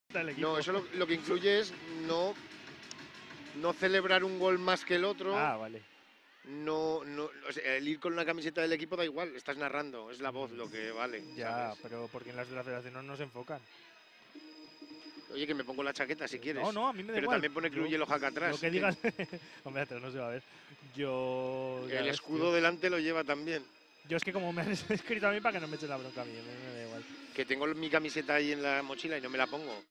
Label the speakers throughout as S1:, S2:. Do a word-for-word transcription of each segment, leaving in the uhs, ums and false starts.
S1: del equipo.
S2: No, eso lo, lo que incluye es no, no celebrar un gol más que el otro.
S1: Ah, vale.
S2: No, no, o sea, el ir con una camiseta del equipo da igual, estás narrando, es la voz lo que vale,
S1: Ya,
S2: ¿sabes?
S1: pero porque en las de la federación no nos enfocan.
S2: Oye, que me pongo la chaqueta si quieres.
S1: No, no, a mí me da
S2: Pero
S1: igual.
S2: también pone Cruz
S1: Yo,
S2: Yellow Hack atrás.
S1: lo que
S2: que
S1: digas. Hombre, atrás no se va a ver. Yo. Ya
S2: el
S1: ves, tío.
S2: escudo delante lo lleva también.
S1: Yo es que como me han escrito a mí para que no me echen la bronca a mí, me, me da igual.
S2: Que tengo mi camiseta ahí en la mochila y no me la pongo.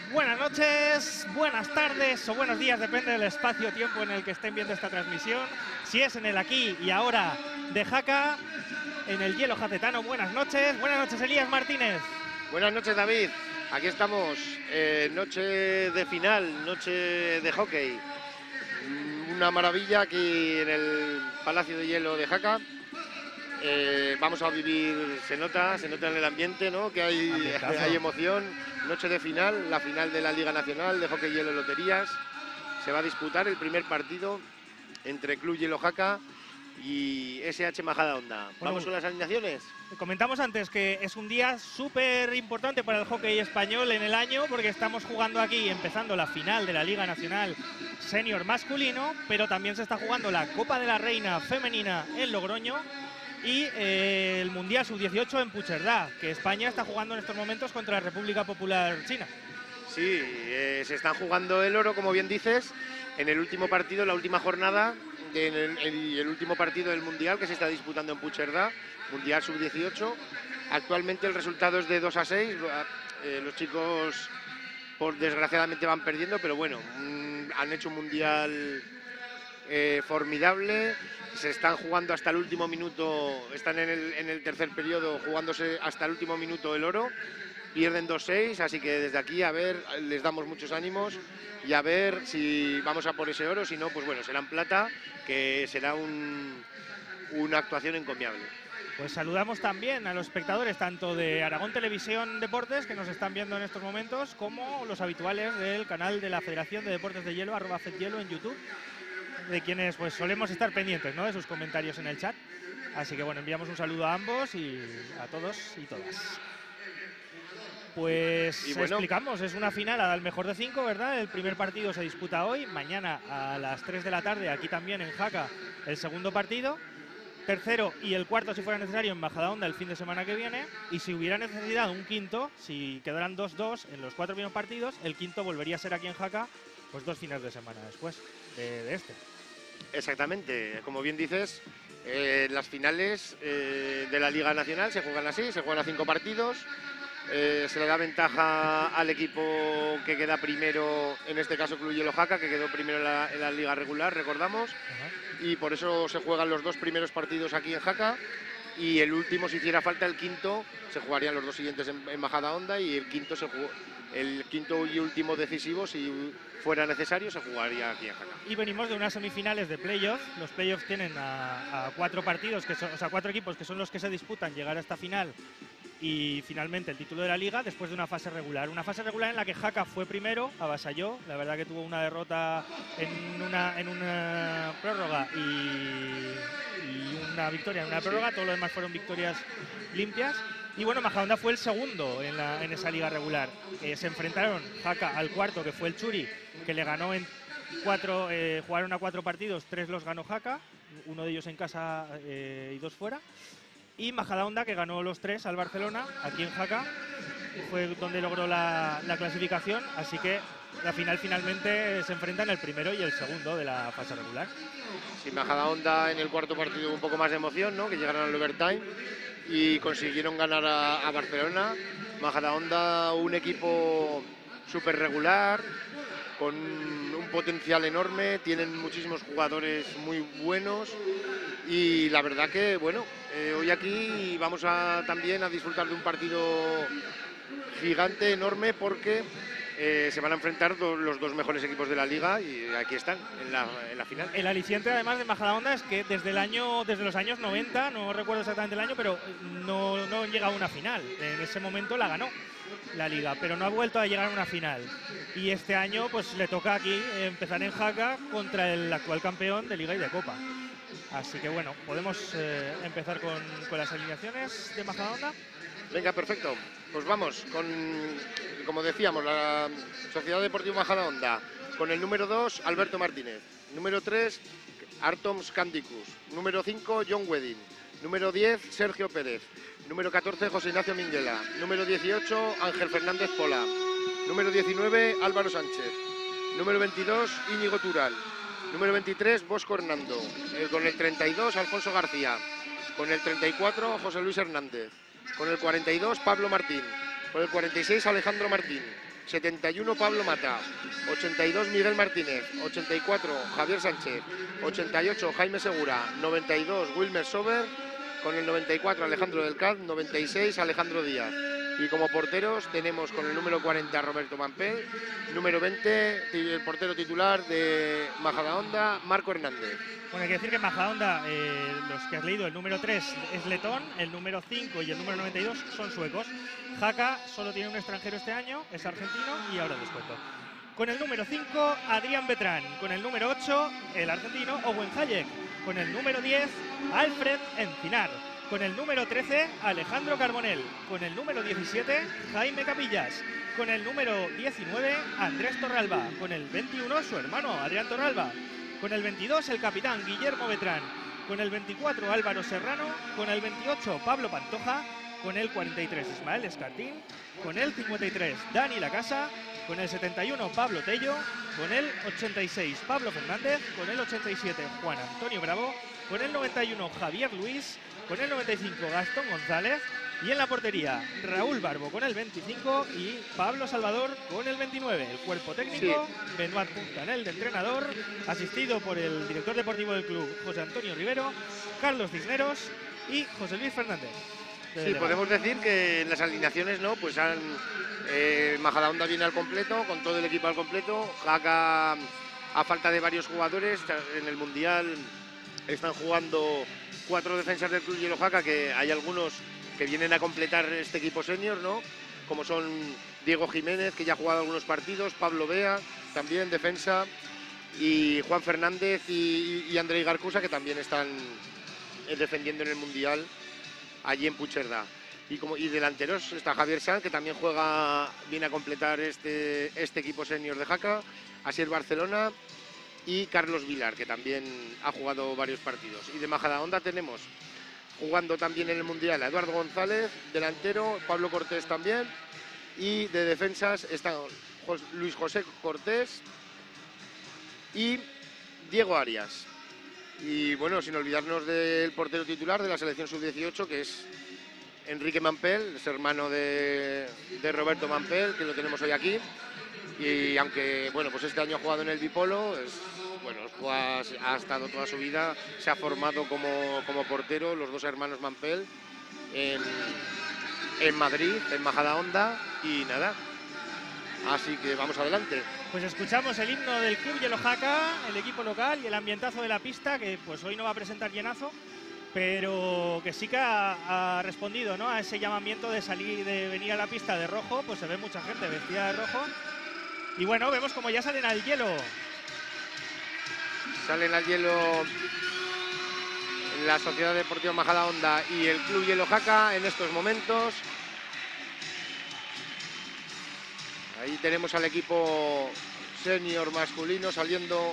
S1: Buenas noches, buenas tardes o buenos días, depende del espacio-tiempo en el que estén viendo esta transmisión. Si es en el aquí y ahora de Jaca, en el hielo jacetano, buenas noches. Buenas noches, Elías Martínez.
S2: Buenas noches, David. Aquí estamos, eh, noche de final, noche de hockey. Una maravilla aquí en el Palacio de Hielo de Jaca. Eh, vamos a vivir, se nota, se nota en el ambiente, ¿no? Que hay, hay emoción. Noche de final, la final de la Liga Nacional de Hockey Hielo Loterías. Se va a disputar el primer partido entre Club Hielo Jaca y S H Majadahonda. ¿Vamos
S1: Bueno,
S2: con las alineaciones?
S1: Comentamos antes que es un día súper importante para el hockey español en el año, porque estamos jugando aquí, empezando la final de la Liga Nacional Senior masculino, pero también se está jugando la Copa de la Reina femenina en Logroño y eh, el Mundial sub dieciocho en Puigcerdá, que España está jugando en estos momentos contra la República Popular China.
S2: Sí, eh, se están jugando el oro, como bien dices, en el último partido, la última jornada, en el, el, el último partido del Mundial que se está disputando en Puigcerdá, Mundial sub dieciocho. Actualmente el resultado es de dos a seis, eh, los chicos por desgraciadamente van perdiendo, pero bueno, mmm, han hecho un Mundial eh, formidable. Se están jugando hasta el último minuto, están en el, en el tercer periodo jugándose hasta el último minuto el oro. Pierden dos seis, así que desde aquí a ver, les damos muchos ánimos y a ver si vamos a por ese oro, si no, pues bueno, será en plata, que será un, una actuación encomiable.
S1: Pues saludamos también a los espectadores tanto de Aragón Televisión Deportes, que nos están viendo en estos momentos, como los habituales del canal de la Federación de Deportes de Hielo, arroba FedHielo en YouTube, de quienes pues solemos estar pendientes, ¿no?, de sus comentarios en el chat. Así que bueno, enviamos un saludo a ambos y a todos y todas. Pues
S2: y bueno,
S1: explicamos, es una final al mejor de cinco, ¿verdad? El primer partido se disputa hoy, mañana a las tres de la tarde, aquí también en Jaca, el segundo partido. Tercero y el cuarto, si fuera necesario, en Majadahonda el fin de semana que viene. Y si hubiera necesidad un quinto, si quedaran dos dos en los cuatro primeros partidos, el quinto volvería a ser aquí en Jaca, pues dos fines de semana después de, de este.
S2: Exactamente, como bien dices, eh, las finales eh, de la Liga Nacional se juegan así, se juegan a cinco partidos. Eh, se le da ventaja al equipo que queda primero, en este caso Club Hielo Jaca, que quedó primero en la, en la liga regular, recordamos. Ajá. Y por eso se juegan los dos primeros partidos aquí en Jaca, y el último, si hiciera falta, el quinto, se jugarían los dos siguientes en, en Majadahonda, y el quinto, se jugó, el quinto y último decisivo, si fuera necesario, se jugaría aquí en Jaca.
S1: Y venimos de unas semifinales de playoff. Los playoffs tienen a, a cuatro partidos, que son, o sea, cuatro equipos que son los que se disputan llegar a esta final y finalmente el título de la liga después de una fase regular. Una fase regular en la que Jaca fue primero, avasalló, la verdad que tuvo una derrota en una, en una prórroga y, y una victoria en una prórroga, todo lo demás fueron victorias limpias. Y bueno, Majadahonda fue el segundo en, la, en esa liga regular. Eh, se enfrentaron Jaca al cuarto, que fue el Churi, que le ganó en cuatro, eh, jugaron a cuatro partidos, tres los ganó Jaca, uno de ellos en casa eh, y dos fuera. Y Majadahonda, que ganó los tres al Barcelona, aquí en Jaca, fue donde logró la, la clasificación, así que la final finalmente se enfrentan el primero y el segundo de la fase regular.
S2: Sí, Majadahonda en el cuarto partido un poco más de emoción, ¿no?, que llegaron al overtime y consiguieron ganar a, a Barcelona. Majadahonda, un equipo súper regular, con un potencial enorme, tienen muchísimos jugadores muy buenos y la verdad que, bueno, eh, hoy aquí vamos a, también a disfrutar de un partido gigante, enorme, porque eh, se van a enfrentar do, los dos mejores equipos de la liga y aquí están, en la, en la final.
S1: El aliciente además de Majadahonda es que desde el año, desde los años noventa, no recuerdo exactamente el año, pero no, no llega a una final. En ese momento la ganó la liga, pero no ha vuelto a llegar a una final. Y este año pues le toca aquí empezar en Jaca contra el actual campeón de liga y de copa. Así que bueno, podemos eh, empezar con, con las alineaciones de Majadahonda.
S2: Venga, perfecto. Pues vamos con, como decíamos, la Sociedad Deportiva Majadahonda, con el número dos, Alberto Martínez. Número tres, Artom Skandicus. Número cinco, John Wedding. Número diez, Sergio Pérez. Número catorce, José Ignacio Minguela. Número dieciocho, Ángel Fernández Pola. Número diecinueve, Álvaro Sánchez. Número veintidós, Íñigo Tural. Número veintitrés, Bosco Hernando. Eh, con el treinta y dos, Alfonso García. Con el treinta y cuatro, José Luis Hernández. Con el cuarenta y dos, Pablo Martín. Con el cuarenta y seis, Alejandro Martín. setenta y uno Pablo Mata, ochenta y dos Miguel Martínez, ochenta y cuatro Javier Sánchez, ochenta y ocho Jaime Segura, noventa y dos Wilmer Sober, con el noventa y cuatro Alejandro del Caz, noventa y seis Alejandro Díaz. Y como porteros tenemos con el número cuarenta Roberto Mampel, número veinte el portero titular de Majadahonda, Marco Hernández.
S1: Bueno, hay que decir que en Majadahonda, eh, los que has leído, el número tres es letón, el número cinco y el número noventa y dos son suecos. Jaca solo tiene un extranjero este año, es argentino y ahora descuento. Con el número cinco, Adrián Betrán. Con el número ocho, el argentino Owen Hayek. Con el número diez, Alfred Encinar. Con el número trece, Alejandro Carbonell. Con el número diecisiete, Jaime Capillas. Con el número diecinueve, Andrés Torralba. Con el veintiuno, su hermano Adrián Torralba. Con el veintidós, el capitán Guillermo Betrán. Con el veinticuatro, Álvaro Serrano. Con el veintiocho, Pablo Pantoja. Con el cuarenta y tres, Ismael Escartín. Con el cincuenta y tres, Dani Lacasa. Con el setenta y uno, Pablo Tello. Con el ochenta y seis, Pablo Fernández. Con el ochenta y siete, Juan Antonio Bravo. Con el noventa y uno, Javier Luis. Con el noventa y cinco, Gastón González. Y en la portería, Raúl Barbo con el veinticinco y Pablo Salvador con el veintinueve. El cuerpo técnico, sí. Benoit Puntanel de entrenador, asistido por el director deportivo del club, José Antonio Rivero, Carlos Cisneros y José Luis Fernández.
S2: Sí, delegado. Podemos decir que en las alineaciones, ¿no? Pues han, eh, Majadahonda viene al completo, con todo el equipo al completo. Jaca, a falta de varios jugadores, en el Mundial están jugando cuatro defensas del club Hielo Jaca, que hay algunos que vienen a completar este equipo senior, ¿no? Como son Diego Jiménez, que ya ha jugado algunos partidos, Pablo Bea, también defensa, y Juan Fernández y, y Andrei Garcusa, que también están defendiendo en el Mundial allí en Puigcerdá. Y, como, y delanteros está Javier Sanz, que también juega, viene a completar este, este equipo senior de Jaca, Asier Barcelona y Carlos Vilar, que también ha jugado varios partidos. Y de Majadahonda tenemos jugando también en el Mundial a Eduardo González, delantero, Pablo Cortés también, y de defensas están Luis José Cortés y Diego Arias. Y bueno, sin olvidarnos del portero titular de la selección sub dieciocho, que es Enrique Mampel, es hermano de, de Roberto Mampel, que lo tenemos hoy aquí. Y aunque bueno, pues este año ha jugado en el Bipolo, es, bueno, juega, ha estado toda su vida, se ha formado como, como portero, los dos hermanos Mampel, en, en Madrid, en Majadahonda, y nada. Así que vamos adelante.
S1: Pues escuchamos el himno del club Hielo Jaca, el equipo local, y el ambientazo de la pista, que pues hoy no va a presentar llenazo, pero que sí que ha, ha respondido, ¿no?, a ese llamamiento de salir, de venir a la pista de rojo. Pues se ve mucha gente vestida de rojo. Y bueno, vemos como ya salen al hielo.
S2: Salen al hielo la Sociedad Deportiva Majadahonda y el Club Hielo Jaca en estos momentos. Ahí tenemos al equipo senior masculino saliendo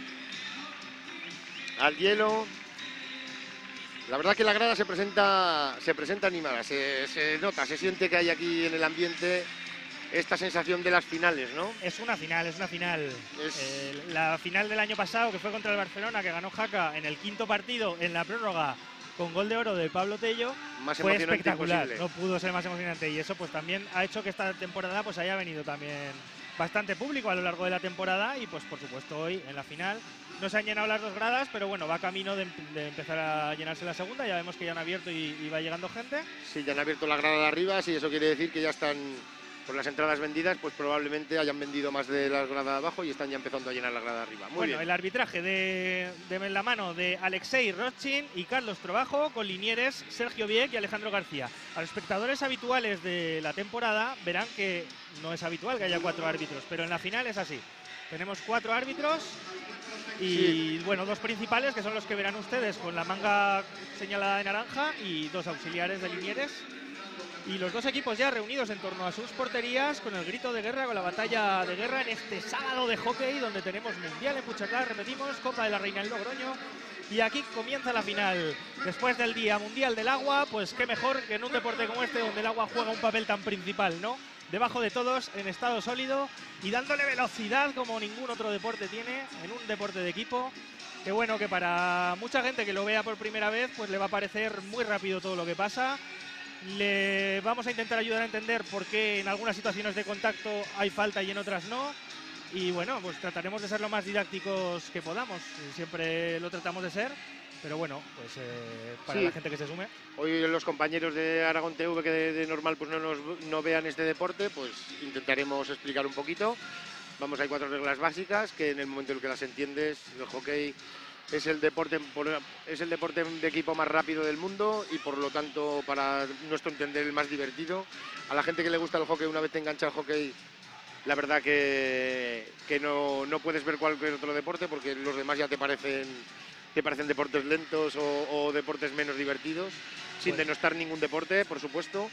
S2: al hielo. La verdad que la grada se presenta, se presenta animada, se, se nota, se siente que hay aquí en el ambiente esta sensación de las finales, ¿no?
S1: Es una final, es una final. Es... Eh, la final del año pasado, que fue contra el Barcelona, que ganó Jaca en el quinto partido, en la prórroga, con gol de oro de Pablo Tello,
S2: más
S1: fue
S2: emocionante
S1: espectacular.
S2: Imposible.
S1: No pudo ser más emocionante, y eso pues también ha hecho que esta temporada pues haya venido también bastante público a lo largo de la temporada, y pues por supuesto hoy en la final no se han llenado las dos gradas, pero bueno, va camino de, de empezar a llenarse la segunda. Ya vemos que ya han abierto y, y va llegando gente.
S2: Sí, ya han abierto la grada de arriba, sí, eso quiere decir que ya están por las entradas vendidas, pues probablemente hayan vendido más de la grada de abajo y están ya empezando a llenar la grada de arriba. Muy
S1: bueno,
S2: bien.
S1: El arbitraje de, de la mano de Alexei Rotchin y Carlos Trobajo, con linieres Sergio Vieck y Alejandro García. A los espectadores habituales de la temporada verán que no es habitual que haya cuatro árbitros, pero en la final es así. Tenemos cuatro árbitros y, sí, bueno, dos principales, que son los que verán ustedes con la manga señalada de naranja, y dos auxiliares de linieres. Y los dos equipos ya reunidos en torno a sus porterías, con el grito de guerra, con la batalla de guerra en este sábado de hockey, donde tenemos Mundial en Puigcerdá, repetimos, Copa de la Reina en Logroño. Y aquí comienza la final. Después del Día Mundial del Agua, pues qué mejor que en un deporte como este, donde el agua juega un papel tan principal, ¿no? Debajo de todos, en estado sólido y dándole velocidad como ningún otro deporte tiene, en un deporte de equipo. Que bueno, que para mucha gente que lo vea por primera vez, pues le va a parecer muy rápido todo lo que pasa. Le vamos a intentar ayudar a entender por qué en algunas situaciones de contacto hay falta y en otras no. Y bueno, pues trataremos de ser lo más didácticos que podamos. Siempre lo tratamos de ser. Pero bueno, pues eh, para
S2: sí.
S1: la gente que se sume.
S2: Hoy los compañeros de Aragón T V que de, de normal pues no, nos, no vean este deporte, pues intentaremos explicar un poquito. Vamos, hay cuatro reglas básicas que en el momento en el que las entiendes, el hockey es el deporte es el deporte de equipo más rápido del mundo y por lo tanto para nuestro entender el más divertido. A la gente que le gusta el hockey, una vez te engancha el hockey, la verdad que, que no, no puedes ver cualquier otro deporte porque los demás ya te parecen te parecen deportes lentos o, o deportes menos divertidos, sin
S1: Pues.
S2: denostar ningún deporte, por supuesto,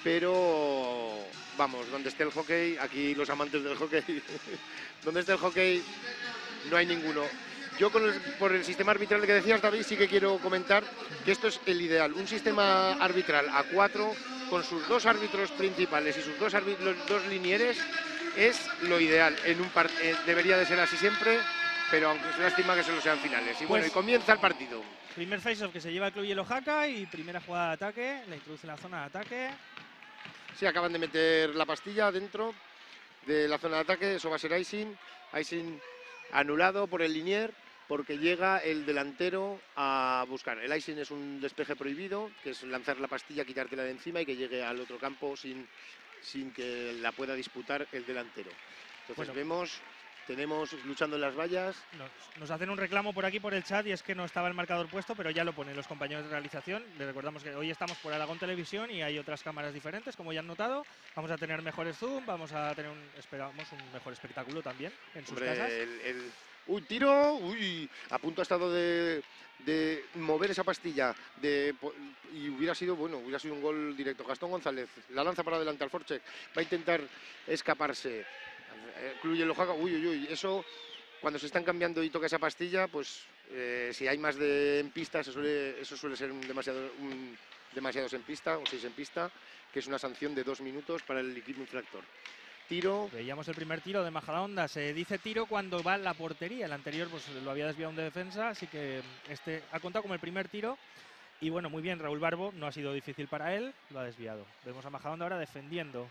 S2: pero vamos, donde esté el hockey, aquí los amantes del hockey, donde esté el hockey no hay ninguno. Yo con el, por el sistema arbitral que decías, David, sí que quiero comentar que esto es el ideal, un sistema arbitral a cuatro con sus dos árbitros principales y sus dos, los dos linieres es lo ideal. En un part eh, debería de ser así siempre, pero aunque es lástima que solo sean finales. Y bueno,
S1: Pues,
S2: y comienza el partido.
S1: Primer face-off que se lleva el Club Hielo Jaca y primera jugada de ataque, la introduce en la zona de ataque.
S2: Sí, acaban de meter la pastilla dentro de la zona de ataque, eso va a ser icing, icing anulado por el linier porque llega el delantero a buscar. El icing es un despeje prohibido, que es lanzar la pastilla, quitártela de encima y que llegue al otro campo sin, sin que la pueda disputar el delantero. Entonces bueno, vemos, tenemos luchando en las vallas.
S1: Nos, nos hacen un reclamo por aquí por el chat y es que no estaba el marcador puesto, pero ya lo ponen los compañeros de realización. Les recordamos que hoy estamos por Aragón Televisión y hay otras cámaras diferentes, como ya han notado. Vamos a tener mejores zoom, vamos a tener, un, esperamos, un mejor espectáculo también en sus
S2: Hombre,
S1: casas.
S2: El, el... Uy, tiro, uy, a punto ha estado de, de mover esa pastilla de, y hubiera sido, bueno, hubiera sido un gol directo. Gastón González, la lanza para adelante al forecheck, va a intentar escaparse. Club Hielo Jaca, uy, uy, uy, eso cuando se están cambiando y toca esa pastilla, pues eh, si hay más de en pista, se suele, eso suele ser un demasiado, un, demasiados en pista o seis en pista, que es una sanción de dos minutos para el equipo infractor. Tiro.
S1: Veíamos el primer tiro de Majadahonda. Se dice tiro cuando va a la portería. El anterior pues lo había desviado un de defensa, así que este ha contado como el primer tiro. Y bueno, muy bien, Raúl Barbo, no ha sido difícil para él, lo ha desviado. Vemos a Majadahonda ahora defendiendo.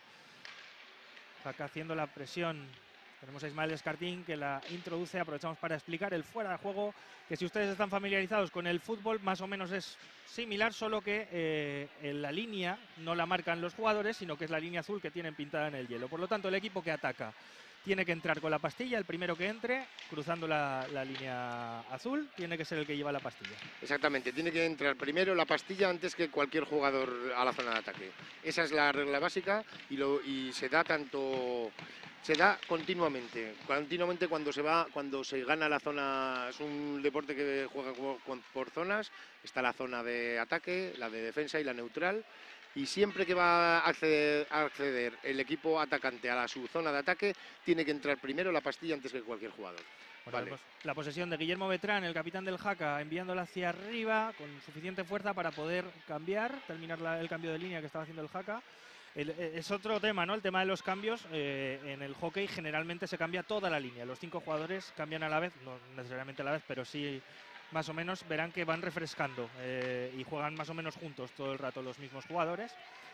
S1: Acá haciendo la presión. Tenemos a Ismael Escartín que la introduce. Aprovechamos para explicar el fuera de juego, que si ustedes están familiarizados con el fútbol, más o menos es similar, solo que eh, en la línea no la marcan los jugadores, sino que es la línea azul que tienen pintada en el hielo. Por lo tanto, el equipo que ataca tiene que entrar con la pastilla, el primero que entre, cruzando la, la línea azul, tiene que ser el que lleva la pastilla.
S2: Exactamente, tiene que entrar primero la pastilla antes que cualquier jugador a la zona de ataque. Esa es la regla básica y, lo, y se da tanto... Se da continuamente, continuamente cuando se va, cuando se gana la zona. Es un deporte que juega por zonas. Está la zona de ataque, la de defensa y la neutral. Y siempre que va a acceder, a acceder el equipo atacante a la, su zona de ataque, tiene que entrar primero la pastilla antes que cualquier jugador.
S1: Vale. La posesión de Guillermo Betrán, el capitán del Jaca, enviándola hacia arriba con suficiente fuerza para poder cambiar, terminar la, el cambio de línea que estaba haciendo el Jaca. El, es otro tema, ¿no? El tema de los cambios. Eh, en el hockey generalmente se cambia toda la línea. Los cinco jugadores cambian a la vez, no necesariamente a la vez, pero sí más o menos. Verán que van refrescando eh, y juegan más o menos juntos todo el rato los mismos jugadores.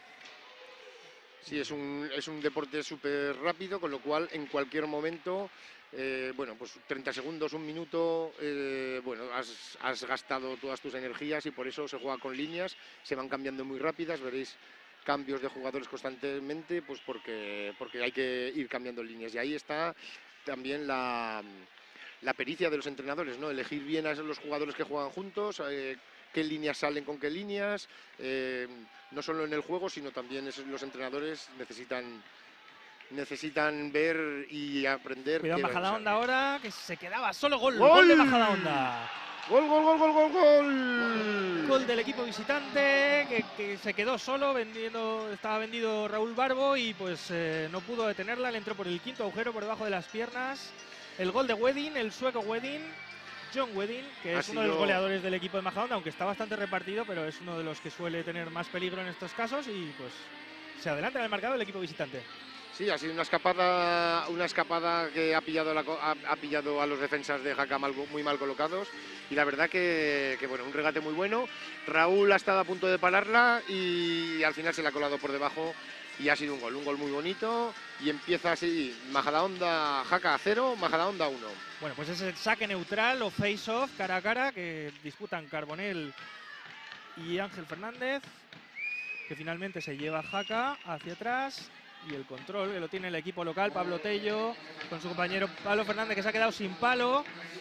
S2: Sí, es un, es un deporte súper rápido, con lo cual en cualquier momento, eh, bueno, pues treinta segundos, un minuto, eh, bueno, has, has gastado todas tus energías y por eso se juega con líneas, se van cambiando muy rápidas, veréis cambios de jugadores constantemente, pues porque, porque hay que ir cambiando líneas. Y ahí está también la, la pericia de los entrenadores, ¿no? Elegir bien a los jugadores que juegan juntos, eh, qué líneas salen con qué líneas, eh, no solo en el juego, sino también es, los entrenadores necesitan, necesitan ver y aprender.
S1: Cuidado Majadahonda ahora, que se quedaba solo. Gol,
S2: ¡Gol!
S1: gol de Majadahonda.
S2: Gol, gol, gol, gol, gol, gol.
S1: Gol del equipo visitante que, que se quedó solo, vendiendo, estaba vendido Raúl Barbo y pues eh, no pudo detenerla, le entró por el quinto agujero por debajo de las piernas. El gol de Wedin, el sueco Wedin, John Wedin, que es uno de los goleadores del equipo de Majadahonda, aunque está bastante repartido, pero es uno de los que suele tener más peligro en estos casos y pues se adelanta en el marcador el equipo visitante.
S2: Sí, ha sido una escapada, una escapada que ha pillado, la, ha, ha pillado a los defensas de Jaca mal, muy mal colocados y la verdad que, que, bueno, un regate muy bueno. Raúl ha estado a punto de pararla y al final se le ha colado por debajo y ha sido un gol, un gol muy bonito y empieza así, Majadahonda Jaca cero, Majadahonda uno.
S1: Bueno, pues es el saque neutral o face-off cara a cara que disputan Carbonell y Ángel Fernández, que finalmente se lleva Jaca hacia atrás. Y el control que lo tiene el equipo local, Pablo Tello, con su compañero Pablo Fernández, que se ha quedado sin palo.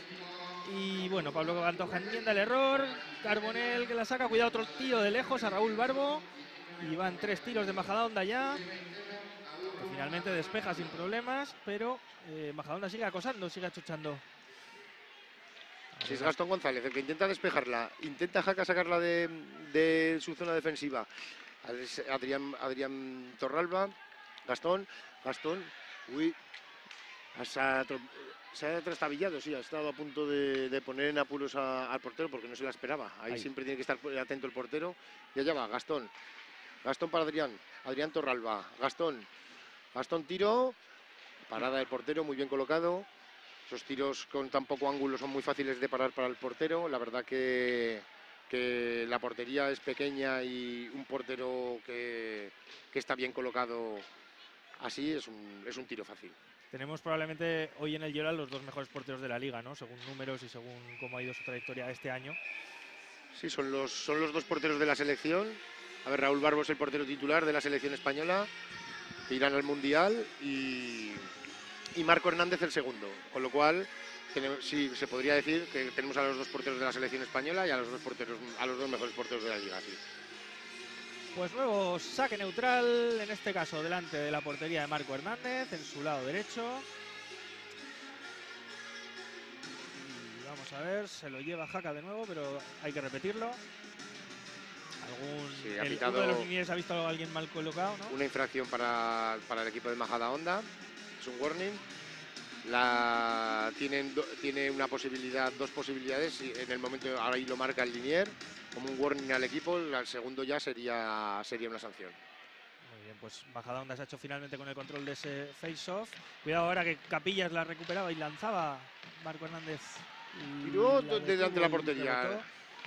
S1: Y bueno, Pablo Antoja enmienda el error. Carbonell que la saca, cuidado, otro tiro de lejos a Raúl Barbo. Y van tres tiros de Majadahonda ya. Que finalmente despeja sin problemas, pero eh, Majadahonda sigue acosando, sigue achuchando.
S2: Si es Gastón González el que intenta despejarla, intenta Jaca sacarla de, de su zona defensiva. Adrián, Adrián Torralba. Gastón, Gastón, uy, se ha, se ha trastabillado, sí, ha estado a punto de, de poner en apuros a, al portero porque no se la esperaba. Ahí, Ahí siempre tiene que estar atento el portero. Y allá va, Gastón, Gastón para Adrián, Adrián Torralba, Gastón, Gastón tiro, parada del portero, muy bien colocado. Esos tiros con tan poco ángulo son muy fáciles de parar para el portero, la verdad que... que la portería es pequeña y un portero que, que está bien colocado así es un, es un tiro fácil.
S1: Tenemos probablemente hoy en el Lloral los dos mejores porteros de la liga, ¿no? Según números y según cómo ha ido su trayectoria este año.
S2: Sí, son los, son los dos porteros de la selección. A ver, Raúl Barbo es el portero titular de la selección española, que irán al Mundial, y, y Marco Hernández el segundo, con lo cual tenemos, sí, se podría decir que tenemos a los dos porteros de la selección española y a los dos porteros, a los dos mejores porteros de la liga, sí.
S1: Pues nuevo saque neutral, en este caso delante de la portería de Marco Hernández, en su lado derecho. Y vamos a ver, se lo lleva Jaca de nuevo, pero hay que repetirlo. Algún,
S2: sí,
S1: el, uno de los linieres ha visto a alguien mal colocado, ¿no?
S2: Una infracción para, para el equipo de Majadahonda, es un warning. La, tienen, tiene una posibilidad, dos posibilidades, en el momento, ahora ahí lo marca el linier, como un warning al equipo, al segundo ya sería, sería una sanción.
S1: Muy bien, pues Majadahonda se ha hecho finalmente con el control de ese face-off. Cuidado ahora que Capillas la recuperaba y lanzaba Marco Hernández.
S2: Tiró delante de la portería.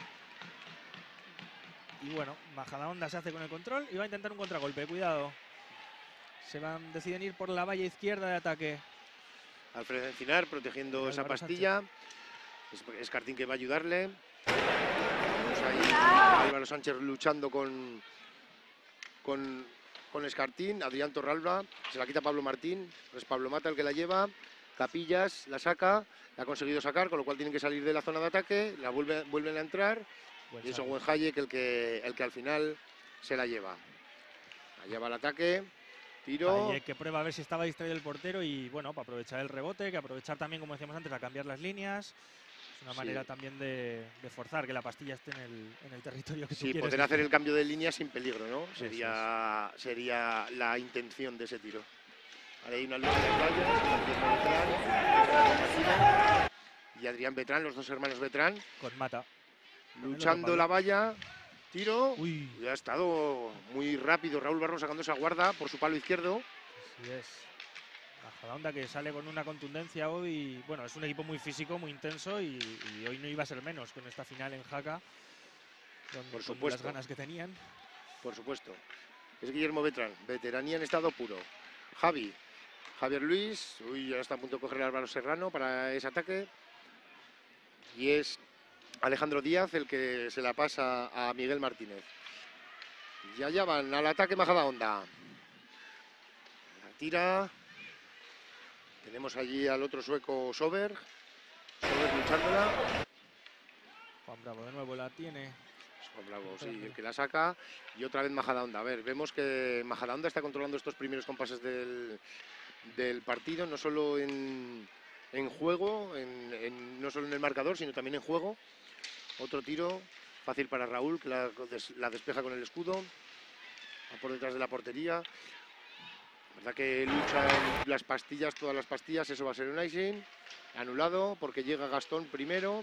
S1: Y bueno, Majadahonda se hace con el control y va a intentar un contragolpe, cuidado. Se van, deciden ir por la valla izquierda de ataque.
S2: Alfredo Encinar protegiendo Álvaro esa pastilla. Sánchez. Escartín que va a ayudarle. Vamos ahí, Álvaro Sánchez luchando con, con, con Escartín. Adrián Torralba, se la quita Pablo Martín. Es Pablo Mata el que la lleva. Capillas la saca, la ha conseguido sacar, con lo cual tienen que salir de la zona de ataque. La vuelve, vuelven a entrar. Buen y eso Wenhayek el que, el que al final se la lleva. La lleva al ataque. Tiro.
S1: Hayek que prueba a ver si estaba distraído el portero y bueno, para aprovechar el rebote, que aprovechar también, como decíamos antes, a cambiar las líneas. Es una manera sí. también de, de forzar que la pastilla esté en el, en el territorio que
S2: sí,
S1: tú quieres.
S2: poder hacer el cambio de línea sin peligro, ¿no? Sería, es. sería la intención de ese tiro. Ahora hay una lucha de vallas, y Adrián Betrán, los dos hermanos Betrán.
S1: Con Mata.
S2: Luchando la valla. Tiro,
S1: Uy.
S2: Ya ha estado muy rápido Raúl Barro sacando esa guarda por su palo izquierdo.
S1: Así es. Majadahonda que sale con una contundencia hoy. Bueno, es un equipo muy físico, muy intenso y, y hoy no iba a ser menos con esta final en Jaca. Donde,
S2: por supuesto.
S1: Con las ganas que tenían.
S2: Por supuesto. Es Guillermo Betrán, veteranía en estado puro. Javi, Javier Luis, uy, ya está a punto de coger a Álvaro Serrano para ese ataque. Y es Alejandro Díaz el que se la pasa a Miguel Martínez. Y allá van al ataque Majadahonda. La tira. Tenemos allí al otro sueco Soberg. Soberg luchándola.
S1: Juan Bravo de nuevo la tiene.
S2: Juan Bravo, sí, el que la saca. Y otra vez Majadahonda. A ver, vemos que Majadahonda está controlando estos primeros compases del, del partido, no solo en, en juego, en, en, no solo en el marcador, sino también en juego. Otro tiro, fácil para Raúl, que la, la despeja con el escudo. Va por detrás de la portería. La verdad que lucha en las pastillas, todas las pastillas, eso va a ser un icing. Anulado porque llega Gastón primero.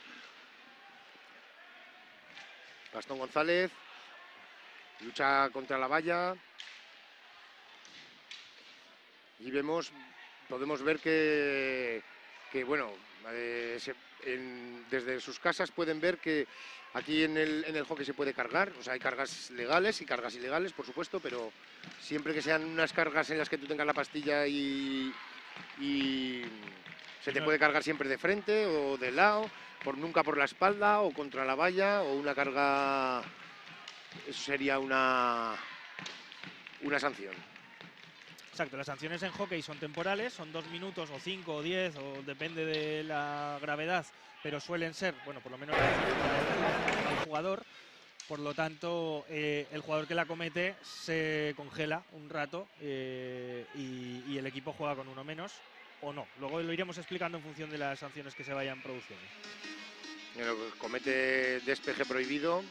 S2: Gastón González. Lucha contra la valla. y vemos, podemos ver que, que bueno, eh, se, en, desde sus casas pueden ver que aquí en el, en el hockey se puede cargar, o sea, hay cargas legales y cargas ilegales, por supuesto, pero siempre que sean unas cargas en las que tú tengas la pastilla y, y se te puede cargar siempre de frente o de lado, por, nunca por la espalda o contra la valla, o una carga, eso sería una, una sanción.
S1: Exacto, las sanciones en hockey son temporales, son dos minutos o cinco o diez, o depende de la gravedad, pero suelen ser, bueno, por lo menos el jugador. Por lo tanto, eh, el jugador que la comete se congela un rato eh, y, y el equipo juega con uno menos o no. Luego lo iremos explicando en función de las sanciones que se vayan produciendo.
S2: Bueno, comete despeje prohibido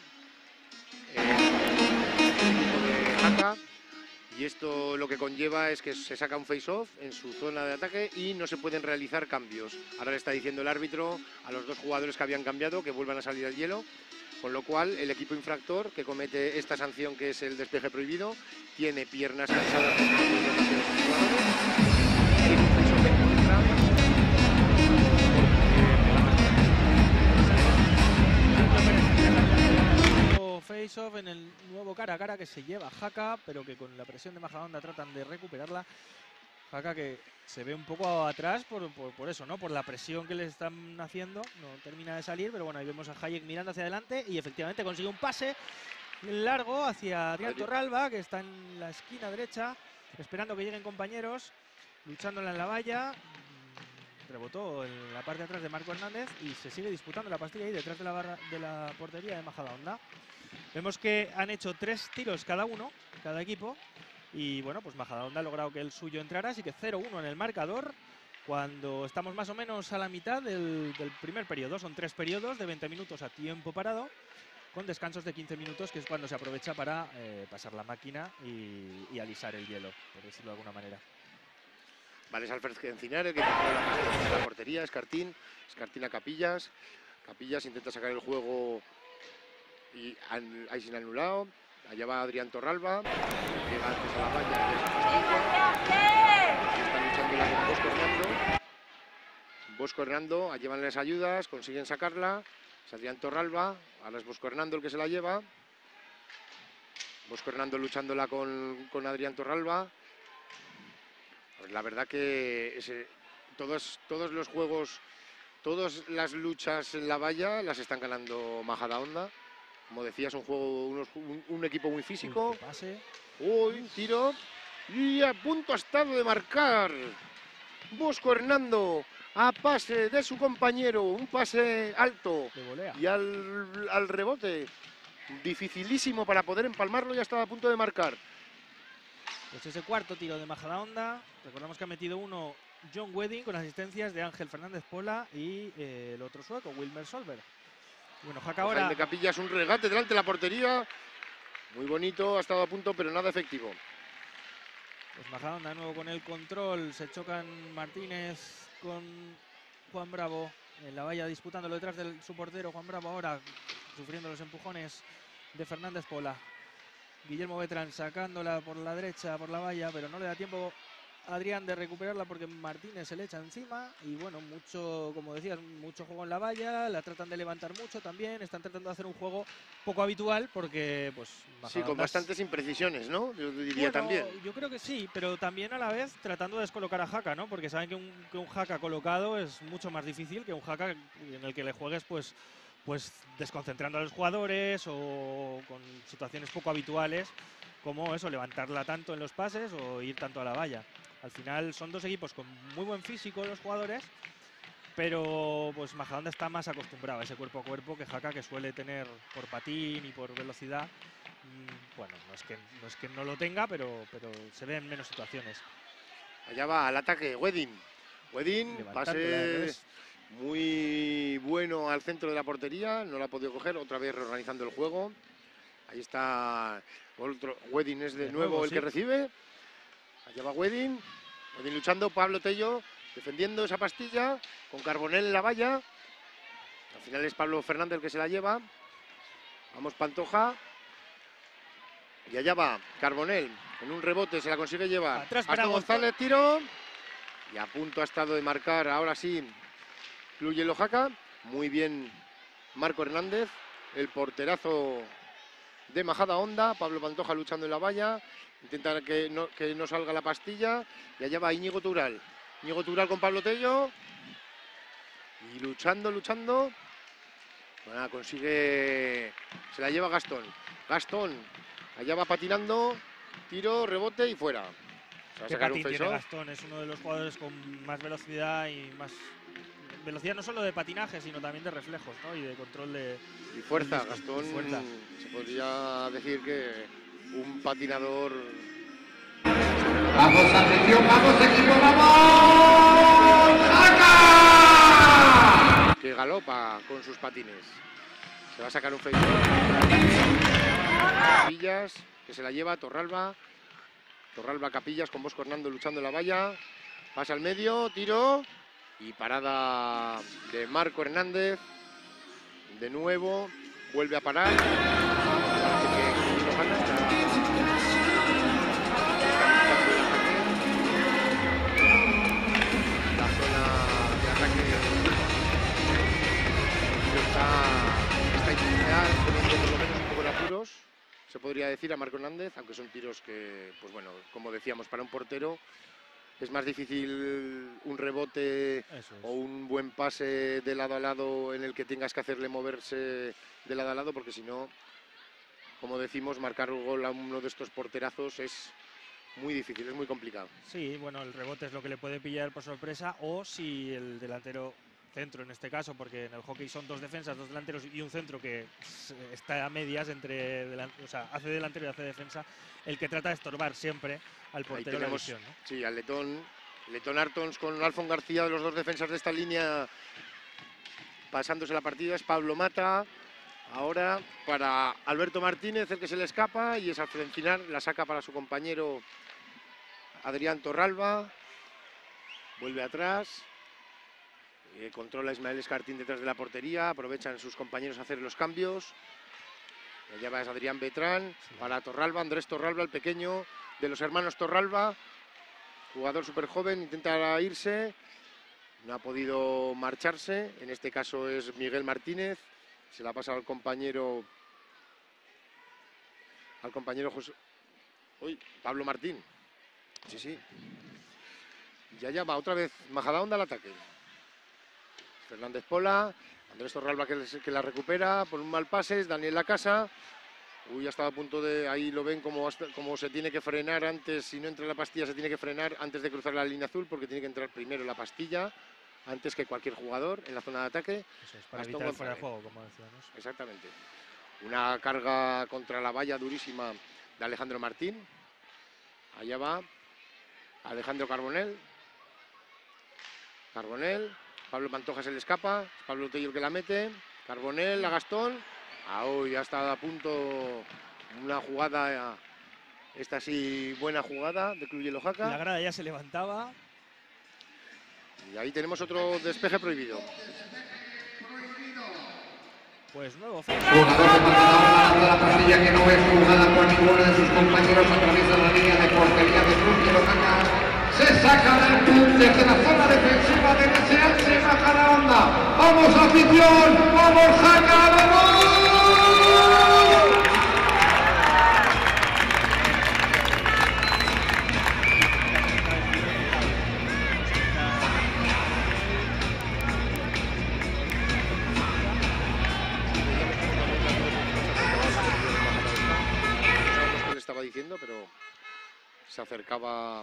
S2: eh, el equipo de Haka, y esto lo que conlleva es que se saca un face-off en su zona de ataque y no se pueden realizar cambios. Ahora le está diciendo el árbitro a los dos jugadores que habían cambiado que vuelvan a salir al hielo. Con lo cual, el equipo infractor que comete esta sanción, que es el despeje prohibido, tiene piernas cansadas por los jugadores.
S1: Face-off en el nuevo cara a cara que se lleva Haka, pero que con la presión de Majadahonda tratan de recuperarla. Haka que se ve un poco atrás por, por, por eso, ¿no? Por la presión que le están haciendo. No termina de salir, pero bueno, ahí vemos a Hayek mirando hacia adelante y efectivamente consigue un pase largo hacia Adrián Torralba, que está en la esquina derecha, esperando que lleguen compañeros, luchándola en la valla. Rebotó en la parte de atrás de Marco Hernández y se sigue disputando la pastilla ahí detrás de la, barra, de la portería de Majadahonda. Vemos que han hecho tres tiros cada uno, cada equipo. Y bueno, pues Majadahonda ha logrado que el suyo entrara, así que cero uno en el marcador, cuando estamos más o menos a la mitad del, del primer periodo. Son tres periodos de veinte minutos a tiempo parado, con descansos de quince minutos, que es cuando se aprovecha para eh, pasar la máquina y, y alisar el hielo, por decirlo de alguna manera.
S2: Vale, es Alfred Encinar el que controla la portería, Escartín, Escartín a Capillas. Capillas intenta sacar el juego y ahí sin anulado. Allá va Adrián Torralba, llega antes a la valla, está luchando con Bosco Hernando. Bosco Hernando, allí van las ayudas, consiguen sacarla. Es Adrián Torralba, ahora es Bosco Hernando el que se la lleva. Bosco Hernando luchándola con, con Adrián Torralba. Pues la verdad que ese, todos, todos los juegos, todas las luchas en la valla las están ganando Majadahonda. Como decía, es un juego, unos, un, un equipo muy físico.
S1: Uy, pase.
S2: Uy, tiro. Y a punto ha estado de marcar Bosco Hernando a pase de su compañero. Un pase alto.
S1: De volea.
S2: Y al, al rebote. Dificilísimo para poder empalmarlo. Ya estaba a punto de marcar.
S1: Pues ese cuarto tiro de Majadahonda. Recordamos que ha metido uno John Wedding con asistencias de Ángel Fernández Pola y eh, el otro sueco, Wilmer Solberg. Bueno, Haka ahora...
S2: de Capillas, un regate delante de la portería. Muy bonito, ha estado a punto, pero nada efectivo.
S1: Pues Majadahonda de nuevo con el control. Se chocan Martínez con Juan Bravo. En la valla disputándolo detrás de su portero. Juan Bravo ahora sufriendo los empujones de Fernández Pola. Guillermo Beltrán sacándola por la derecha, por la valla, pero no le da tiempo a Adrián de recuperarla porque Martínez se le echa encima. Y bueno, mucho, como decías, mucho juego en la valla, la tratan de levantar mucho también. Están tratando de hacer un juego poco habitual porque, pues...
S2: Sí, con bastantes imprecisiones, ¿no? Yo diría
S1: bueno,
S2: también.
S1: Yo creo que sí, pero también a la vez tratando de descolocar a Haka, ¿no? Porque saben que un, que un Haka colocado es mucho más difícil que un Haka en el que le juegues, pues... pues desconcentrando a los jugadores o con situaciones poco habituales como eso, levantarla tanto en los pases o ir tanto a la valla. Al final son dos equipos con muy buen físico los jugadores, pero pues Majadahonda está más acostumbrado a ese cuerpo a cuerpo que Haka, que suele tener por patín y por velocidad. Bueno, no es que no, es que no lo tenga, pero, pero se ve en menos situaciones.
S2: Allá va al ataque Wedding. Wedding, pase muy bueno al centro de la portería, no la ha podido coger, otra vez reorganizando el juego. Ahí está otro, Wedding es de, de nuevo, nuevo el sí. que recibe. Allá va Wedding, Wedding luchando, Pablo Tello defendiendo esa pastilla, con Carbonell en la valla. Al final es Pablo Fernández el que se la lleva. Vamos Pantoja. Y allá va Carbonell, en un rebote se la consigue llevar.
S1: Atrás
S2: Hasta
S1: para
S2: González, tiro. Y a punto ha estado de marcar, ahora sí, Club Yellow Jaca. Muy bien Marco Hernández, el porterazo de Majadahonda. Pablo Pantoja luchando en la valla. Intenta que no, que no salga la pastilla. Y allá va Íñigo Tural. Íñigo Tural con Pablo Tello. Y luchando, luchando. Bueno, consigue... Se la lleva Gastón. Gastón. Allá va patinando. Tiro, rebote y fuera. Se va a
S1: Qué
S2: sacar un
S1: patín tiene
S2: face-off.
S1: Gastón, es uno de los jugadores con más velocidad y más... Velocidad no solo de patinaje, sino también de reflejos, ¿no? Y de control de...
S2: Y fuerza,
S1: del disco.
S2: Gastón.
S1: Y fuerza.
S2: Se podría decir que un patinador...
S3: Vamos, atención, vamos, equipo, vamos. ¡Jaca!
S2: Que galopa con sus patines. Se va a sacar un face-off. Capillas, que se la lleva Torralba. Torralba Capillas con Bosco Hernando luchando en la valla. Pasa al medio, tiro. Y parada de Marco Hernández. De nuevo, vuelve a parar. Parece que lo gana. La zona de ataque está, está inicial, poniendo por lo menos un poco de apuros, se podría decir, a Marco Hernández, aunque son tiros que, pues bueno, como decíamos, para un portero es más difícil un rebote
S1: Eso es.
S2: o un buen pase de lado a lado en el que tengas que hacerle moverse de lado a lado, porque si no, como decimos, marcar un gol a uno de estos porterazos es muy difícil, es muy complicado.
S1: Sí, bueno, el rebote es lo que le puede pillar por sorpresa, o si el delantero centro en este caso, porque en el hockey son dos defensas, dos delanteros y un centro que está a medias entre, o sea, hace delantero y hace defensa, el que trata de estorbar siempre al portero de la
S2: tenemos,
S1: visión, ¿no?
S2: Sí, al letón, letón Artons con Alfon García, de los dos defensas de esta línea, pasándose la partida, es Pablo Mata. Ahora para Alberto Martínez, el que se le escapa, y es al final, la saca para su compañero Adrián Torralba. Vuelve atrás. Eh, controla Ismael Escartín detrás de la portería. Aprovechan sus compañeros a hacer los cambios. Allá va es Adrián Betrán. Sí. Para Torralba, Andrés Torralba, el pequeño de los hermanos Torralba. Jugador súper joven, intenta irse. No ha podido marcharse. En este caso es Miguel Martínez. Se la ha pasado al compañero. Al compañero José. Uy, Pablo Martín. Sí, sí. Y allá va otra vez Majadahonda al ataque. Fernández Pola, Andrés Torralba que, les, que la recupera por un mal pase, Daniel Lacasa. Uy, ha estado a punto de, ahí lo ven como, como se tiene que frenar antes, si no entra la pastilla se tiene que frenar antes de cruzar la línea azul, porque tiene que entrar primero la pastilla, antes que cualquier jugador en la zona de ataque.
S1: Eso es, para evitar fuera de juego, como decíamos.
S2: Exactamente. Una carga contra la valla durísima de Alejandro Martín. Allá va Alejandro Carbonell. Carbonell. Pablo Pantoja se le escapa, es Pablo Tello el que la mete, Carbonell, a Gastón, ah, hoy ya está a punto una jugada, esta sí buena jugada de Club Yellow Jaca.
S1: La grada ya se levantaba.
S2: Y ahí tenemos otro despeje prohibido.
S1: Pues nuevo.
S3: Jugador de Majadahonda, la pastilla que no es jugada por ninguno de sus compañeros, atraviesa la línea de portería de Club Yellow Jaca. Se saca del club desde la zona defensiva de S H Majadahonda. ¡Vamos, afición! ¡Vamos, Jaca! ¡Vamos!
S2: No sabemos qué le estaba diciendo, pero se acercaba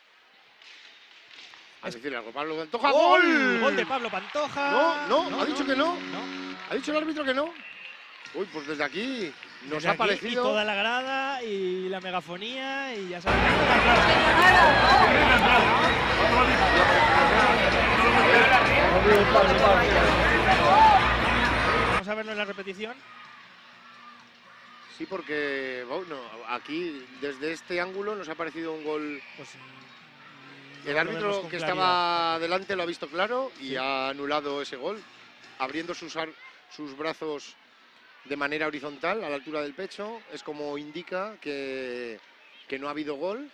S2: a decirle algo. Pablo Pantoja,
S1: ¡Gol!
S2: ¡gol!
S1: ¡Gol de Pablo Pantoja!
S2: No, no,
S1: no
S2: ha dicho que no.
S1: no.
S2: Ha dicho el árbitro que no. Uy, pues desde aquí nos
S1: Desde
S2: ha
S1: aquí,
S2: parecido.
S1: y toda la grada y la megafonía y ya sabes. Vamos a verlo en la repetición.
S2: Sí, porque bueno, aquí desde este ángulo nos ha parecido un gol.
S1: Pues,
S2: el árbitro que estaba delante lo ha visto claro y sí. ha anulado ese gol, abriendo sus, sus brazos de manera horizontal, a la altura del pecho. Es como indica que, que no ha habido gol.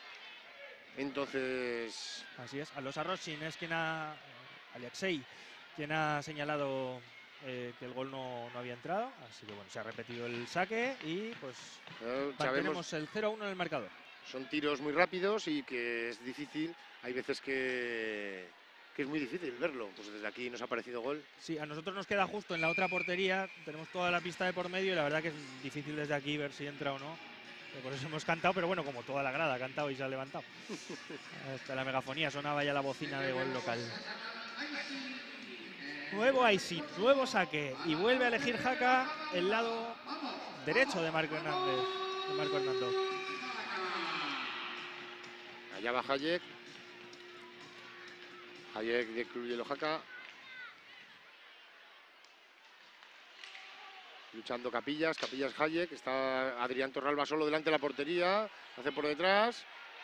S2: Entonces...
S1: Así es. A los Arroshin es quien ha... Alexei, quien ha señalado eh, que el gol no, no había entrado. Así que bueno, se ha repetido el saque y pues
S2: eh,
S1: mantenemos
S2: sabemos,
S1: el cero a uno en el marcador.
S2: Son tiros muy rápidos y que es difícil. Hay veces que, que es muy difícil verlo. Pues desde aquí nos ha parecido gol.
S1: Sí, a nosotros nos queda justo en la otra portería. Tenemos toda la pista de por medio y la verdad que es difícil desde aquí ver si entra o no. Por eso hemos cantado, pero bueno, como toda la grada ha cantado y se ha levantado. Hasta la megafonía sonaba ya la bocina de gol local. Nuevo icing, nuevo saque y vuelve a elegir Jaca el lado derecho de Marco Hernández. De Marco Hernando.
S2: Allá va Hayek. Hayek de Cluj Jaca. Luchando Capillas, Capillas Hayek. Está Adrián Torralba solo delante de la portería. Hace por detrás.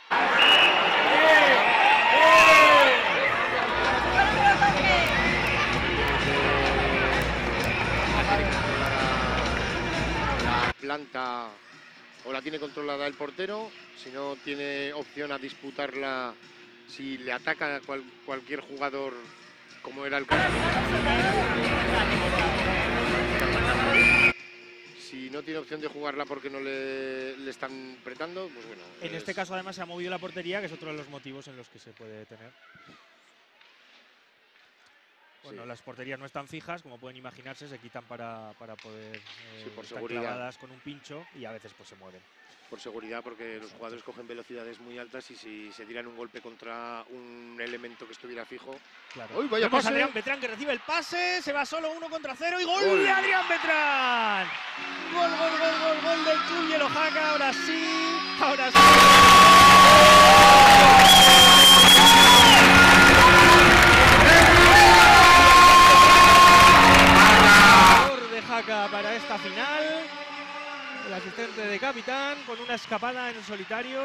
S2: La planta o la tiene controlada el portero. Si no, tiene opción a disputarla si le ataca a cual, cualquier jugador, como era el caso. Si no tiene opción de jugarla porque no le, le están apretando, pues bueno.
S1: En
S2: es...
S1: este caso además se ha movido la portería, que es otro de los motivos en los que se puede tener. Bueno, sí. Las porterías no están fijas, como pueden imaginarse, se quitan para, para poder eh,
S2: sí, por
S1: estar
S2: seguridad.
S1: clavadas con un pincho y a veces pues se mueven.
S2: Por seguridad, porque los jugadores cogen velocidades muy altas y si se tiran un golpe contra un elemento que estuviera fijo...
S1: Claro.
S2: ¡Uy, vaya
S1: Vemos
S2: pase!
S1: a Adrián Betrán que recibe el pase, se va solo uno contra cero y gol, ¡gol! De Adrián Betrán. Gol, gol, gol, gol, gol del Cluj Jaca, ahora sí, ahora sí. De Jaca para esta final. El asistente de capitán con una escapada en solitario.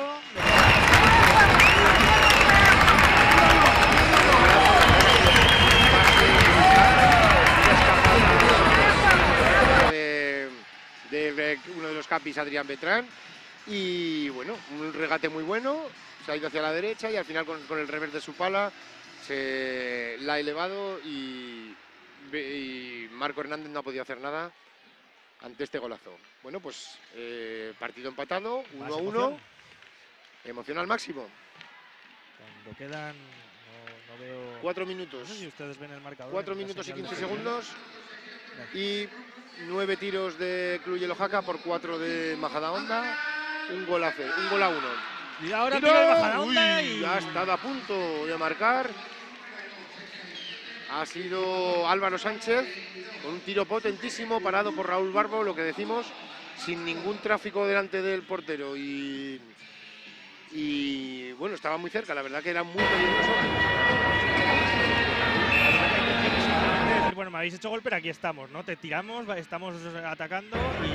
S2: De, de, de uno de los capis, Adrián Betrán. Y bueno, un regate muy bueno. Se ha ido hacia la derecha y al final con, con el revés de su pala se la ha elevado y, y Marco Hernández no ha podido hacer nada ante este golazo. Bueno, pues eh, partido empatado, uno a uno. Emoción al máximo.
S1: Cuando quedan, no, no veo...
S2: Cuatro minutos.
S1: No sé si ustedes ven el marcador.
S2: Cuatro minutos y quince segundos. Y nueve tiros de Cluj Jaca por cuatro de Majadahonda. Un golazo, un gol a uno.
S1: Y ahora tira el Majadahonda y...
S2: ha estado a punto de marcar. Ha sido Álvaro Sánchez con un tiro potentísimo parado por Raúl Barbo, lo que decimos, sin ningún tráfico delante del portero y, y bueno, estaba muy cerca, la verdad que era muy peligroso.
S1: Bueno, me habéis hecho gol, pero aquí estamos, ¿no? Te tiramos, estamos atacando y...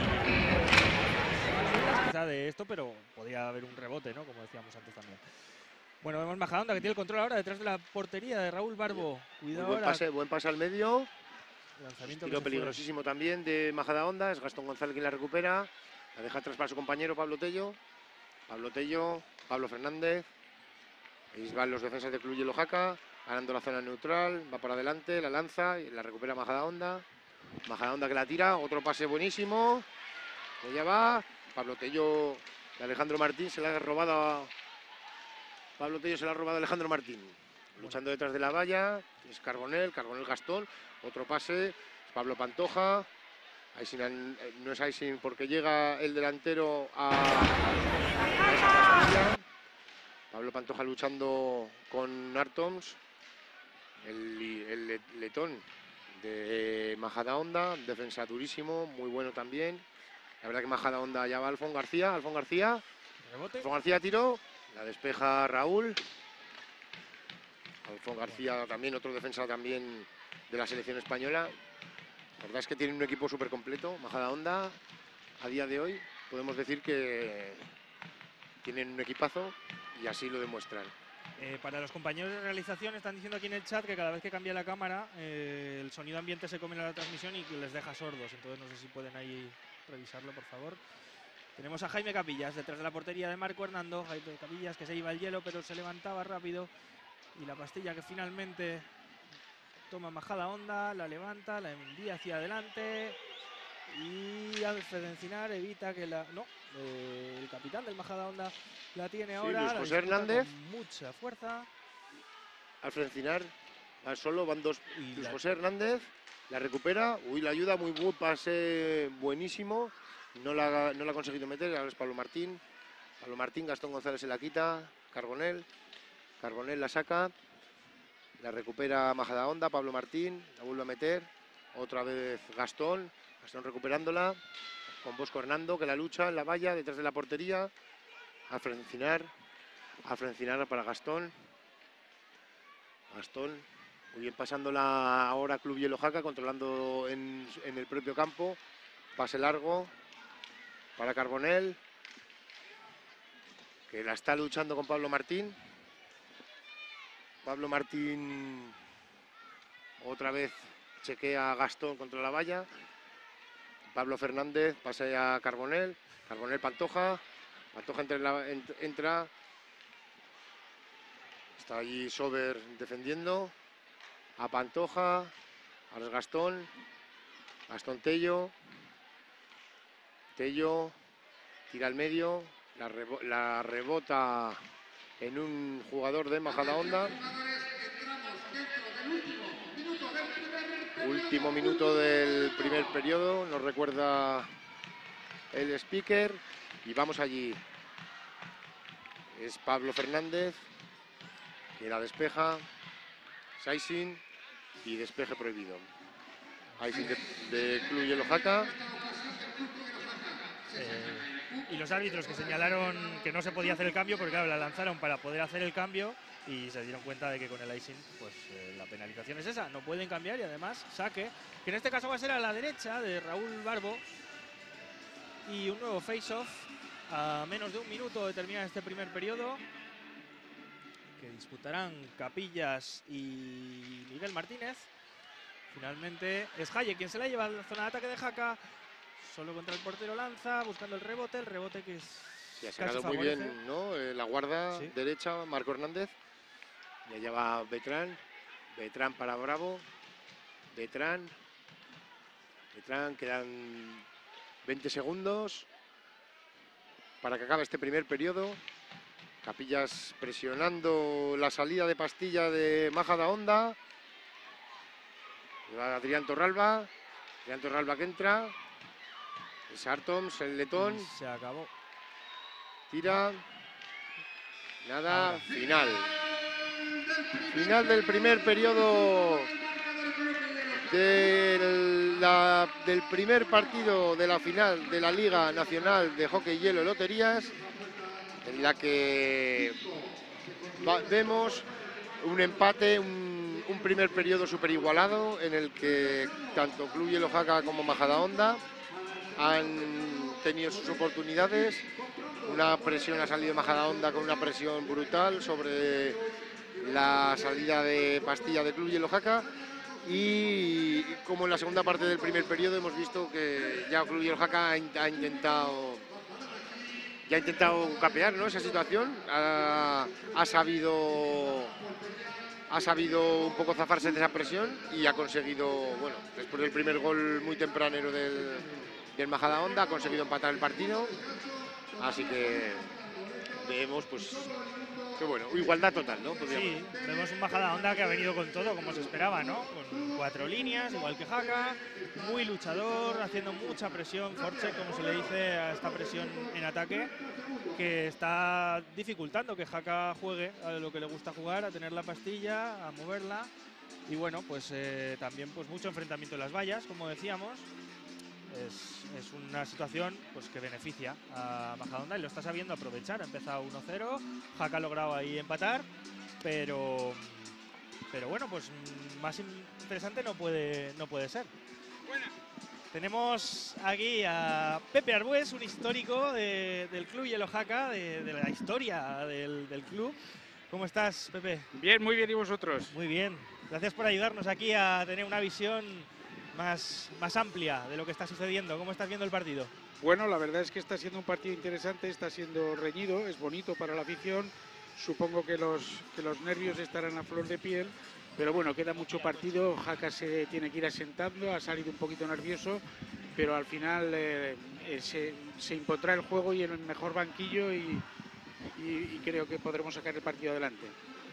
S1: Quizá de esto, pero podría haber un rebote, ¿no? Como decíamos antes también. Bueno, vemos Majadahonda que tiene el control ahora detrás de la portería de Raúl Barbo. Cuidado
S2: buen
S1: ahora.
S2: Pase, buen pase al medio.
S1: Lanzamiento
S2: Tiro peligrosísimo fue. También de Majadahonda. Es Gastón González quien la recupera. La deja atrás para su compañero Pablo Tello. Pablo Tello, Pablo Fernández. Ahí van los defensas de Cluj Jaca. Ganando la zona neutral. Va para adelante, la lanza y la recupera Majadahonda. Majadahonda que la tira. Otro pase buenísimo. Ella va. Pablo Tello de Alejandro Martín se la ha robado a... Pablo Tello se la ha robado a Alejandro Martín. Luchando detrás de la valla. Es Carbonell, Carbonell Gastón. Otro pase. Pablo Pantoja. Icing, no es icing porque llega el delantero a, a esa pasarela. Pablo Pantoja luchando con Artoms. El, el letón de Majadahonda. Defensa durísimo. Muy bueno también. La verdad que Majadahonda ya va Alfón García. Alfón García.
S1: Rebote.
S2: Alfón García tiró. La despeja Raúl. Alfón García también, otro defensa también de la selección española. La verdad es que tienen un equipo súper completo. Majadahonda, a día de hoy, podemos decir que tienen un equipazo y así lo demuestran.
S1: Eh, para los compañeros de realización están diciendo aquí en el chat que cada vez que cambia la cámara eh, el sonido ambiente se come en la transmisión y les deja sordos, entonces no sé si pueden ahí revisarlo, por favor. Tenemos a Jaime Capillas detrás de la portería de Marco Hernando. Jaime Capillas que se iba al hielo pero se levantaba rápido y la pastilla que finalmente toma Majadahonda, la levanta, la envía hacia adelante y Alfred Encinar evita que la... No, eh, el capitán del Majadahonda la tiene ahora.
S2: Sí, Luis José Hernández.
S1: Con mucha fuerza.
S2: Alfred Encinar, al solo van dos.
S1: Y
S2: Luis
S1: la...
S2: José Hernández la recupera. Uy, la ayuda, muy buen pase, buenísimo. No la, no la ha conseguido meter, ahora es Pablo Martín. Pablo Martín, Gastón González se la quita. Carbonell. Carbonell la saca. La recupera Majadahonda, Pablo Martín. La vuelve a meter. Otra vez Gastón. Gastón recuperándola. Con Bosco Hernando, que la lucha en la valla, detrás de la portería. Alfred Encinar. Alfred Encinar para Gastón. Gastón. Muy bien pasándola ahora Club Hielo Jaca, controlando en, en el propio campo. Pase largo para Carbonell, que la está luchando con Pablo Martín. Pablo Martín otra vez chequea a Gastón contra la valla. Pablo Fernández pase a Carbonell. Carbonell Pantoja. Pantoja entra, en la, entra. Está allí Sober defendiendo. A Pantoja. Ahora es Gastón. Gastón Tello. Tello. Tira al medio. La, rebo la rebota en un jugador de Majadahonda. Último minuto del primer periodo, nos recuerda el speaker. Y vamos allí. Es Pablo Fernández, que la despeja. Saisin y despeje prohibido. Saisin de, de Club Hielo Jaca.
S1: Eh, y los árbitros que señalaron que no se podía hacer el cambio, porque claro, la lanzaron para poder hacer el cambio y se dieron cuenta de que con el icing pues eh, la penalización es esa, no pueden cambiar y además saque, que en este caso va a ser a la derecha de Raúl Barbo y un nuevo face-off a menos de un minuto de terminar este primer periodo que disputarán Capillas y Miguel Martínez. Finalmente es Jaye quien se la lleva a la zona de ataque de Jaca. Solo contra el portero lanza, buscando el rebote, el rebote que es...
S2: Sí, ha sacado muy bien, ¿no? Eh, la guarda sí. derecha, Marco Hernández. Y allá va Betrán. Betrán para Bravo. Betrán. Betrán, quedan veinte segundos para que acabe este primer periodo. Capillas presionando la salida de pastilla de Majadahonda. Va Adrián Torralba. Adrián Torralba que entra. Es Artoms, el letón.
S1: Y se acabó.
S2: Tira. Nada. Ahora. Final. Final del primer periodo del, la, del primer partido de la final de la Liga Nacional de Hockey Hielo Loterías, en la que va, vemos un empate, un, un primer periodo súper igualado, en el que tanto Club Hielo Jaca como Majadahonda han tenido sus oportunidades. Una presión ha salido Majadahonda con una presión brutal sobre la salida de pastilla de Club Hielo Jaca, y como en la segunda parte del primer periodo hemos visto que ya Club Hielo Jaca ha, ha intentado ya ha intentado capear, ¿no?, esa situación, ha, ha sabido ha sabido un poco zafarse de esa presión y ha conseguido, bueno, después del primer gol muy tempranero del del Majadahonda, ha conseguido empatar el partido, así que vemos pues que bueno, igualdad total, ¿no? Podríamos.
S1: Sí, vemos un Majadahonda que ha venido con todo, como se esperaba, ¿no? Con cuatro líneas, igual que Jaca, muy luchador, haciendo mucha presión, forecheck, como se le dice a esta presión en ataque, que está dificultando que Jaca juegue a lo que le gusta jugar, a tener la pastilla, a moverla, y bueno, pues eh, también pues mucho enfrentamiento en las vallas, como decíamos. Es, es una situación pues, que beneficia a Majadahonda y lo está sabiendo aprovechar. Ha empezado uno cero, Jaca ha logrado ahí empatar, pero, pero bueno, pues más interesante no puede, no puede ser. Bueno. Tenemos aquí a Pepe Arbues, un histórico de, del Club Hielo Jaca, de, de la historia del, del club, ¿Cómo estás, Pepe?
S4: Bien, muy bien, ¿y vosotros?
S1: Muy bien. Gracias por ayudarnos aquí a tener una visión más, más amplia de lo que está sucediendo. ¿Cómo estás viendo el partido?
S4: Bueno, la verdad es que está siendo un partido interesante, está siendo reñido, es bonito para la afición. Supongo que los, que los nervios estarán a flor de piel, pero bueno, queda mucho partido. Jaca se tiene que ir asentando, ha salido un poquito nervioso, pero al final eh, eh, se, se impondrá el juego y en el mejor banquillo y, y, y creo que podremos sacar el partido adelante.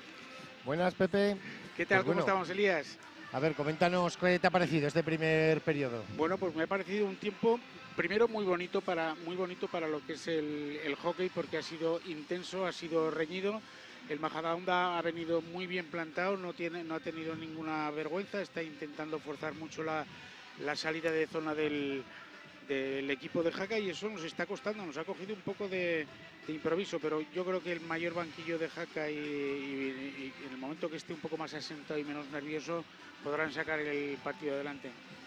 S5: Buenas, Pepe.
S4: ¿Qué tal?
S5: Pues
S4: ¿Cómo
S5: bueno,
S4: estamos, Elías?
S5: A ver, coméntanos qué te ha parecido este primer periodo.
S4: Bueno, pues me ha parecido un tiempo, primero muy bonito para, muy bonito para lo que es el, el hockey, porque ha sido intenso, ha sido reñido. El Majadahonda ha venido muy bien plantado, no, tiene, no ha tenido ninguna vergüenza, está intentando forzar mucho la, la salida de zona del, del equipo de Jaca y eso nos está costando, nos ha cogido un poco de, de improviso, pero yo creo que el mayor banquillo de Jaca y, y, y en el momento que esté un poco más asentado y menos nervioso podrán sacar el partido adelante.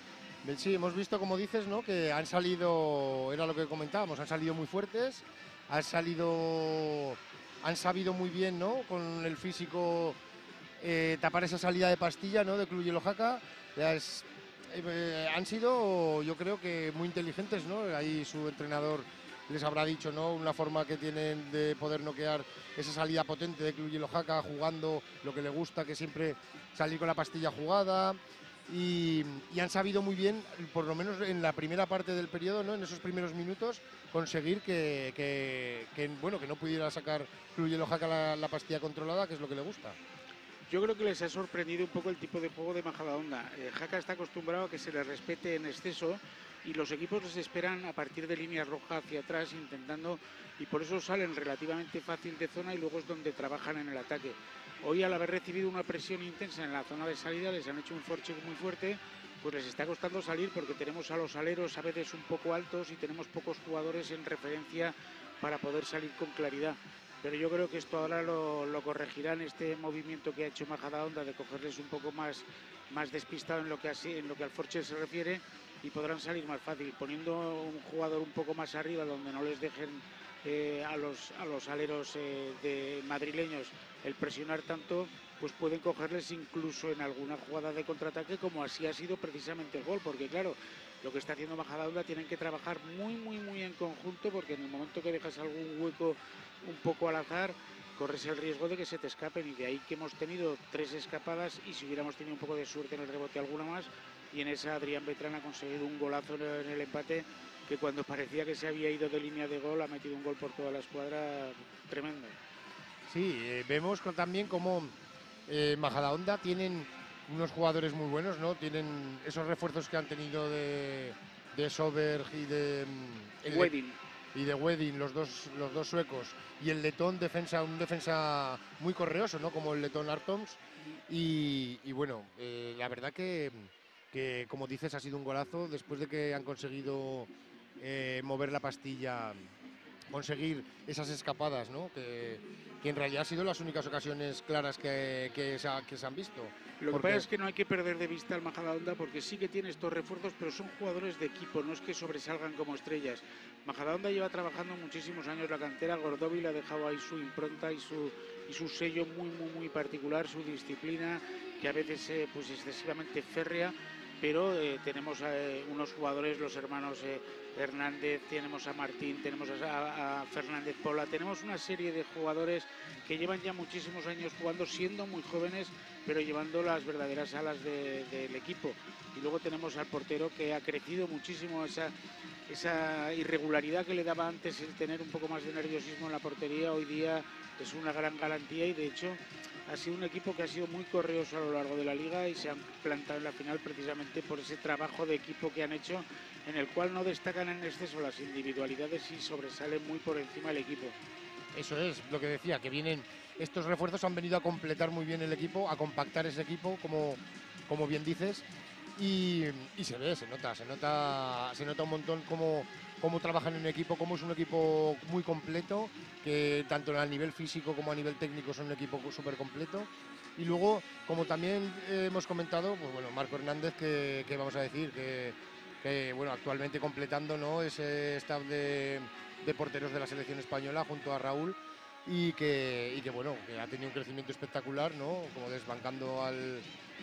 S5: Sí, hemos visto, como dices, ¿no?, que han salido, era lo que comentábamos, han salido muy fuertes, han salido, han sabido muy bien, ¿no?, con el físico eh, tapar esa salida de pastilla, ¿no?, de Club Hielo Jaca. Es, eh, han sido, yo creo que muy inteligentes, ¿no? Ahí su entrenador les habrá dicho, ¿no?, una forma que tienen de poder noquear esa salida potente de Club Hielo Jaca, jugando lo que le gusta, que siempre salir con la pastilla jugada. Y, y han sabido muy bien, por lo menos en la primera parte del periodo, ¿no?, en esos primeros minutos, conseguir que, que, que, bueno, que no pudiera sacar Club Hielo Jaca la, la pastilla controlada, que es lo que le gusta.
S4: Yo creo que les ha sorprendido un poco el tipo de juego de Majadahonda. Eh, Jaca está acostumbrado a que se le respete en exceso y los equipos les esperan a partir de línea roja hacia atrás intentando, y por eso salen relativamente fácil de zona y luego es donde trabajan en el ataque. Hoy, al haber recibido una presión intensa en la zona de salida, les han hecho un forecheck muy fuerte, pues les está costando salir porque tenemos a los aleros a veces un poco altos y tenemos pocos jugadores en referencia para poder salir con claridad. Pero yo creo que esto ahora lo, lo corregirán, este movimiento que ha hecho Majadahonda de cogerles un poco más, más despistado en lo que, así, en lo que al forecheck se refiere, y podrán salir más fácil, poniendo un jugador un poco más arriba donde no les dejen eh, a, los, a los aleros eh, de madrileños el presionar tanto, pues pueden cogerles incluso en alguna jugada de contraataque, como así ha sido precisamente el gol, porque claro, lo que está haciendo Majadahonda tienen que trabajar muy muy muy en conjunto, porque en el momento que dejas algún hueco un poco al azar, corres el riesgo de que se te escapen, y de ahí que hemos tenido tres escapadas, y si hubiéramos tenido un poco de suerte en el rebote alguna más, y en esa Adrián Beltrán ha conseguido un golazo en el empate, que cuando parecía que se había ido de línea de gol ha metido un gol por toda la escuadra tremendo.
S5: Sí, eh, vemos con, también como eh, Majadahonda tienen unos jugadores muy buenos, ¿no? Tienen esos refuerzos que han tenido de, de Soberg y de
S4: el Wedding.
S5: y de Wedding, los dos, los dos suecos, y el letón, defensa, un defensa muy correoso, ¿no?, como el letón Artoms. Y, y bueno, eh, la verdad que, que, como dices, ha sido un golazo después de que han conseguido eh, mover la pastilla, conseguir esas escapadas, ¿no?, que, que en realidad han sido las únicas ocasiones claras que, que, se, ha, que se han visto.
S4: Lo que
S5: porque...
S4: pasa es que no hay que perder de vista al Majadahonda, porque sí que tiene estos refuerzos, pero son jugadores de equipo, no es que sobresalgan como estrellas. Majadahonda lleva trabajando muchísimos años la cantera, Gordovi le ha dejado ahí su impronta y su, y su sello muy, muy, muy particular, su disciplina, que a veces eh, pues excesivamente férrea, pero eh, tenemos eh, unos jugadores, los hermanos eh, Hernández, tenemos a Martín, tenemos a, a Fernández Pola, tenemos una serie de jugadores que llevan ya muchísimos años jugando, siendo muy jóvenes, pero llevando las verdaderas alas de, del equipo. Y luego tenemos al portero, que ha crecido muchísimo, esa, esa irregularidad que le daba antes el tener un poco más de nerviosismo en la portería, hoy día es una gran garantía, y de hecho ha sido un equipo que ha sido muy correoso a lo largo de la liga y se han plantado en la final precisamente por ese trabajo de equipo que han hecho, en el cual no destacan en exceso las individualidades y sobresalen muy por encima del equipo.
S5: Eso es lo que decía, que vienen estos refuerzos, han venido a completar muy bien el equipo, a compactar ese equipo, como, como bien dices, y, y se ve, se nota, se nota, se nota un montón cómo, cómo trabajan en equipo, cómo es un equipo muy completo, que tanto a nivel físico como a nivel técnico son un equipo súper completo. Y luego, como también eh, hemos comentado, pues bueno, Marco Hernández, que, que vamos a decir, que, que bueno, actualmente completando, ¿no?, ese staff de, de porteros de la selección española junto a Raúl, y que, y que bueno, que ha tenido un crecimiento espectacular, ¿no? Como desbancando al,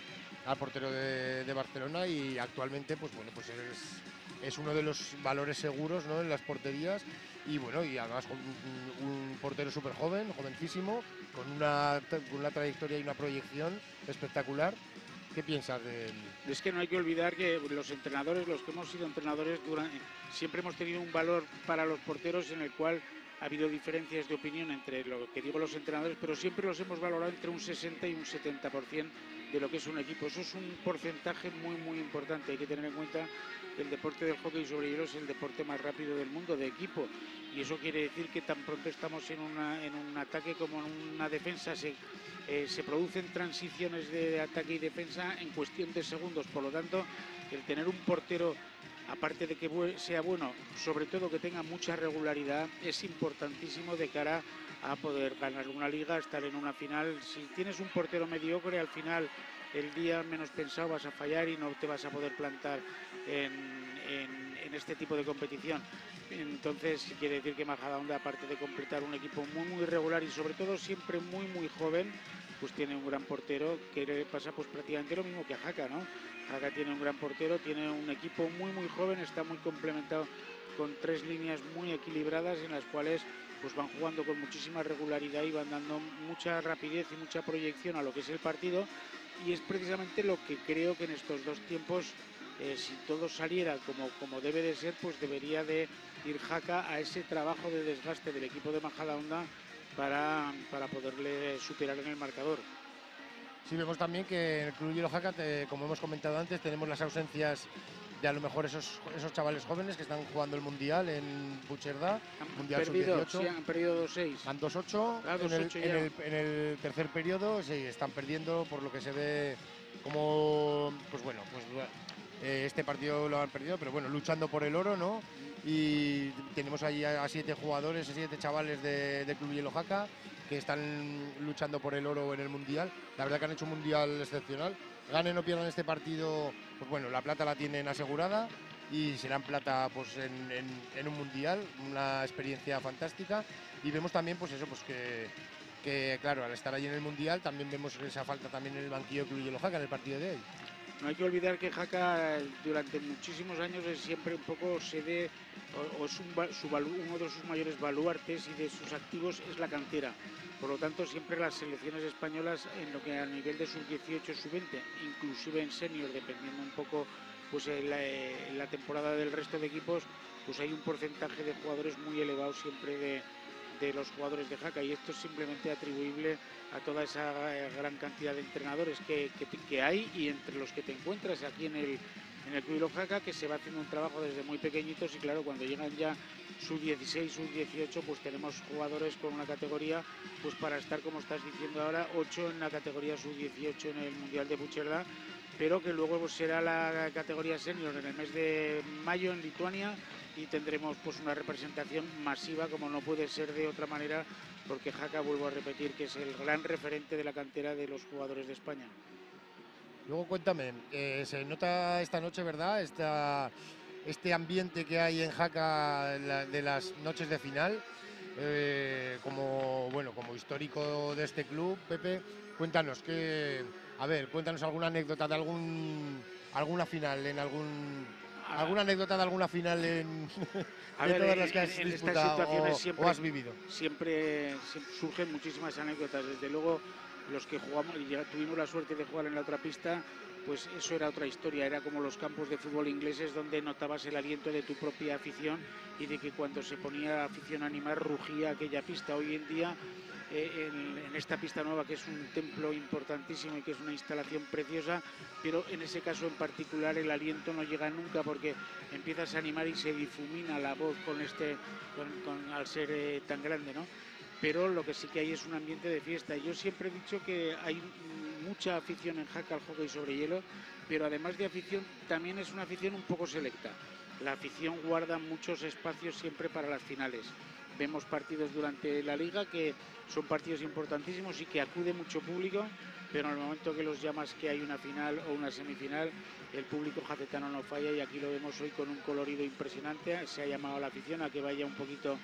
S5: al portero de, de Barcelona, y actualmente pues bueno, pues es, es uno de los valores seguros, ¿no? En las porterías, y bueno, y además con un, un portero súper joven, jovencísimo, con una, con una trayectoria y una proyección espectacular. ¿Qué piensas de él?
S4: Es que no hay que olvidar que los entrenadores, los que hemos sido entrenadores, durante, siempre hemos tenido un valor para los porteros en el cual ha habido diferencias de opinión entre lo que digo los entrenadores, pero siempre los hemos valorado entre un sesenta y un setenta por ciento de lo que es un equipo. Eso es un porcentaje muy, muy importante. Hay que tener en cuenta que el deporte del hockey sobre hielo es el deporte más rápido del mundo de equipo. Y eso quiere decir que tan pronto estamos en, una, en un ataque como en una defensa, se, eh, se producen transiciones de ataque y defensa en cuestión de segundos. Por lo tanto, el tener un portero, aparte de que sea bueno, sobre todo que tenga mucha regularidad, es importantísimo de cara a poder ganar una liga, estar en una final. Si tienes un portero mediocre, al final el día menos pensado vas a fallar y no te vas a poder plantar en, en, en este tipo de competición. Entonces quiere decir que Majadahonda, aparte de completar un equipo muy muy regular y sobre todo siempre muy muy joven, pues tiene un gran portero, que le pasa pues prácticamente lo mismo que a Jaca, ¿no? Jaca tiene un gran portero, tiene un equipo muy muy joven, está muy complementado con tres líneas muy equilibradas en las cuales pues van jugando con muchísima regularidad y van dando mucha rapidez y mucha proyección a lo que es el partido, y es precisamente lo que creo que en estos dos tiempos, eh, si todo saliera como, como debe de ser, pues debería de ir Jaca a ese trabajo de desgaste del equipo de Majadahonda para, para poderle superar en el marcador.
S5: Sí, vemos también que en el Club Hielo Jaca, te, como hemos comentado antes, tenemos las ausencias de a lo mejor esos, esos chavales jóvenes que están jugando el Mundial en Puigcerdá, Mundial sub dieciocho.
S4: Sí, han perdido dos seis.
S5: Van dos ocho,
S4: ah,
S5: en, el, en, el, en el tercer periodo sí, están perdiendo, por lo que se ve como, pues bueno, pues eh, este partido lo han perdido, pero bueno, luchando por el oro, ¿no? Y tenemos ahí a, a siete jugadores, a siete chavales de, de Club Hielo Jaca que están luchando por el oro en el Mundial. La verdad que han hecho un Mundial excepcional. Ganen o pierdan este partido, pues bueno, la plata la tienen asegurada y serán plata pues en, en, en un Mundial, una experiencia fantástica. Y vemos también pues eso, pues que, que claro, al estar allí en el Mundial también vemos esa falta también en el banquillo de Club Hielo Jaca en el partido de hoy.
S4: No hay que olvidar que Jaca durante muchísimos años es siempre un poco sede, o, o es un, su, uno de sus mayores baluartes y de sus activos es la cantera. Por lo tanto, siempre las selecciones españolas, en lo que a nivel de sub dieciocho, sub veinte, inclusive en senior, dependiendo un poco pues en la, en la temporada del resto de equipos, pues hay un porcentaje de jugadores muy elevado siempre de, de los jugadores de Jaca, y esto es simplemente atribuible a toda esa gran cantidad de entrenadores que, que, que hay, y entre los que te encuentras aquí en el, en el Club Hielo Jaca, que se va haciendo un trabajo desde muy pequeñitos, y claro, cuando llegan ya sub dieciséis, sub dieciocho, pues tenemos jugadores con una categoría, pues para estar, como estás diciendo ahora, ocho en la categoría sub dieciocho en el Mundial de Puigcerdá, pero que luego pues, será la categoría senior en el mes de mayo en Lituania, y tendremos pues una representación masiva, como no puede ser de otra manera, porque Jaca, vuelvo a repetir, que es el gran referente de la cantera de los jugadores de España.
S5: Luego cuéntame, eh, se nota esta noche, ¿verdad? Esta, este ambiente que hay en Jaca la, de las noches de final, eh, como bueno, como histórico de este club, Pepe, cuéntanos que, a ver, cuéntanos alguna anécdota de algún alguna final en algún ¿Alguna anécdota de alguna final en,
S4: a
S5: de
S4: ver,
S5: todas las que has
S4: en, en
S5: disputado
S4: estas situaciones
S5: o,
S4: siempre,
S5: o has vivido?
S4: Siempre, siempre surgen muchísimas anécdotas. Desde luego, los que jugamos y ya tuvimos la suerte de jugar en la otra pista, pues eso era otra historia. Era como los campos de fútbol ingleses, donde notabas el aliento de tu propia afición y de que cuando se ponía la afición a animar rugía aquella pista. Hoy en día, eh, en, en esta pista nueva, que es un templo importantísimo y que es una instalación preciosa, pero en ese caso en particular el aliento no llega nunca, porque empiezas a animar y se difumina la voz con este, con, con, al ser eh, tan grande, ¿no? Pero lo que sí que hay es un ambiente de fiesta. Yo siempre he dicho que hay mucha afición en Jaca al hockey sobre hielo, pero además de afición, también es una afición un poco selecta. La afición guarda muchos espacios siempre para las finales. Vemos partidos durante la liga que son partidos importantísimos y que acude mucho público, pero en el momento que los llamas que hay una final o una semifinal, el público jacetano no falla, y aquí lo vemos hoy con un colorido impresionante. Se ha llamado a la afición a que vaya un poquito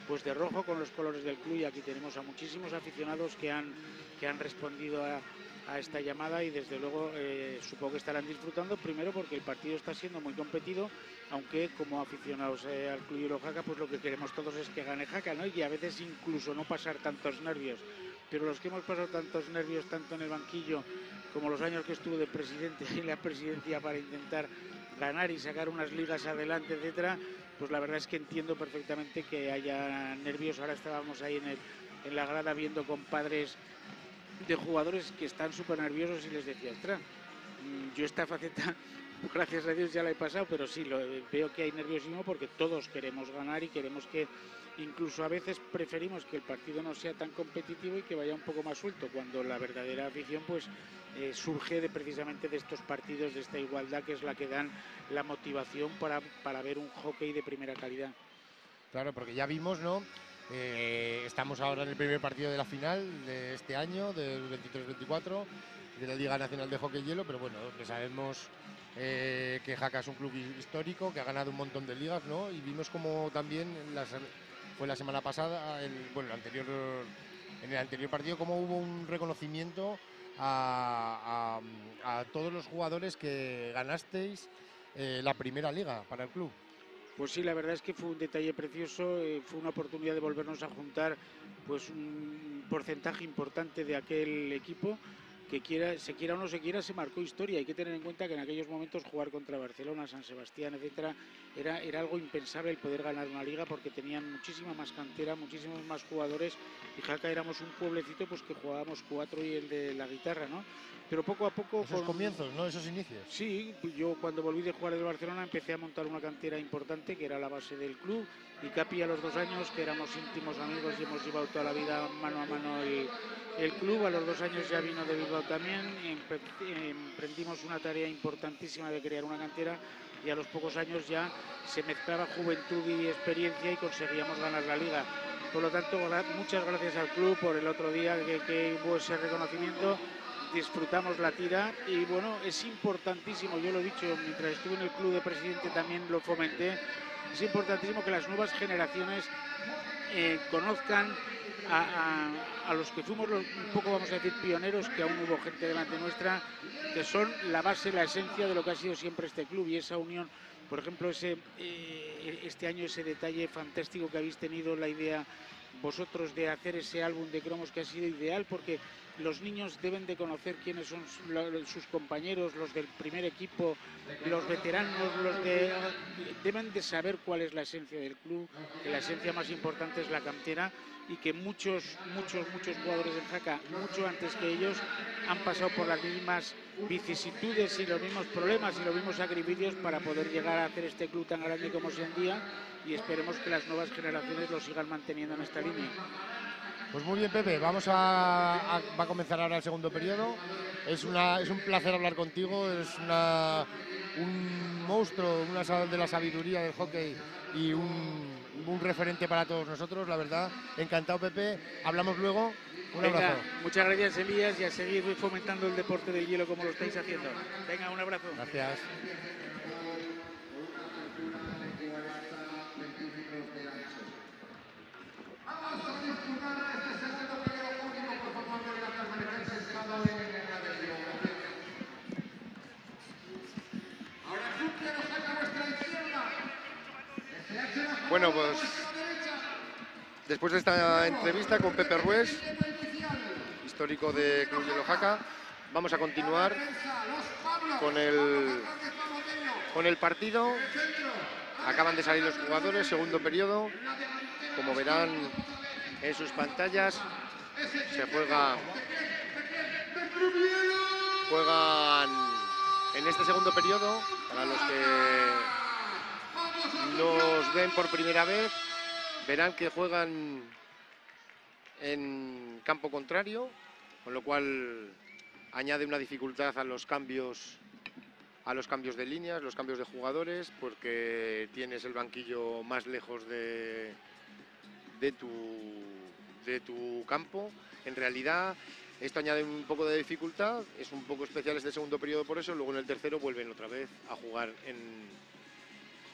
S4: pues de rojo con los colores del club, y aquí tenemos a muchísimos aficionados que han, que han respondido a, a esta llamada, y desde luego eh, supongo que estarán disfrutando, primero porque el partido está siendo muy competido, aunque como aficionados eh, al Club Hielo Jaca, pues lo que queremos todos es que gane Jaca, ¿no? Y a veces incluso no pasar tantos nervios, pero los que hemos pasado tantos nervios tanto en el banquillo como los años que estuve de presidente en la presidencia para intentar ganar y sacar unas ligas adelante, etcétera, pues la verdad es que entiendo perfectamente que haya nervios. Ahora estábamos ahí en, el, en la grada viendo con padres de jugadores que están súper nerviosos y les decía, ostras, yo esta faceta, gracias a Dios ya la he pasado, pero sí, lo, veo que hay nerviosismo porque todos queremos ganar y queremos que, incluso a veces preferimos que el partido no sea tan competitivo y que vaya un poco más suelto, cuando la verdadera afición pues eh, surge de, precisamente de estos partidos, de esta igualdad que es la que dan la motivación para, para ver un hockey de primera calidad.
S5: Claro, porque ya vimos, ¿no? Eh, estamos ahora en el primer partido de la final de este año, del veintitrés veinticuatro, de la Liga Nacional de Hockey Hielo, pero bueno, que sabemos eh, que Jaca es un club histórico, que ha ganado un montón de ligas, ¿no? Y vimos como también las, fue la semana pasada, el, bueno, el anterior, en el anterior partido, como hubo un reconocimiento a, a, a todos los jugadores que ganasteis eh, la primera liga para el club.
S4: Pues sí, la verdad es que fue un detalle precioso, eh, fue una oportunidad de volvernos a juntar pues un porcentaje importante de aquel equipo que quiera, se quiera o no se quiera, se marcó historia. Hay que tener en cuenta que en aquellos momentos jugar contra Barcelona, San Sebastián, etcétera, era, era algo impensable el poder ganar una liga, porque tenían muchísima más cantera, muchísimos más jugadores, y Jaca éramos un pueblecito pues que jugábamos cuatro y el de la guitarra, ¿no? Pero poco a poco...
S5: Esos
S4: con...
S5: comienzos, ¿no? Esos inicios.
S4: Sí, yo cuando volví de jugar del Barcelona empecé a montar una cantera importante que era la base del club, y Capi a los dos años, que éramos íntimos amigos y hemos llevado toda la vida mano a mano el, el club, a los dos años ya vino de Bilbao también, emprendimos una tarea importantísima de crear una cantera, y a los pocos años ya se mezclaba juventud y experiencia y conseguíamos ganar la liga. Por lo tanto, muchas gracias al club por el otro día que, que hubo ese reconocimiento. Disfrutamos la tira y bueno, es importantísimo, yo lo he dicho mientras estuve en el club de presidente, también lo fomenté, es importantísimo que las nuevas generaciones eh, conozcan a, a, a los que fuimos los, un poco, vamos a decir, pioneros, que aún hubo gente delante nuestra, que son la base, la esencia de lo que ha sido siempre este club, y esa unión. Por ejemplo, ese, eh, este año ese detalle fantástico que habéis tenido la idea vosotros de hacer ese álbum de cromos, que ha sido ideal, porque los niños deben de conocer quiénes son sus compañeros, los del primer equipo, los veteranos, los de, deben de saber cuál es la esencia del club, que la esencia más importante es la cantera, y que muchos, muchos, muchos jugadores en Jaca, mucho antes que ellos, han pasado por las mismas vicisitudes y los mismos problemas y los mismos sacrificios para poder llegar a hacer este club tan grande como es hoy en día, y esperemos que las nuevas generaciones lo sigan manteniendo en esta línea.
S5: Pues muy bien, Pepe, vamos a, a, va a comenzar ahora el segundo periodo. Es, una, es un placer hablar contigo, es una, un monstruo, una de la sabiduría del hockey y un, un referente para todos nosotros, la verdad. Encantado, Pepe, hablamos luego. Un
S4: Venga,
S5: abrazo.
S4: Muchas gracias, Elías, y a seguir fomentando el deporte del hielo como lo estáis haciendo. Venga, un abrazo.
S5: Gracias.
S2: Bueno, pues después de esta entrevista con Pepe Rués, histórico de Club Hielo Jaca, vamos a continuar con el, con el partido. Acaban de salir los jugadores, segundo periodo. Como verán en sus pantallas, se juega, juegan en este segundo periodo, para los que nos ven por primera vez, verán que juegan en campo contrario, con lo cual añade una dificultad a los cambios a los cambios de líneas, los cambios de jugadores, porque tienes el banquillo más lejos de, de, tu, de tu campo. En realidad esto añade un poco de dificultad, es un poco especial este segundo periodo por eso. Luego en el tercero vuelven otra vez a jugar en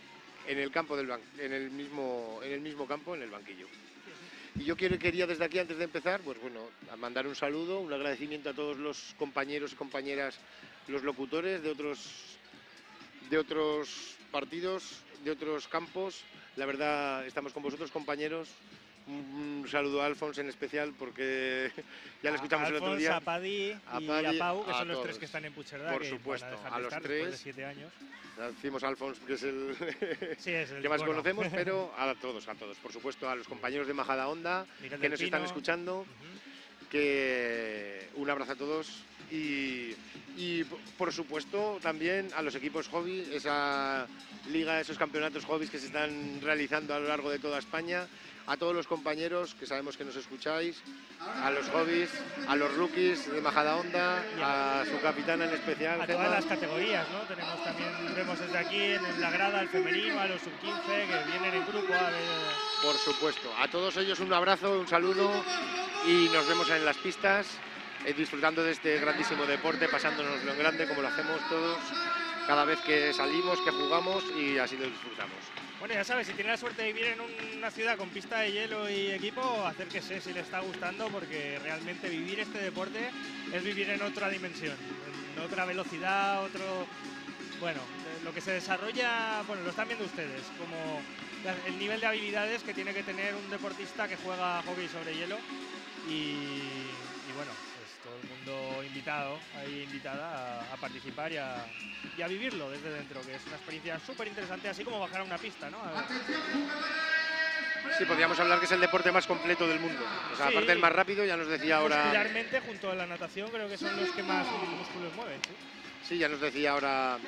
S2: en el campo del ban en el mismo en el mismo campo, en el banquillo. Y yo quiero, quería desde aquí, antes de empezar, pues bueno, a mandar un saludo, un agradecimiento a todos los compañeros y compañeras, los locutores de otros, de otros partidos, de otros campos. La verdad, estamos con vosotros, compañeros. Un, un saludo a Alfons en especial, porque ya lo escuchamos
S1: a
S2: el otro
S1: Alfons,
S2: día.
S1: a Paddy
S2: a
S1: y
S2: Paddy,
S1: a Pau, que
S2: a
S1: son los tres
S2: todos.
S1: que están en Puigcerdá,
S2: Por
S1: que
S2: supuesto,
S1: van a, dejar
S2: a
S1: de
S2: los
S1: estar
S2: tres.
S1: después de siete años.
S2: Decimos a Alfons, que es el,
S1: Sí, es el
S2: que más
S1: bueno.
S2: conocemos, pero a todos, a todos. Por supuesto, a los compañeros de Majadahonda,
S1: Miguel
S2: que
S1: del
S2: nos
S1: Pino.
S2: están escuchando.
S1: Uh-huh.
S2: Que un abrazo a todos y, y por supuesto también a los equipos hobby, esa liga, esos campeonatos hobbies que se están realizando a lo largo de toda España, a todos los compañeros que sabemos que nos escucháis, a los hobbies, a los rookies de Majadahonda, a su capitana en especial.
S1: A
S2: Gemma.
S1: todas las categorías, ¿no? Tenemos también, vemos desde aquí en la grada al femenino, a los sub quince que vienen en grupo a ver.
S2: Por supuesto, a todos ellos un abrazo, un saludo y nos vemos en las pistas eh, disfrutando de este grandísimo deporte, pasándonoslo en grande como lo hacemos todos cada vez que salimos, que jugamos y así lo disfrutamos.
S1: Bueno, ya sabes, si tiene la suerte de vivir en una ciudad con pista de hielo y equipo, acérquese si le está gustando, porque realmente vivir este deporte es vivir en otra dimensión, en otra velocidad, otro... Bueno, lo que se desarrolla, bueno, lo están viendo ustedes, como el nivel de habilidades que tiene que tener un deportista que juega hockey sobre hielo y, y bueno, pues todo el mundo invitado, ahí invitada a, a participar y a, y a vivirlo desde dentro, que es una experiencia súper interesante, así como bajar a una pista, ¿no? A
S2: Sí, podríamos hablar que es el deporte más completo del mundo. O sea,
S1: Sí.
S2: aparte del más rápido, ya nos decía ahora...
S1: Muscularmente, junto a la natación, creo que son los que más músculos mueven, ¿sí?
S2: Sí, ya nos decía ahora...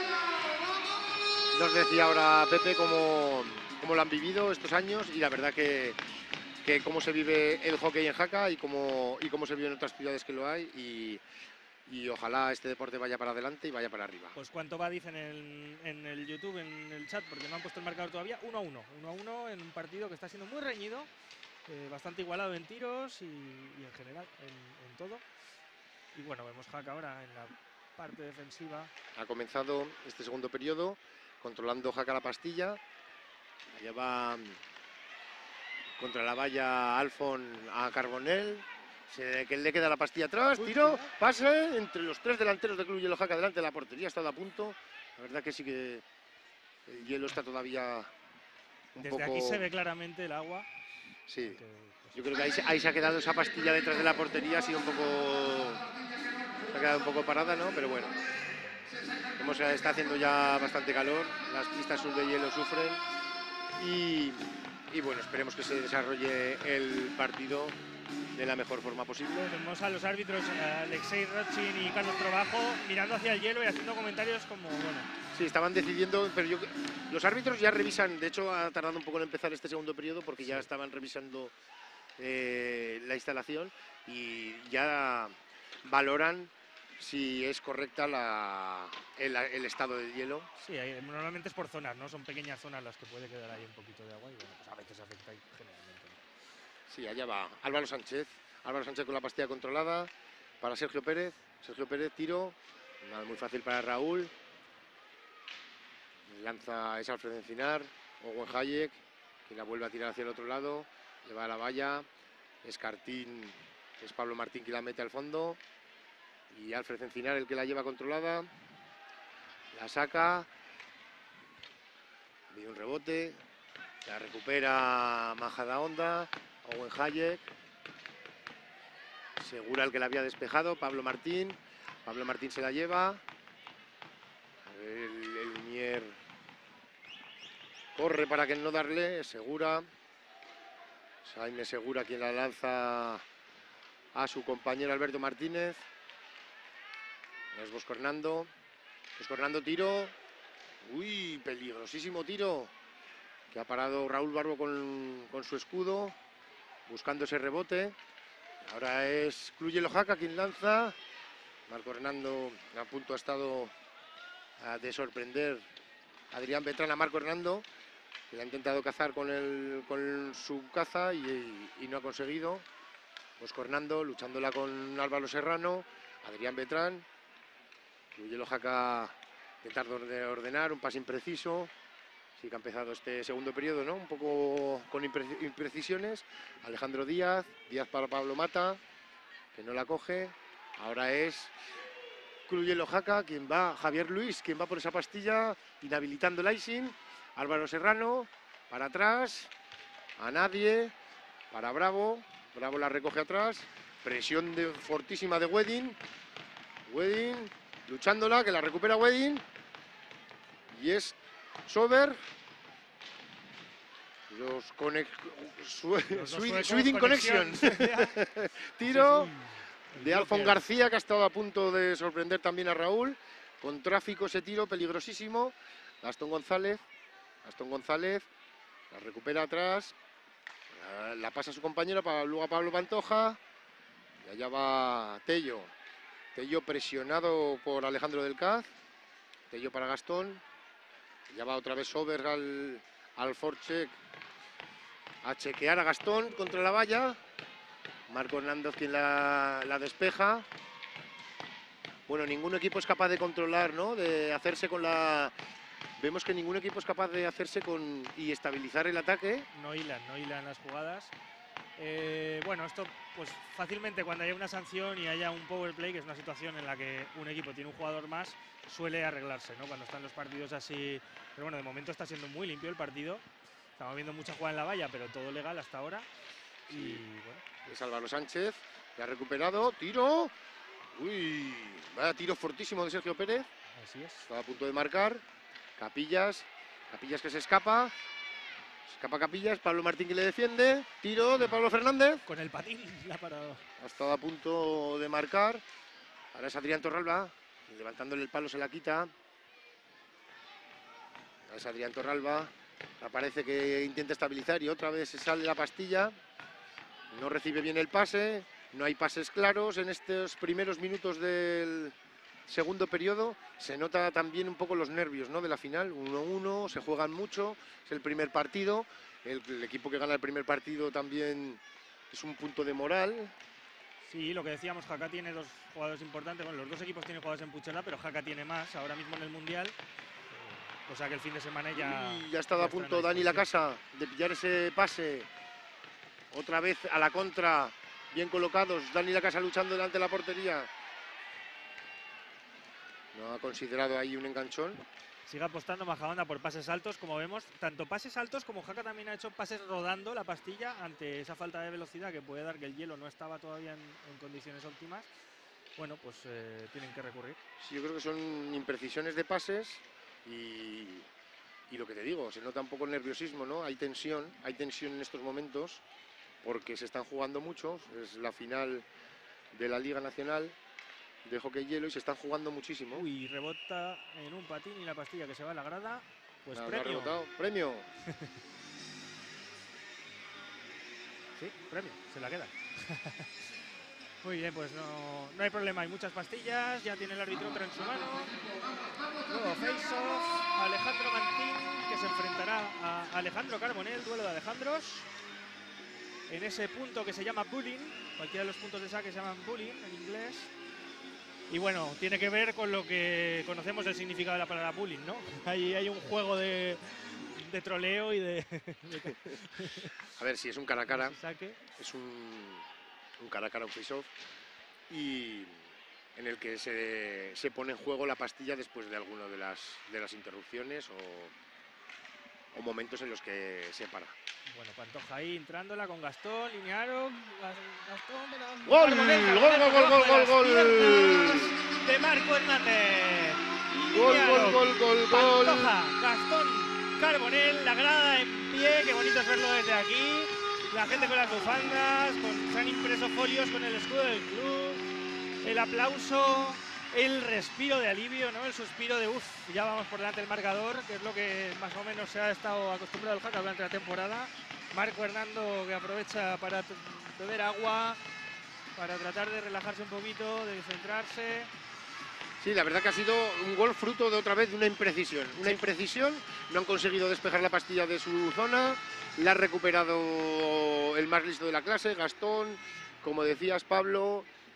S2: Nos decía ahora Pepe cómo, cómo lo han vivido estos años y la verdad que, que cómo se vive el hockey en Jaca y cómo, y cómo se vive en otras ciudades que lo hay y, y ojalá este deporte vaya para adelante y vaya para arriba.
S1: Pues cuánto va, dicen en, en el YouTube, en el chat, porque no han puesto el marcador todavía, uno a uno. uno a uno en un partido que está siendo muy reñido, eh, bastante igualado en tiros y, y en general, en, en todo. Y bueno, vemos Jaca ahora en la parte defensiva.
S2: Ha comenzado este segundo periodo, controlando Jaca la pastilla. Allá va contra la valla Alfon a Carbonell. Se, que le queda la pastilla atrás, tiro, pase entre los tres delanteros de Club Hielo Jaca delante de la portería, ha estado a punto. La verdad que sí que el hielo está todavía un
S1: Desde
S2: poco...
S1: aquí se ve claramente el agua.
S2: Sí,
S1: Que, pues,
S2: yo creo que ahí, se- ahí se ha quedado esa pastilla detrás de la portería, ha sido un poco... Se ha quedado un poco parada, ¿no? Pero bueno, como se está haciendo ya bastante calor, las pistas sur de hielo sufren y, y bueno, esperemos que se desarrolle el partido de la mejor forma posible.
S1: Vemos a los árbitros, a Alexei Rotchin y Carlos Trobajo, mirando hacia el hielo y haciendo comentarios como, bueno...
S2: Sí, estaban decidiendo, pero yo, los árbitros ya revisan, de hecho ha tardado un poco en empezar este segundo periodo porque ya estaban revisando eh, la instalación y ya valoran si es correcta la, el, el estado del hielo.
S1: Sí, hay- normalmente es por zonas, ¿no? Son pequeñas zonas las que puede quedar ahí un poquito de agua y bueno, pues a veces afecta y generalmente no.
S2: Sí, allá va Álvaro Sánchez. Álvaro Sánchez con la pastilla controlada para Sergio Pérez. Sergio Pérez, tiro. Nada, muy fácil para Raúl. Lanza es Alfred Encinar. Owen Hayek, que la vuelve a tirar hacia el otro lado. Le va a la valla. Es Cartín, es Pablo Martín que la mete al fondo. Y Alfred Encinar el que la lleva controlada. La saca. Viene un rebote. La recupera Majadahonda. Owen Hayek. Segura el que la había despejado, Pablo Martín. Pablo Martín se la lleva. A ver, el, el Mier corre para que no darle. Segura. Jaime Segura quien la lanza a su compañero Alberto Martínez. Es Boscornando. Boscornando, tiro. Uy, peligrosísimo tiro. Que ha parado Raúl Barbo con, con su escudo. Buscando ese rebote. Ahora es Club Hielo Jaca quien lanza. Marco Hernando a punto ha estado uh, de sorprender Adrián Beltrán a Marco Hernando, que le ha intentado cazar con, el, con su caza y, y no ha conseguido. Bosco Hernando luchándola con Álvaro Serrano. Adrián Beltrán. Club Hielo Jaca intentando ordenar, un pase impreciso. Sí que ha empezado este segundo periodo, ¿no? Un poco con impre imprecisiones. Alejandro Díaz, Díaz para Pablo Mata, que no la coge. Ahora es Cruyelo Jaca, quien va, Javier Luis, quien va por esa pastilla, inhabilitando el icing. Álvaro Serrano, para atrás, a nadie, para Bravo. Bravo la recoge atrás. Presión de, fortísima de Wedding. Wedding, luchándola, que la recupera Wedding. Y es Sober. Los Connect... Sweden Connection. Tiro de Alfon García, que ha estado a punto de sorprender también a Raúl. Con tráfico ese tiro, peligrosísimo. Gastón González. Gastón González. La recupera atrás. La pasa a su compañero, para, luego a Pablo Pantoja. Y allá va Tello. Tello presionado por Alejandro del Caz. Tello para Gastón. Ya va otra vez Sober al, al forecheck a chequear a Gastón contra la valla. Marco Hernández quien la, la despeja. Bueno, ningún equipo es capaz de controlar, ¿no? De hacerse con la... Vemos que ningún equipo es capaz de hacerse con y estabilizar el ataque.
S1: No hilan, no hilan las jugadas. Eh, bueno, esto pues fácilmente cuando haya una sanción y haya un power play, que es una situación en la que un equipo tiene un jugador más, suele arreglarse, ¿no? Cuando están los partidos así. Pero bueno, de momento está siendo muy limpio el partido. Estamos viendo mucha jugada en la valla, pero todo legal hasta ahora. Y
S2: sí.
S1: Bueno.
S2: Es Álvaro Sánchez, que ha recuperado. Tiro. Uy, vaya tiro fortísimo de Sergio Pérez.
S1: Así es.
S2: Está a punto de marcar. Capillas. Capillas que se escapa. Escapa Capillas, Pablo Martín que le defiende. Tiro de Pablo Fernández.
S1: Con el patín la ha parado.
S2: Ha estado a punto de marcar. Ahora es Adrián Torralba. Levantándole el palo se la quita. Ahora es Adrián Torralba. Parece que intenta estabilizar y otra vez se sale la pastilla. No recibe bien el pase. No hay pases claros en estos primeros minutos del segundo periodo. Se nota también un poco los nervios, ¿no? De la final. uno uno, se juegan mucho. Es el primer partido. El, el equipo que gana el primer partido también es un punto de moral.
S1: Sí, lo que decíamos, Jaca tiene dos jugadores importantes. Bueno, los dos equipos tienen jugadores en Puchela, pero Jaca tiene más ahora mismo en el Mundial. O sea que el fin de semana ya...
S2: Y ya ha estado a punto Dani Lacasa de pillar ese pase. Otra vez a la contra. Bien colocados. Dani Lacasa luchando delante de la portería. No ha considerado ahí un enganchón.
S1: Sigue apostando Majadahonda por pases altos, como vemos. Tanto pases altos como Jaca también ha hecho pases rodando la pastilla ante esa falta de velocidad que puede dar que el hielo no estaba todavía en, en condiciones óptimas. Bueno, pues eh, tienen que recurrir.
S2: Sí, yo creo que son imprecisiones de pases. Y, y lo que te digo, se nota un poco el nerviosismo, ¿no? Hay tensión, hay tensión en estos momentos porque se están jugando mucho. Es la final de la Liga Nacional de Hockey Hielo y se están jugando muchísimo.
S1: Uy, rebota en un patín y la pastilla que se va a la grada. Pues
S2: no,
S1: premio.
S2: No premio.
S1: Sí, premio, se la queda. Muy bien, pues no, no hay problema, hay muchas pastillas, ya tiene el árbitro otra en su mano. Luego face-off, Alejandro Mantín, que se enfrentará a Alejandro Carbonell, duelo de Alejandros. En ese punto que se llama bullying, cualquiera de los puntos de saque se llaman bullying en inglés. Y bueno, tiene que ver con lo que conocemos del significado de la palabra bullying, ¿no? Ahí hay un juego de, de troleo y de...
S2: A ver, si es un cara a cara,
S1: saque.
S2: Es un... un cara a cara, un face-off, y en el que se, se pone en juego la pastilla después de alguna de las, de las interrupciones o, o momentos en los que se para.
S1: Bueno, Pantoja ahí entrándola con Gastón, linearon, Gastón, pero...
S2: ¡Gol! ¡Gol, gol, gol, gol, gol, gol!
S1: De Marco Hernández.
S2: ¡Gol, gol, gol, gol, gol!
S1: Pantoja, Gastón, Carbonell, la grada en pie, qué bonito es verlo desde aquí. La gente con las bufandas, con, se han impreso folios con el escudo del club, el aplauso, el respiro de alivio, ¿no? El suspiro de uff, ya vamos por delante del marcador, que es lo que más o menos se ha estado acostumbrado el Jaca durante la temporada. Marco Hernando que aprovecha para beber agua, para tratar de relajarse un poquito, de centrarse.
S2: Sí, la verdad que ha sido un gol fruto de otra vez de una imprecisión. Una imprecisión, no han conseguido despejar la pastilla de su zona. La ha recuperado el más listo de la clase, Gastón, como decías, Pablo,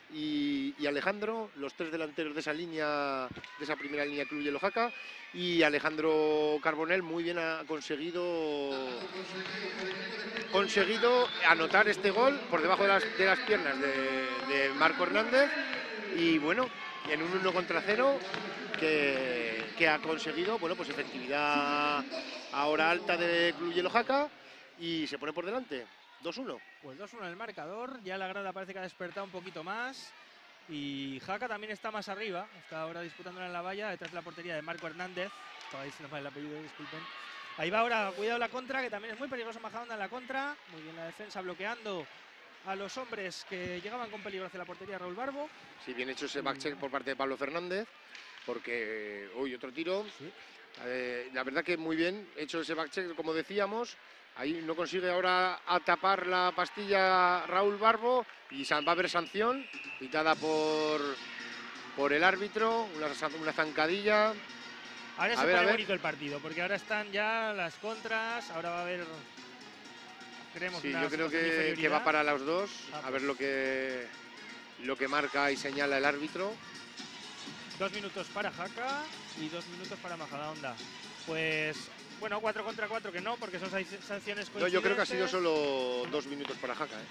S2: y, y Alejandro, los tres delanteros de esa línea, de esa primera línea Club Yellow Jaca, y Alejandro Carbonell muy bien ha conseguido conseguido anotar este gol por debajo de las, de las piernas de, de Marco Hernández, y bueno, en un uno contra cero que, que ha conseguido, bueno, pues efectividad ahora alta de Club Yellow Jaca, y se pone por delante, dos uno.
S1: Pues dos uno en el marcador, ya la grada parece que ha despertado un poquito más y Jaca también está más arriba, está ahora disputándola en la valla, detrás de la portería de Marco Hernández, estaba diciendo mal el apellido, disculpen. Ahí va ahora, cuidado la contra, que también es muy peligroso Majadahonda en la contra, muy bien la defensa bloqueando a los hombres que llegaban con peligro hacia la portería, Raúl Barbo.
S2: Sí, bien hecho ese backcheck por parte de Pablo Fernández, porque hoy otro tiro.
S1: Sí.
S2: Eh, la verdad que muy bien hecho ese backcheck, como decíamos. Ahí no consigue ahora a tapar la pastilla Raúl Barbo y va a haber sanción pitada por, por el árbitro, una, una zancadilla.
S1: Ahora
S2: a
S1: se
S2: ver,
S1: pone
S2: a ver.
S1: bonito el partido, porque ahora están ya las contras, ahora va a haber... Creemos
S2: Sí,
S1: una
S2: yo creo
S1: situación de
S2: que, que va
S1: inferioridad.
S2: para los dos,
S1: Ah,
S2: a ver
S1: pues.
S2: lo que, lo que marca y señala el árbitro.
S1: Dos minutos para Jaca y dos minutos para Majadahonda. Pues, bueno, cuatro contra cuatro que no, porque son sanciones
S2: No, yo creo que ha sido
S1: coincidentes.
S2: solo dos minutos para Jaca. ¿eh?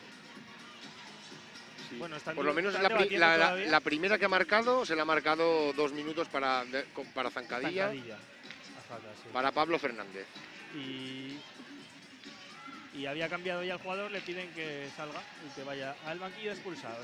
S2: Sí.
S1: Bueno, están
S2: Por lo menos
S1: están
S2: la, pri-
S1: debatiendo
S2: la- la-
S1: todavía.
S2: la primera que ha marcado, se le ha marcado dos minutos para, de- con- para zancadilla,
S1: Zancadilla a Jaca, sí.
S2: para Pablo Fernández.
S1: Y, y había cambiado ya el jugador, le piden que salga y que vaya al banquillo de expulsados.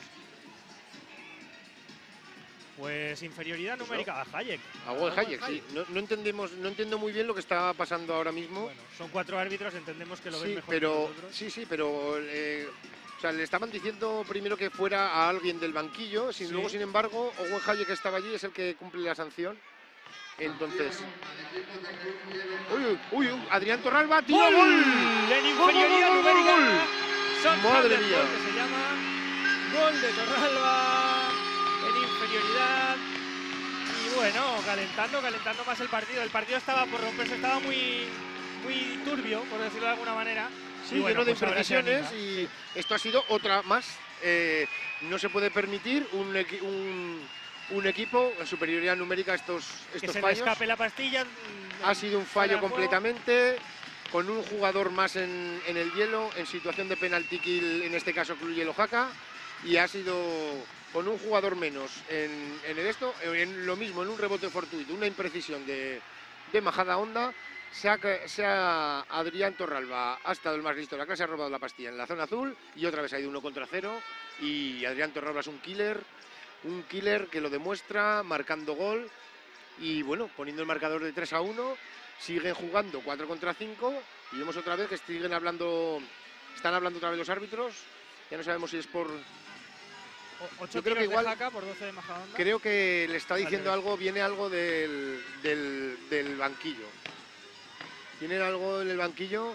S1: Pues inferioridad
S2: Pues
S1: numérica a Hayek.
S2: A Walt
S1: A
S2: Hayek, sí. No, no entendemos, no entiendo muy bien lo que está pasando ahora mismo.
S1: Bueno, son cuatro árbitros, entendemos que lo ven
S2: Sí,
S1: mejor que
S2: pero
S1: nosotros.
S2: sí, sí, pero eh, o sea, le estaban diciendo primero que fuera a alguien del banquillo, sin,
S1: Sí.
S2: luego, sin embargo, Owen Hayek que estaba allí es el que cumple la sanción. Entonces, uy, uy, uy, uy, Adrián Torralba, tiro
S1: ¡Gol!
S2: gol.
S1: En inferioridad
S2: ¡Gol, gol, gol,
S1: numérica.
S2: gol!
S1: Son
S2: Madre
S1: Hamlet,
S2: mía.
S1: gol que se llama. Gol de Torralba en inferioridad. Y bueno, calentando, calentando más el partido. El partido estaba por romperse, estaba muy, muy turbio, por decirlo de alguna manera.
S2: Sí,
S1: Y bueno,
S2: lleno de
S1: pues ahora se
S2: imprecisiones
S1: anima.
S2: y esto ha sido otra más. Eh, no se puede permitir un, equi- un, un equipo en superioridad numérica estos,
S1: Que
S2: estos
S1: se le
S2: fallos.
S1: escape la pastilla.
S2: Ha sido un
S1: fuera
S2: fallo
S1: de juego.
S2: completamente, con un jugador más en, en el hielo, en situación de penalti kill, en este caso Club Yellow Jaca, y ha sido con un jugador menos en, en el esto, en lo mismo, en un rebote fortuito, una imprecisión de, de Majadahonda. Se ha, se ha- Adrián Torralba ha estado el más listo de la clase, ha robado la pastilla en la zona azul y otra vez ha ido uno contra cero. Y Adrián Torralba es un killer, un killer que lo demuestra, marcando gol y bueno, poniendo el marcador de tres a uno. Siguen jugando cuatro contra cinco y vemos otra vez que siguen hablando, están hablando otra vez los árbitros. Ya no sabemos si es por...
S1: O- ocho
S2: Yo creo que
S1: tiros
S2: igual-
S1: de Jaca por doce de Majadahonda.
S2: Creo que le está diciendo
S1: revés.
S2: algo, viene algo del, del, del banquillo. ¿Tienen algo en el banquillo?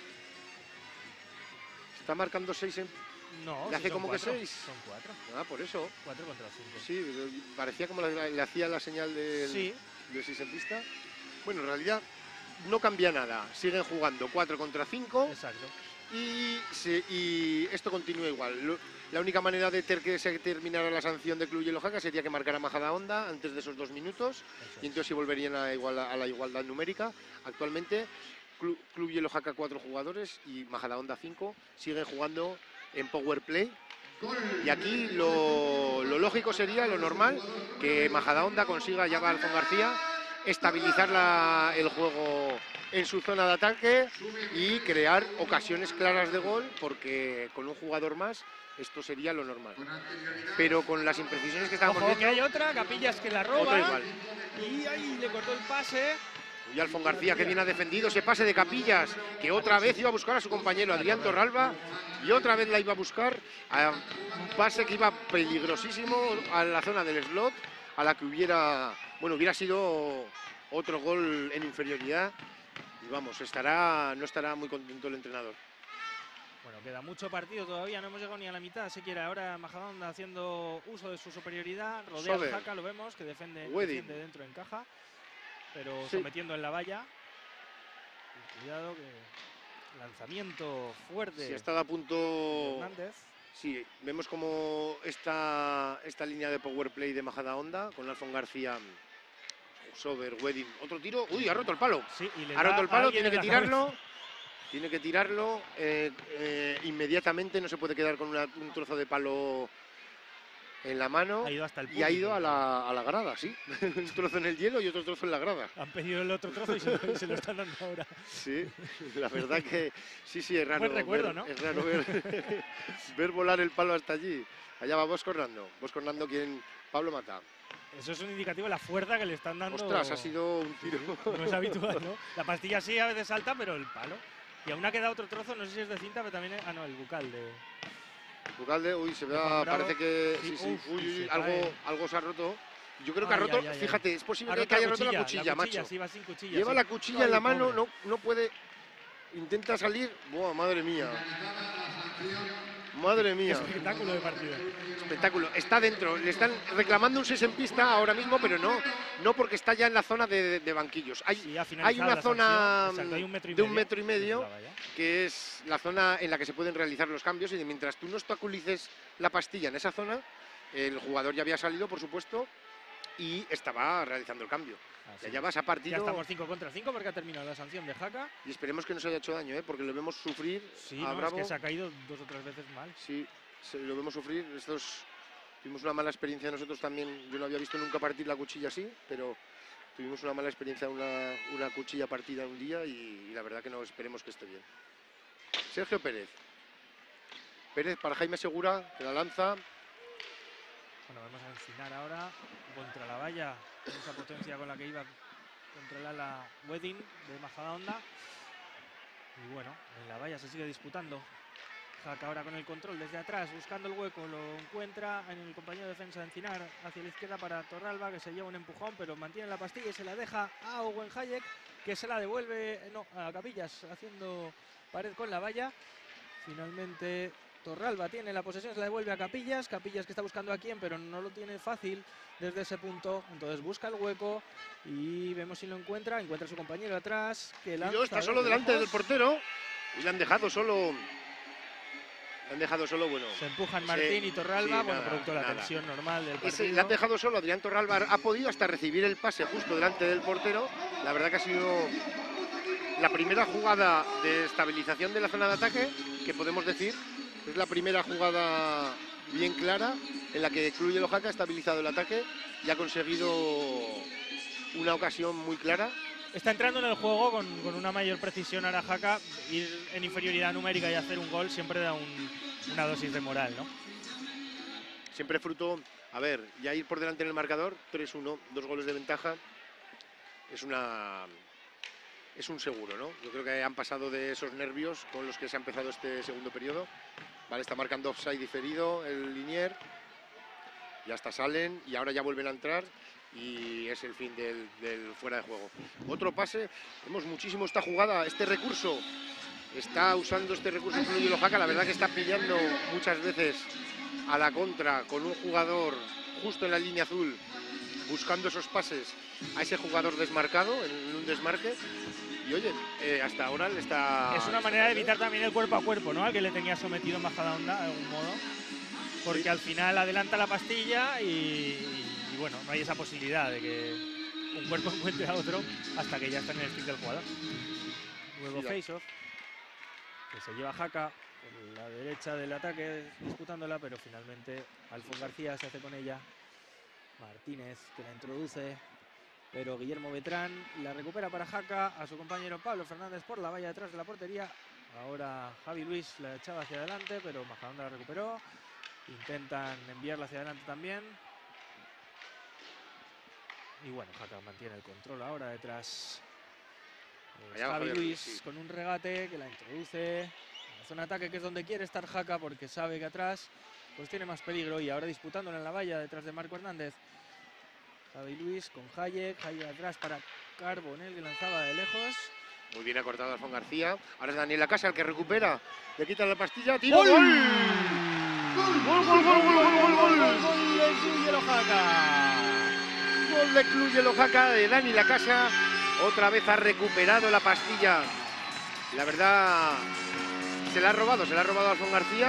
S2: Está marcando seis en...
S1: No,
S2: ¿Le
S1: sí
S2: hace
S1: son
S2: como que
S1: cuatro,
S2: seis?
S1: Son cuatro.
S2: Ah, por eso.
S1: Cuatro contra cinco.
S2: Sí, parecía como le, le hacía la señal del,
S1: Sí.
S2: del sesentista. Bueno, en realidad no cambia nada. Siguen jugando cuatro contra cinco
S1: Exacto.
S2: y, se- y esto continúa igual. Lo- la única manera de ter- que se terminara la sanción de Club Yellow Jaca sería que marcara Majadahonda antes de esos dos minutos
S1: Eso
S2: y
S1: es.
S2: entonces sí volverían a, igual- a la igualdad numérica. Actualmente Club, Club Yellow Jaca cuatro jugadores y Majadahonda cinco. Siguen jugando en power play. Y aquí lo, lo lógico sería, lo normal, que Majadahonda consiga, ya va Alfon García, estabilizar la- el juego en su zona de ataque y crear ocasiones claras de gol, porque con un jugador más esto sería lo normal. Pero con las imprecisiones que estábamos
S1: Ojo, que hay
S2: viendo,
S1: otra, Capillas que la
S2: otra
S1: roba.
S2: igual.
S1: Y ahí le cortó el pase.
S2: Y Alfon García, que bien ha defendido ese pase de Capillas, que otra vez iba a buscar a su compañero Adrián Torralba y otra vez la iba a buscar, a un pase que iba peligrosísimo a la zona del slot, a la que hubiera, bueno, hubiera sido otro gol en inferioridad. Y vamos, estará, no estará muy contento el entrenador.
S1: Bueno, queda mucho partido todavía, no hemos llegado ni a la mitad, siquiera ahora Majadahonda haciendo uso de su superioridad, rodea
S2: Soler.
S1: al Jaca, lo vemos, que defiende,
S2: Wedding.
S1: defiende dentro en caja, pero
S2: Sí.
S1: sometiendo en la valla. Y cuidado que lanzamiento fuerte
S2: Si ha estado a
S1: de
S2: punto,
S1: Hernández.
S2: Sí, vemos como esta, esta línea de power play de Majadahonda con Alfon García, Sober, Wedding, otro tiro, uy, ha roto el palo,
S1: Sí, y le
S2: ha
S1: da
S2: roto el
S1: a
S2: palo,
S1: alguien
S2: tiene
S1: en
S2: que
S1: la
S2: tirarlo,
S1: cabeza.
S2: tiene que tirarlo eh, eh, inmediatamente, no se puede quedar con una- un trozo de palo en la mano.
S1: Ha ido hasta el
S2: Y ha
S1: público,
S2: ido a
S1: el
S2: la, a la grada, sí, un trozo en el hielo y otro trozo en la grada.
S1: Han pedido el otro trozo y se lo, y se lo están dando ahora.
S2: Sí, la verdad que sí, sí, es raro,
S1: Buen recuerdo,
S2: ver,
S1: ¿no?
S2: es raro ver, ver volar el palo hasta allí. Allá va Bosco Hernando, Bosco Hernando quien Pablo mata.
S1: Eso es un indicativo de la fuerza que le están dando.
S2: Ostras, ha sido un tiro.
S1: No es habitual, ¿no? La pastilla sí a veces salta, pero el palo. Y aún ha quedado otro trozo, no sé si es de cinta, pero también es... Ah, no, el bucal de...
S2: Bucalde, uy, se ve,
S1: Juan Bravo.
S2: parece que
S1: Sí,
S2: sí, sí,
S1: uf,
S2: uy, uy,
S1: se
S2: algo,
S1: cae.
S2: algo se ha roto. Yo creo que ha
S1: Ay,
S2: roto,
S1: ay, ay, ay.
S2: fíjate, es posible
S1: Ha
S2: que
S1: roto
S2: haya roto la cuchilla,
S1: la cuchilla,
S2: macho.
S1: sí, va sin cuchilla.
S2: Lleva
S1: sí.
S2: la cuchilla
S1: Ay,
S2: en la mano,
S1: pobre.
S2: no, no puede, intenta salir, buah, madre mía. Madre
S1: Qué
S2: mía.
S1: espectáculo de partido.
S2: Espectáculo, está dentro, le están reclamando un seis en pista ahora mismo, pero no, no porque está ya en la zona de, de banquillos. Hay,
S1: Sí, ha
S2: hay
S1: finalizado
S2: una
S1: la
S2: zona
S1: sanción. Exacto, hay un metro y
S2: de un
S1: medio
S2: metro y medio
S1: desde la valla.
S2: que es la zona en la que se pueden realizar los cambios y mientras tú no obstaculices la pastilla en esa zona, el jugador ya había salido, por supuesto, y estaba realizando el cambio.
S1: Así
S2: Ya,
S1: es.
S2: ya vas a
S1: Ya
S2: partido
S1: estamos cinco contra cinco porque ha terminado la sanción de Jaca.
S2: y esperemos que no se haya hecho daño, ¿eh? Porque lo vemos sufrir
S1: Sí,
S2: a
S1: no, es
S2: Bravo.
S1: que se ha caído dos o tres veces mal.
S2: Sí, se- lo vemos sufrir. Estos tuvimos una mala experiencia nosotros también. Yo no había visto nunca partir la cuchilla así, pero tuvimos una mala experiencia, una, una cuchilla partida un día y, y la verdad que no esperemos que esté bien. Sergio Pérez. Pérez para Jaime Segura, que la lanza.
S1: Bueno, vamos a Encinar ahora contra la valla, con esa potencia con la que iba a controlar la Wedding de Majadahonda. Y bueno, en la valla se sigue disputando. Jaca ahora con el control desde atrás, buscando el hueco, lo encuentra en el compañero de defensa de Encinar hacia la izquierda para Torralba, que se lleva un empujón, pero mantiene la pastilla y se la deja a Owen Hayek, que se la devuelve no, a Capillas, haciendo pared con la valla. Finalmente Torralba tiene la posesión, se la devuelve a Capillas, Capillas que está buscando a quién, pero no lo tiene fácil desde ese punto, entonces busca el hueco y vemos si lo encuentra, encuentra a su compañero atrás, que
S2: Y
S1: lanza
S2: luego está
S1: desde
S2: solo delante del
S1: lejos.
S2: portero y le han dejado solo. Le han dejado solo, bueno.
S1: Se empujan
S2: Sí,
S1: Martín y Torralba,
S2: sí,
S1: bueno,
S2: nada,
S1: producto de la
S2: nada.
S1: tensión normal del
S2: Ese,
S1: partido.
S2: le han dejado solo, Adrián Torralba ha podido hasta recibir el pase justo delante del portero. La verdad que ha sido la primera jugada de estabilización de la zona de ataque, que podemos decir, es la primera jugada bien clara en la que Cluj Lojaca ha estabilizado el ataque y ha conseguido una ocasión muy clara.
S1: Está entrando en el juego con, con una mayor precisión ahora Jaca, ir en inferioridad numérica y hacer un gol siempre da un, una dosis de moral, ¿no?
S2: Siempre fruto, a ver, ya ir por delante en el marcador, tres uno, dos goles de ventaja, es una es un seguro, ¿no? Yo creo que han pasado de esos nervios con los que se ha empezado este segundo periodo. Vale, está marcando offside diferido el Linier, ya hasta salen y ahora ya vuelven a entrar y es el fin del, del fuera de juego. Otro pase, vemos muchísimo esta jugada, este recurso, está usando este recurso el Cluj Lojaca, la verdad que está pillando muchas veces a la contra con un jugador justo en la línea azul, buscando esos pases a ese jugador desmarcado en un desmarque. Y oye, eh, hasta ahora le está...
S1: Es una manera de evitar también el cuerpo a cuerpo, ¿no? Al que le tenía sometido en Majadahonda, de algún modo. Porque
S2: Sí.
S1: al final adelanta la pastilla y, y, bueno, no hay esa posibilidad de que un cuerpo encuentre a otro hasta que ya está en el stick del jugador. Luego
S2: Sí, la-
S1: face-off, que se lleva Jaca por la derecha del ataque disputándola, pero finalmente Alfon García se hace con ella. Martínez que la introduce, pero Guillermo Betrán la recupera para Jaca, a su compañero Pablo Fernández por la valla detrás de la portería. Ahora Javi Luis la echaba hacia adelante, pero Majadahonda la recuperó. Intentan enviarla hacia adelante también. Y bueno, Jaca mantiene el control ahora detrás. Es
S2: Allá va
S1: Javi
S2: Javier
S1: Luis
S2: Luis, sí.
S1: con un regate que la introduce en la zona de ataque, que es donde quiere estar Jaca, porque sabe que atrás pues tiene más peligro. Y ahora disputándola en la valla detrás de Marco Hernández. Javi Luis con Hayek, Hayek atrás para Carbonell, que lanzaba de lejos.
S2: Muy bien acortado Alfon García. Ahora es Daniel Lacasa el que recupera. Le quita la pastilla. ¡Tiro!
S1: ¡Gol!
S2: ¡Gol! ¡Gol, gol, gol, gol, gol, gol, gol!
S1: ¡Gol de Cluj Lojaca!
S2: Gol de Cluj Lojaca de Dani Lacasa. Otra vez ha recuperado la pastilla. La verdad, se la ha robado. Se la ha robado Alfon García.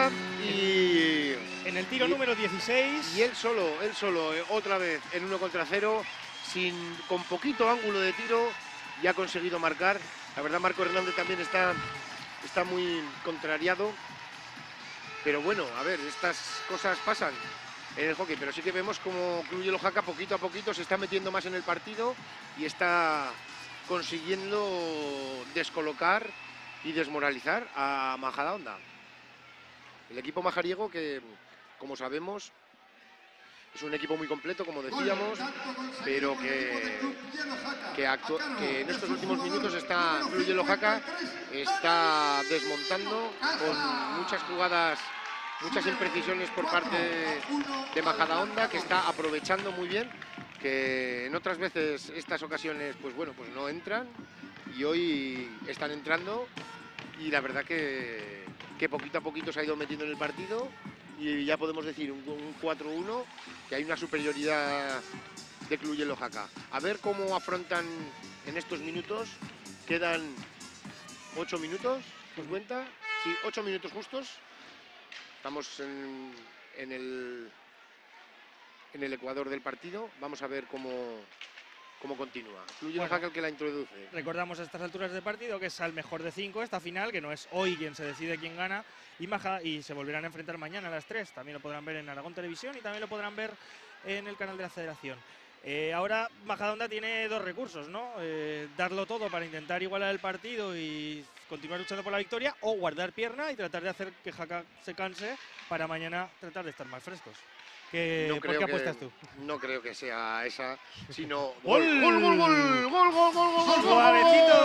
S2: Y
S1: en el tiro
S2: y,
S1: número dieciséis.
S2: Y él solo, él solo, eh, otra vez en uno contra cero, sin, con poquito ángulo de tiro, ya ha conseguido marcar. La verdad, Marco Hernández también está, está muy contrariado. Pero bueno, a ver, estas cosas pasan en el hockey, pero sí que vemos como Cluj Lojaca poquito a poquito se está metiendo más en el partido y está consiguiendo descolocar y desmoralizar a Majadahonda. El equipo majariego que, como sabemos, es un equipo muy completo, como decíamos, pero que, que, que en estos últimos minutos está Cluj Lojaca está desmontando con muchas jugadas, muchas imprecisiones por parte de Majadahonda, que está aprovechando muy bien, que en otras veces estas ocasiones pues bueno, pues no entran y hoy están entrando y la verdad que, que poquito a poquito se ha ido metiendo en el partido y ya podemos decir un, un cuatro uno, que hay una superioridad de Cluj Lojaca. A ver cómo afrontan en estos minutos, quedan ocho minutos, ¿os cuenta? Sí, ocho minutos justos. Estamos en, en, el, en el ecuador del partido. Vamos a ver cómo, cómo continúa. Cluj Lojaca bueno, el que la introduce.
S1: Recordamos a estas alturas del partido que es al mejor de cinco esta final, que no es hoy quien se decide quién gana, y, Maja, y se volverán a enfrentar mañana a las tres. También lo podrán ver en Aragón Televisión y también lo podrán ver en el canal de la Federación. Eh, ahora Majadahonda tiene dos recursos, ¿no? Eh, darlo todo para intentar igualar el partido y continuar luchando por la victoria, o guardar pierna y tratar de hacer que Jaca se canse para mañana tratar de estar más frescos. ¿Qué,
S2: no
S1: ¿Por qué apuestas tú?
S2: No creo que sea esa, sino
S1: ¡Gol!
S2: ¡Gol, gol, gol! ¡Gol, gol, gol, gol!
S1: ¡Suavecito!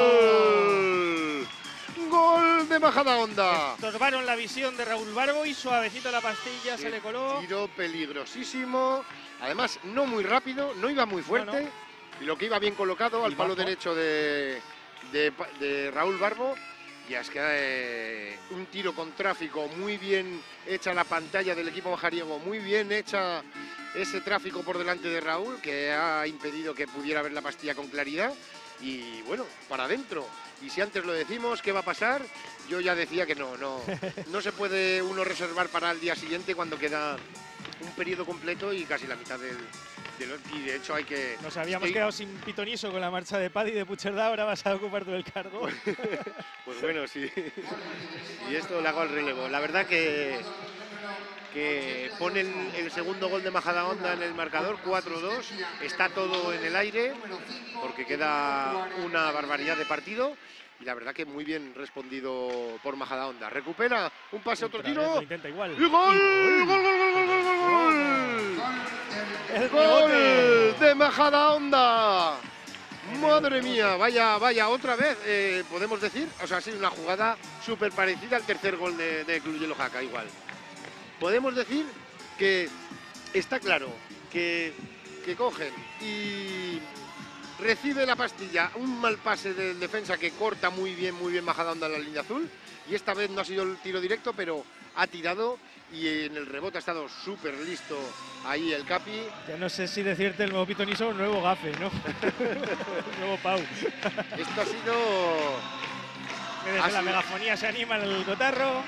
S2: ¡Gol de Majadahonda!
S1: Estorbaron la visión de Raúl Barbo y suavecito la pastilla, se le coló.
S2: Tiro peligrosísimo. Además, no muy rápido, no iba muy fuerte. No, no. Y lo que iba bien colocado al palo derecho de, de, de Raúl Barbo. Y es que eh, un tiro con tráfico, muy bien hecha la pantalla del equipo majariego, muy bien hecha ese tráfico por delante de Raúl, que ha impedido que pudiera ver la pastilla con claridad. Y bueno, para adentro. Y si antes lo decimos, ¿qué va a pasar? Yo ya decía que no, no, no se puede uno reservar para el día siguiente cuando queda un periodo completo y casi la mitad del... del y de hecho hay que...
S1: Nos habíamos que... quedado sin pitoniso con la marcha de Paddy de Puigcerdá, ahora vas a ocupar tú el cargo.
S2: Pues bueno, sí. Y esto le hago el relevo. La verdad que, que pone el, el segundo gol de Majadahonda en el marcador, cuatro dos. Está todo en el aire, porque queda una barbaridad de partido. Y la verdad que muy bien respondido por Majadahonda. Recupera un pase, otro tiro.
S1: Intenta igual.
S2: ¡Y gol! ¡Gol, gol, gol, gol, gol, gol! ¡Gol de Majadahonda! Madre mía, vaya, vaya, otra vez, eh, podemos decir. O sea, ha sido una jugada súper parecida al tercer gol de, de Cluj Lojaca, igual. Podemos decir que está claro que, que cogen y... recibe la pastilla, un mal pase del defensa que corta muy bien, muy bien Majadahonda en la línea azul. Y esta vez no ha sido el tiro directo, pero ha tirado y en el rebote ha estado súper listo ahí el Capi.
S1: Ya no sé si decirte el nuevo pitoniso o el nuevo gafe, ¿no? El nuevo Pau.
S2: Esto ha sido...
S1: Desde
S2: ha
S1: la
S2: sido...
S1: megafonía se anima en el cotarro.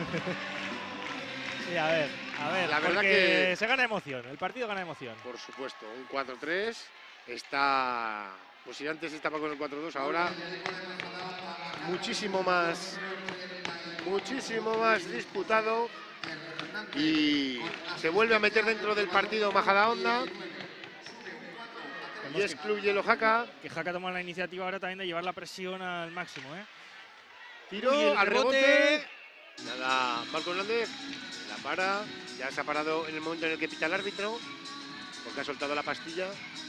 S1: Sí, a ver, a ver,
S2: la verdad
S1: que
S2: que...
S1: se gana emoción, el partido gana emoción.
S2: Por supuesto, un cuatro tres. Está, pues si antes estaba con el cuatro dos, ahora muchísimo más, muchísimo más disputado y se vuelve a meter dentro del partido Majadahonda y es Cluj Lojaca.
S1: Que Jaca toma la iniciativa ahora también de llevar la presión al máximo, ¿eh?
S2: Tiro al rebote. Nada, Marco Hernández la para, ya se ha parado en el momento en el que pita el árbitro porque ha soltado la pastilla.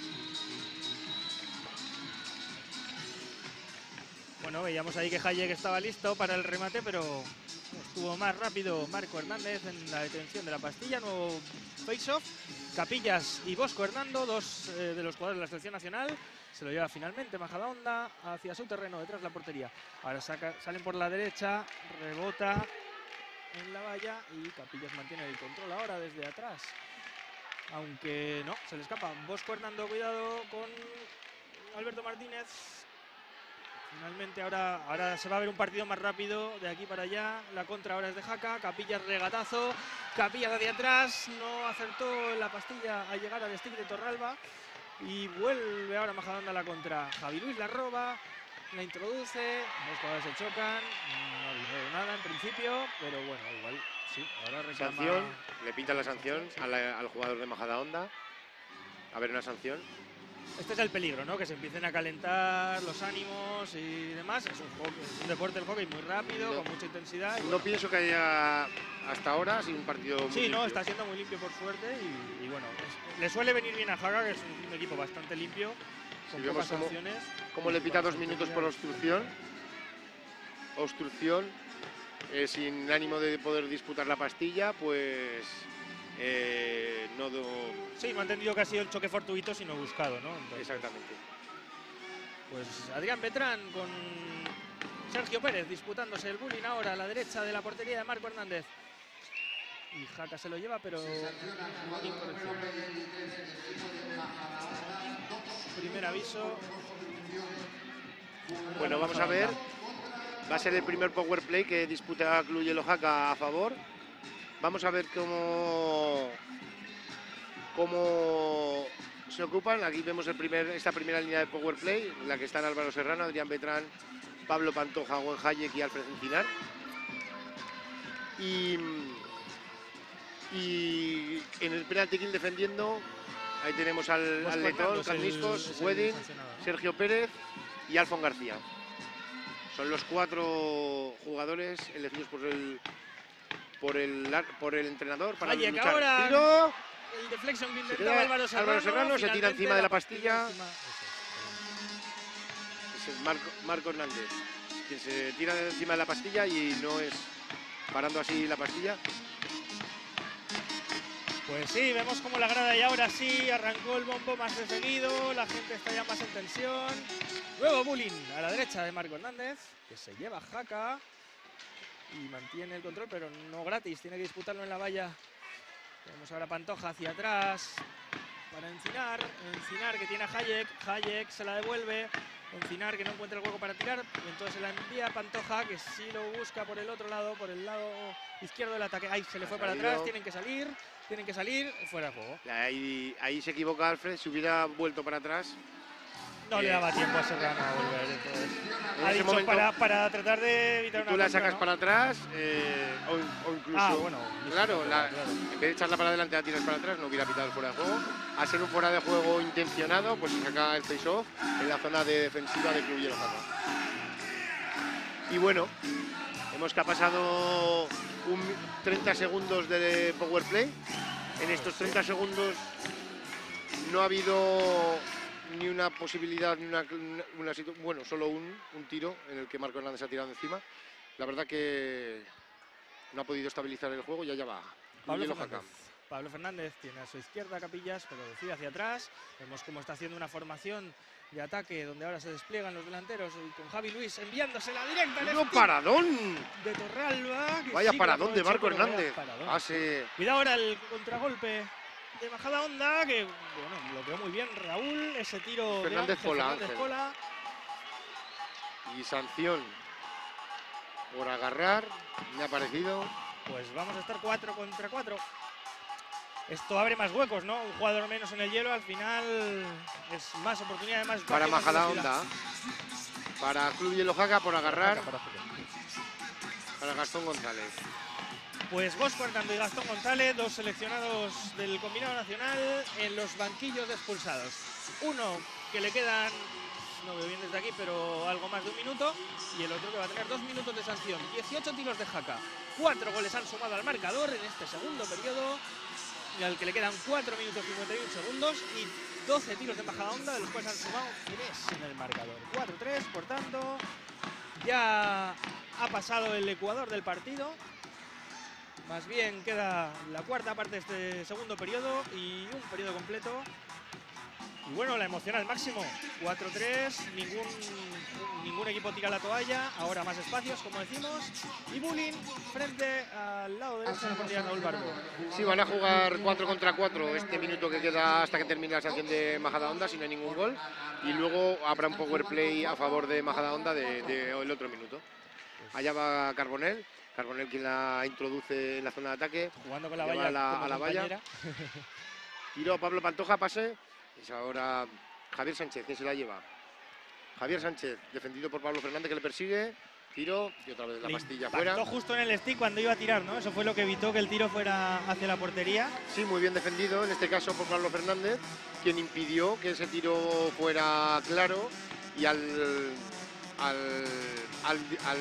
S1: Bueno, veíamos ahí que Hayek estaba listo para el remate, pero estuvo más rápido Marco Hernández en la detención de la pastilla. Nuevo face-off. Capillas y Bosco Hernando, dos eh, de los jugadores de la selección nacional. Se lo lleva finalmente Majadahonda hacia su terreno, detrás de la portería. Ahora saca, salen por la derecha, rebota en la valla y Capillas mantiene el control ahora desde atrás. Aunque no, se le escapa. Bosco Hernando, cuidado con Alberto Martínez. Finalmente ahora, ahora se va a ver un partido más rápido de aquí para allá. La contra ahora es de Jaca. Capillas regatazo. Capillas hacia atrás. No acertó la pastilla al llegar al stick de Torralba. Y vuelve ahora Majadahonda a la contra. Javi Luis la roba. La introduce. Los jugadores se chocan. No ha habido nada en principio. Pero bueno, igual sí. Ahora reclama...
S2: Sanción. Le pintan la sanción a la, al jugador de Majadahonda. A ver, una sanción.
S1: Este es el peligro, ¿no? Que se empiecen a calentar los ánimos y demás. Es un, hockey, es un deporte del hockey muy rápido,
S2: No,
S1: con mucha intensidad. Y
S2: no
S1: bueno,
S2: pienso que haya hasta ahora sido un partido muy
S1: sí, no,
S2: limpio.
S1: está siendo muy limpio por suerte y, y bueno, es, le suele venir bien a Jaca, que es un, un equipo bastante limpio, con
S2: Si vemos
S1: pocas
S2: cómo-
S1: sanciones.
S2: Como le pita dos minutos por obstrucción. Obstrucción. eh, sin ánimo de poder disputar la pastilla, pues eh, no do...
S1: Sí, no ha entendido que ha sido el choque fortuito, sino buscado, ¿no? Entonces,
S2: Exactamente.
S1: pues Adrián Betrán con Sergio Pérez disputándose el bullying ahora a la derecha de la portería de Marco Hernández. Y Jaca se lo lleva, pero incorrección. Primer aviso.
S2: Bueno, vamos a ver. Va a ser el primer power play que disputa Club Hielo Jaca a favor. Vamos a ver cómo, cómo se ocupan. Aquí vemos el primer, esta primera línea de power play, en la que están Álvaro Serrano, Adrián Betrán, Pablo Pantoja, Gwen Hayek y Alfred Encinar. Y, y en el penalty kill defendiendo, ahí tenemos al,
S1: Bosco
S2: al letón,
S1: Hernández,
S2: Carliscos,
S1: el- es el
S2: Wedding,
S1: sancionado, ¿no?
S2: Sergio Pérez y Alfon García. Son los cuatro jugadores elegidos por el por el ar- por el entrenador para
S1: Hayek
S2: luchar.
S1: ahora.
S2: Tiro.
S1: El deflection que
S2: Se
S1: intentaba
S2: queda
S1: Álvaro Serrano.
S2: Álvaro Serrano, se tira
S1: finalmente
S2: encima de la pastilla.
S1: encima- eso
S2: Es el Marco, Marco Hernández, quien se tira de encima de la pastilla y no es parando así la pastilla.
S1: es. Pues sí, vemos como la grada y ahora sí arrancó el bombo más de seguido. La gente está ya más en tensión. Luego bullying a la derecha de Marco Hernández, que se lleva a Jaca y mantiene el control, pero no gratis. Tiene que disputarlo en la valla. Tenemos ahora Pantoja hacia atrás para Encinar. Encinar que tiene a Hayek. Hayek se la devuelve. Encinar que no encuentra el hueco para tirar. Y entonces se la envía a Pantoja, que sí lo busca por el otro lado, por el lado izquierdo del ataque. Ahí se le
S2: Ha
S1: fue para
S2: salido.
S1: atrás. Tienen que salir. Tienen que salir. Fuera de juego.
S2: Ahí, ahí se equivoca Alfred, si hubiera vuelto para atrás.
S1: No
S2: Eh,
S1: le daba tiempo a Serrano a volver. Entonces,
S2: En
S1: ha
S2: ese
S1: dicho
S2: momento-
S1: para, para tratar de evitar una
S2: Tú la
S1: contra,
S2: sacas
S1: ¿no?
S2: para atrás eh, o, in- o incluso...
S1: Ah, bueno,
S2: Claro, la-
S1: claro.
S2: en vez de echarla para adelante la tiras para atrás, no hubiera pitado el fuera de juego. A ser un fuera de juego intencionado, pues se saca el face-off en la zona de defensiva de Club Hielo Jaca. Y bueno, vemos que ha pasado un treinta segundos de power play. En estos treinta segundos no ha habido ni una posibilidad, ni una, una situ- bueno, solo un, un tiro en el que Marco Hernández ha tirado encima. La verdad que no ha podido estabilizar el juego y allá va.
S1: Pablo
S2: Hielo
S1: Fernández.
S2: Jaca.
S1: Pablo Fernández tiene a su izquierda Capillas, pero decide hacia atrás. Vemos cómo está haciendo una formación de ataque donde ahora se despliegan los delanteros y con Javi Luis enviándose la directa al
S2: ¡No
S1: stick
S2: paradón!
S1: de Torralba. que
S2: Vaya
S1: sí que
S2: paradón de
S1: aprovechó,
S2: Marco
S1: pero vaya
S2: Hernández.
S1: paradón.
S2: Hace
S1: Cuidado ahora el contragolpe de Majadahonda, que bueno, bloqueó muy bien Raúl. Ese tiro
S2: Fernández
S1: de Ángel
S2: Pola,
S1: Fernández
S2: Ángel.
S1: Pola.
S2: y sanción por agarrar. Me ha parecido.
S1: Pues vamos a estar cuatro contra cuatro. Esto abre más huecos, ¿no? Un jugador menos en el hielo, al final es más oportunidad, más
S2: Para
S1: espacio, más
S2: Majadahonda. Para Club Hielo Jaca por agarrar.
S1: velocidad.
S2: Para Gastón González.
S1: Pues Bosco Hernando y Gastón González, dos seleccionados del combinado nacional en los banquillos de expulsados. Uno que le quedan, no veo bien desde aquí, pero algo más de un minuto. Y el otro que va a tener dos minutos de sanción. dieciocho tiros de Jaca. Cuatro goles han sumado al marcador en este segundo periodo. Y al que le quedan cuatro minutos cincuenta y uno segundos. Y doce tiros de Majadahonda, de los cuales han sumado tres en el marcador. cuatro tres, por tanto, ya ha pasado el ecuador del partido. Más bien queda la cuarta parte de este segundo periodo y un periodo completo. Y bueno, la emoción al máximo. cuatro tres, ningún, ningún equipo tira la toalla. Ahora más espacios, como decimos. Y Bulín frente al lado derecho de la portería Raúl Barbo.
S2: Sí, van a jugar cuatro contra cuatro este minuto que queda hasta que termine la sanción de Majadahonda, si no hay ningún gol. Y luego habrá un power play a favor de Majadahonda del de, de otro minuto. Allá va Carbonell. Carbonell quien la introduce en la zona de ataque.
S1: Jugando con la
S2: Lleva
S1: valla.
S2: A la,
S1: como
S2: a la valla. Tiro a Pablo Pantoja, pase. Es ahora Javier Sánchez, ¿quién se la lleva? Javier Sánchez, defendido por Pablo Fernández, que le persigue. Tiro y otra vez la
S1: Le
S2: pastilla fuera.
S1: impactó justo en el stick cuando iba a tirar, ¿no? Eso fue lo que evitó que el tiro fuera hacia la portería.
S2: Sí, muy bien defendido, en este caso por Pablo Fernández, quien impidió que ese tiro fuera claro. Y al... al, al, al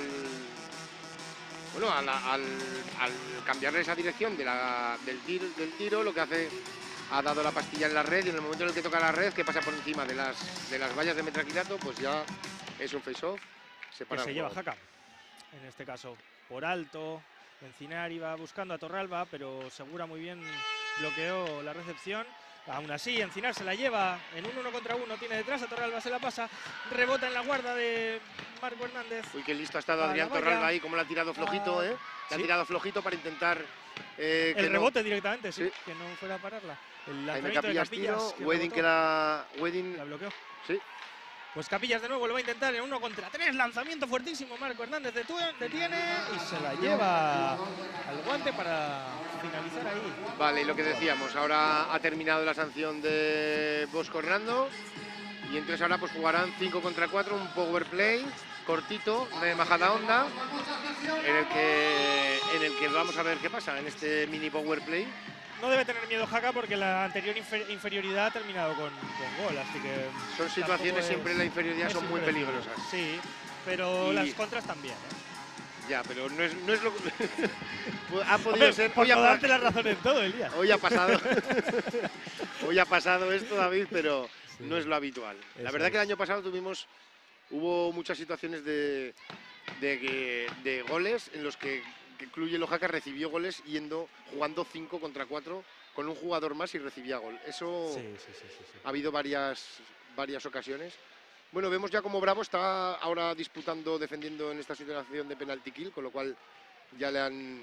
S2: bueno, al, al, al cambiarle esa dirección de la, del, tiro, del tiro, lo que hace... ha dado la pastilla en la red, y en el momento en el que toca la red, que pasa por encima de las, de las vallas de metraquilato, pues ya es un face-off. Se,
S1: Que se lleva Jaca, en este caso, por alto. Encinar iba buscando a Torralba, pero Segura muy bien bloqueó la recepción. Aún así, Encinar se la lleva en un uno contra uno, tiene detrás a Torralba, se la pasa, rebota en la guarda de Marco Hernández.
S2: Uy, qué listo ha estado Adrián Torralba ahí, como la ha tirado flojito, ¿eh? La
S1: ¿Sí?
S2: ha tirado flojito para intentar... Eh,
S1: el
S2: que
S1: rebote
S2: no,
S1: directamente, sí,
S2: sí,
S1: que no fuera a pararla. El
S2: Jaime
S1: lanzamiento de
S2: Capillas
S1: Capillas,
S2: tiro,
S1: que
S2: Wedding
S1: rebotó,
S2: que la... Wedding,
S1: la bloqueó.
S2: sí.
S1: Pues Capillas de nuevo lo va a intentar en uno contra tres, lanzamiento fuertísimo, Marco Hernández detiene y se la lleva al guante para finalizar ahí.
S2: Vale, y lo que decíamos, ahora ha terminado la sanción de Bosco Hernando, y entonces ahora pues jugarán cinco contra cuatro, un power play cortito de Majadahonda, en el que en el que vamos a ver qué pasa en este mini power play.
S1: No debe tener miedo Jaca porque la anterior infer inferioridad ha terminado con, con gol, así que...
S2: Son situaciones,
S1: es,
S2: siempre la inferioridad son muy peligrosas.
S1: Sí, pero
S2: y...
S1: las contras también, ¿eh?
S2: Ya, pero no es, no es lo que... ha podido
S1: Hombre,
S2: ser...
S1: por
S2: Hoy ha,
S1: no darte la razón en todo, Elías.
S2: hoy ha pasado... hoy ha pasado esto, David, pero
S1: sí,
S2: no es lo habitual. La
S1: eso
S2: verdad
S1: es.
S2: que el año pasado tuvimos... Hubo muchas situaciones de, de, de goles en los que, que Club Hielo Jaca recibió goles yendo, jugando cinco contra cuatro con un jugador más y recibía gol. Eso
S1: Sí, sí, sí, sí, sí.
S2: ha habido varias, varias ocasiones. Bueno, vemos ya como Bravo está ahora disputando, defendiendo en esta situación de penalti kill, con lo cual ya le han,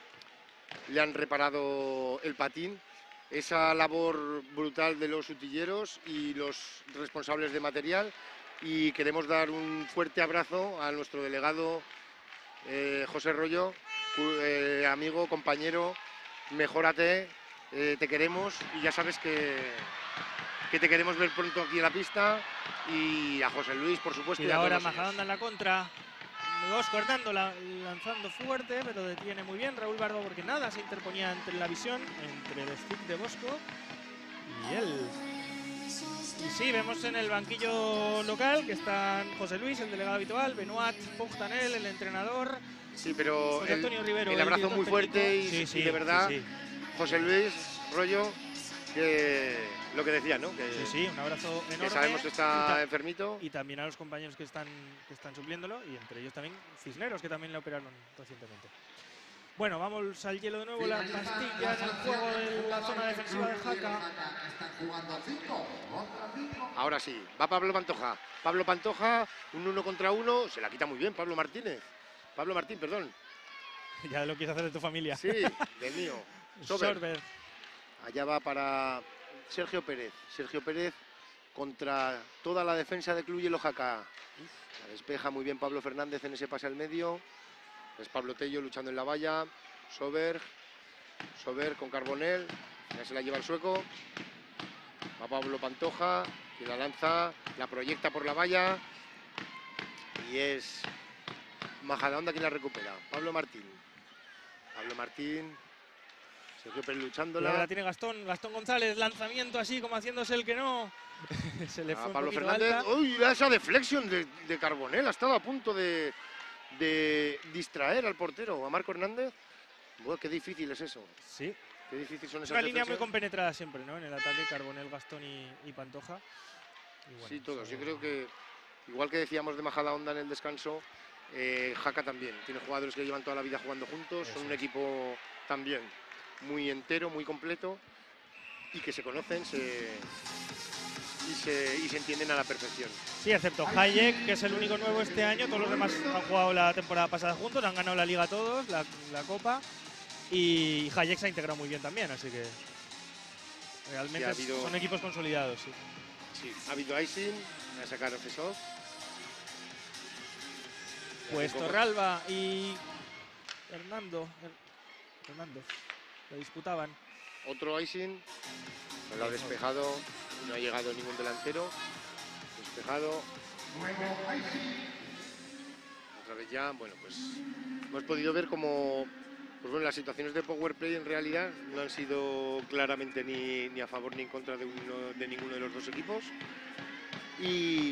S2: le han reparado el patín. Esa labor brutal de los utilleros y los responsables de material. Y queremos dar un fuerte abrazo a nuestro delegado eh, José Rollo, eh, amigo, compañero, mejórate, eh, te queremos y ya sabes que, que te queremos ver pronto aquí en la pista, y a José Luis, por supuesto.
S1: Y
S2: y a
S1: ahora
S2: todos ellos.
S1: Majadahonda en la contra. Bosco Hernando la, lanzando fuerte, pero detiene muy bien Raúl Barbo porque nada se interponía entre la visión, entre el stick de Bosco y él. Y sí, vemos en el banquillo local que están José Luis, el delegado habitual, Benoit Pogtanel, el entrenador.
S2: Sí, pero
S1: José
S2: el,
S1: Antonio Rivero,
S2: el
S1: el
S2: abrazo
S1: director
S2: muy fuerte
S1: técnico.
S2: y,
S1: Sí, sí,
S2: y de verdad,
S1: sí, sí.
S2: José Luis Rollo, que lo que decía, ¿no? Que,
S1: Sí, sí, un abrazo enorme.
S2: que sabemos que
S1: Y
S2: está
S1: ta-
S2: enfermito.
S1: Y también a los compañeros que están, que están supliéndolo, y entre ellos también Cisneros, que también le operaron recientemente. Bueno, vamos al hielo de nuevo, la pastilla en el juego de la zona defensiva de Jaca.
S2: Ahora sí, va Pablo Pantoja. Pablo Pantoja, un uno contra uno, se la quita muy bien Pablo Martínez. Pablo Martín, perdón.
S1: Ya lo quieres hacer de tu familia.
S2: Sí, del mío. Sober.
S1: Sorber.
S2: Allá va para Sergio Pérez. Sergio Pérez contra toda la defensa de Club Hielo Jaca. La despeja muy bien Pablo Fernández en ese pase al medio. Es Pablo Tello luchando en la valla. Sober. Sober con Carbonell. Ya se la lleva el sueco. Va Pablo Pantoja, que la lanza, la proyecta por la valla. Y es Majadahonda quien la recupera. Pablo Martín. Pablo Martín. Sergio Pérez
S1: Y
S2: luchándola.
S1: ahora la tiene Gastón, Gastón González, lanzamiento así como haciéndose el que no. Se le
S2: A
S1: fue un
S2: Pablo
S1: poquito
S2: Fernández.
S1: alta.
S2: Uy, esa deflexión de, de Carbonell. Ha estado a punto de, de distraer al portero, a Marco Hernández. Bueno, qué difícil es eso.
S1: Sí,
S2: Qué difícil son
S1: es
S2: esas
S1: una línea muy
S2: defensas.
S1: compenetrada siempre, ¿no? En el ataque, Carbonell, Gastón y, y Pantoja. Y bueno,
S2: Sí, todos.
S1: eso-
S2: Yo creo que, igual que decíamos de Majadahonda en el descanso, eh, Jaca también. Tiene jugadores que llevan toda la vida jugando juntos.
S1: Eso
S2: Son un
S1: es.
S2: equipo también muy entero, muy completo. Y que se conocen, se, y se, y se entienden a la perfección.
S1: Sí, excepto Hayek, que es el único nuevo este año. Todos los demás han jugado la temporada pasada juntos, han ganado la liga todos, la, la copa. Y Hayek se ha integrado muy bien también, así que realmente
S2: Sí, ha habido-
S1: son equipos consolidados. Sí.
S2: Sí, ha habido icing, a sacar Fesov.
S1: Pues Torralba y Hernando, Her- Fernando lo disputaban.
S2: Otro icing, lo ha despejado, no ha llegado ningún delantero. Despejado. Otra vez ya, bueno, pues hemos podido ver como pues bueno, las situaciones de power play en realidad no han sido claramente ni, ni a favor ni en contra de, uno, de ninguno de los dos equipos. Y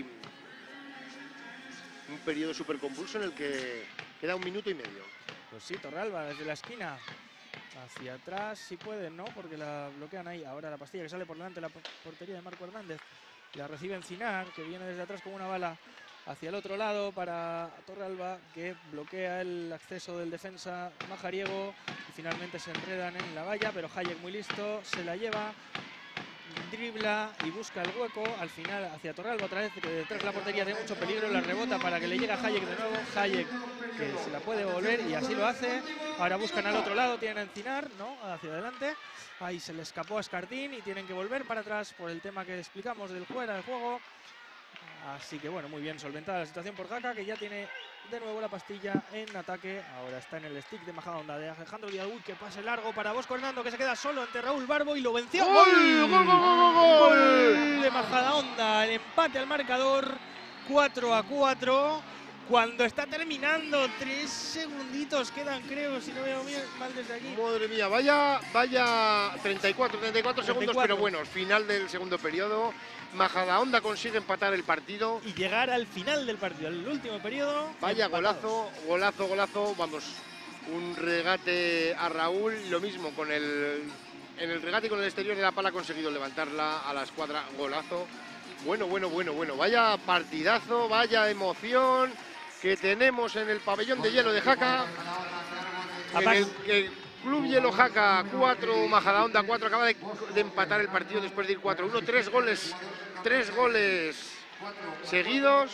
S2: un periodo súper convulso en el que queda un minuto y medio.
S1: Pues sí, Torralba desde la esquina. Hacia atrás si pueden, ¿no? Porque la bloquean ahí. Ahora la pastilla que sale por delante de la portería de Marco Hernández. La recibe Encinar, que viene desde atrás como una bala hacia el otro lado para Torralba, que bloquea el acceso del defensa Majariego. Y finalmente se enredan en la valla, pero Hayek muy listo, se la lleva, dribla y busca el hueco. Al final hacia Torralba otra vez, que detrás de la portería tiene mucho peligro, la rebota para que le llegue a Hayek de nuevo. Hayek que se la puede volver y así lo hace. Ahora buscan al otro lado, tienen a Encinar, ¿no? Hacia adelante. Ahí se le escapó a Escartín y tienen que volver para atrás por el tema que explicamos del fuera del juego. Así que bueno, muy bien solventada la situación por Jaca, que ya tiene de nuevo la pastilla en ataque. Ahora está en el stick de Majadahonda de Alejandro Díaz. Uy, que pase largo para Bosco Hernando, que se queda solo ante Raúl Barbo y lo venció.
S2: ¡Gol! ¡Gol, gol, gol, gol!
S1: De Majadahonda, el empate al marcador, cuatro a cuatro. Cuando está terminando, tres segunditos quedan, creo, si no veo bien, mal desde aquí.
S2: Madre mía, vaya, vaya treinta y cuatro, treinta y cuatro segundos,
S1: treinta y cuatro.
S2: pero bueno, final del segundo periodo. Majadahonda consigue empatar el partido.
S1: Y llegar al final del partido, al último periodo.
S2: Vaya
S1: empatados.
S2: golazo, golazo, golazo. Vamos, un regate a Raúl, lo mismo con el en el regate y con el exterior de la pala ha conseguido levantarla a la escuadra, golazo. Bueno, bueno, bueno, bueno, vaya partidazo, vaya emoción que tenemos en el pabellón de hielo de Jaca. En el, el Club Hielo Jaca cuatro, Majadahonda cuatro, acaba de, de empatar el partido después de ir cuatro uno, tres goles, tres goles seguidos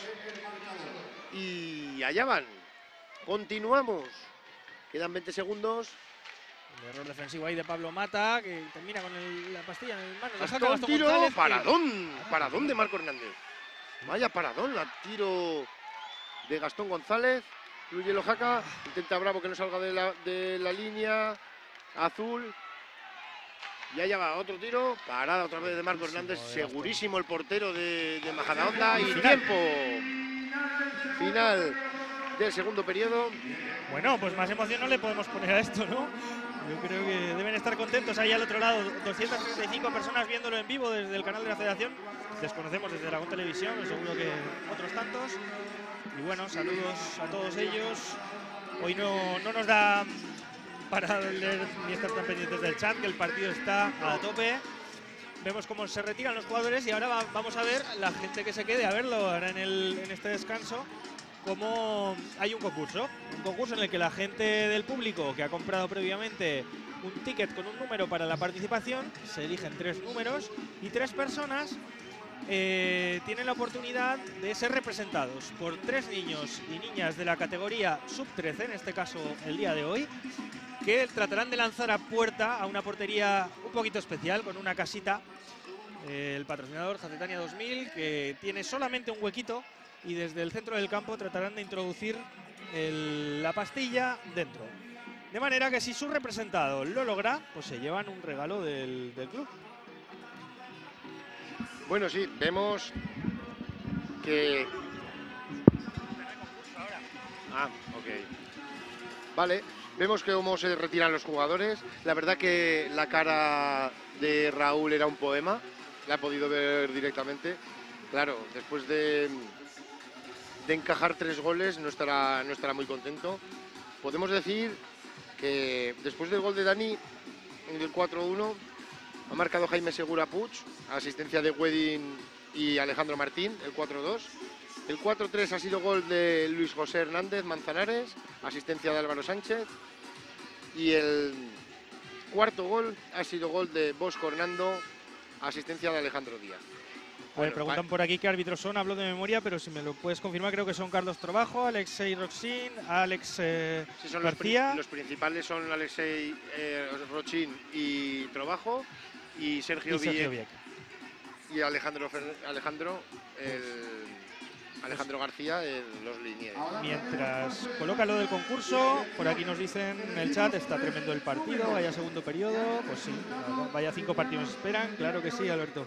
S2: y allá van. Continuamos. Quedan veinte segundos.
S1: El error defensivo ahí de Pablo Mata, que termina con el- la pastilla en el mano. Lo saca
S2: Gastón,
S1: Gastón
S2: tiro,
S1: González, que-
S2: paradón, paradón de Marco Hernández. Vaya paradón, la tiro de Gastón González. Club Hielo Jaca, intenta Bravo que no salga de la, de la línea azul. Y allá va otro tiro, parada otra vez de Marco Hernández, segurísimo el portero de, de Majadahonda. Y tiempo final del segundo periodo.
S1: Bueno, pues más emoción no le podemos poner a esto, ¿no? Yo creo que deben estar contentos ahí al otro lado. doscientas treinta y cinco personas viéndolo en vivo desde el canal de la Federación. Desconocemos desde Aragón Televisión, seguro que otros tantos. Y bueno, saludos a todos ellos. Hoy no, no nos da para leer ni estar tan pendientes del chat, que el partido está a tope. Vemos cómo se retiran los jugadores y ahora va, vamos a ver la gente que se quede a verlo ahora en, el, en este descanso. Como hay un concurso, un concurso en el que la gente del público que ha comprado previamente un ticket con un número para la participación, se eligen tres números y tres personas eh, tienen la oportunidad de ser representados por tres niños y niñas de la categoría sub trece, en este caso el día de hoy, que tratarán de lanzar a puerta a una portería un poquito especial con una casita. Eh, el patrocinador Jacetania dos mil, que tiene solamente un huequito, y desde el centro del campo tratarán de introducir el- la pastilla dentro. De manera que si su representado lo logra, pues se llevan un regalo del, del club.
S2: Bueno, sí, vemos que... Ah, ok. Vale, vemos que cómo se retiran los jugadores. La verdad que la cara de Raúl era un poema. La he podido ver directamente. Claro, después de, de encajar tres goles no estará, no estará muy contento. Podemos decir que después del gol de Dani en el cuatro uno ha marcado Jaime Segura Puig, asistencia de Wedding y Alejandro Martín, el cuatro dos. El cuatro tres ha sido gol de Luis José Hernández Manzanares, asistencia de Álvaro Sánchez. Y el cuarto gol ha sido gol de Bosco Hernando, asistencia de Alejandro Díaz.
S1: A ver, preguntan por aquí qué árbitros son, hablo de memoria, pero si me lo puedes confirmar, creo que son Carlos Trabajo, Alexei Roxin, Alex eh,
S2: Sí, son
S1: García.
S2: Los, los principales son Alexei eh, Roxin y Trabajo, y Sergio,
S1: y Sergio
S2: Villec,
S1: Villec.
S2: y Alejandro, Fer, Alejandro, el, Alejandro García, el, los linieres.
S1: Mientras coloca lo del concurso, por aquí nos dicen en el chat, está tremendo el partido, vaya segundo periodo, pues sí, vaya cinco partidos esperan, claro que sí, Alberto.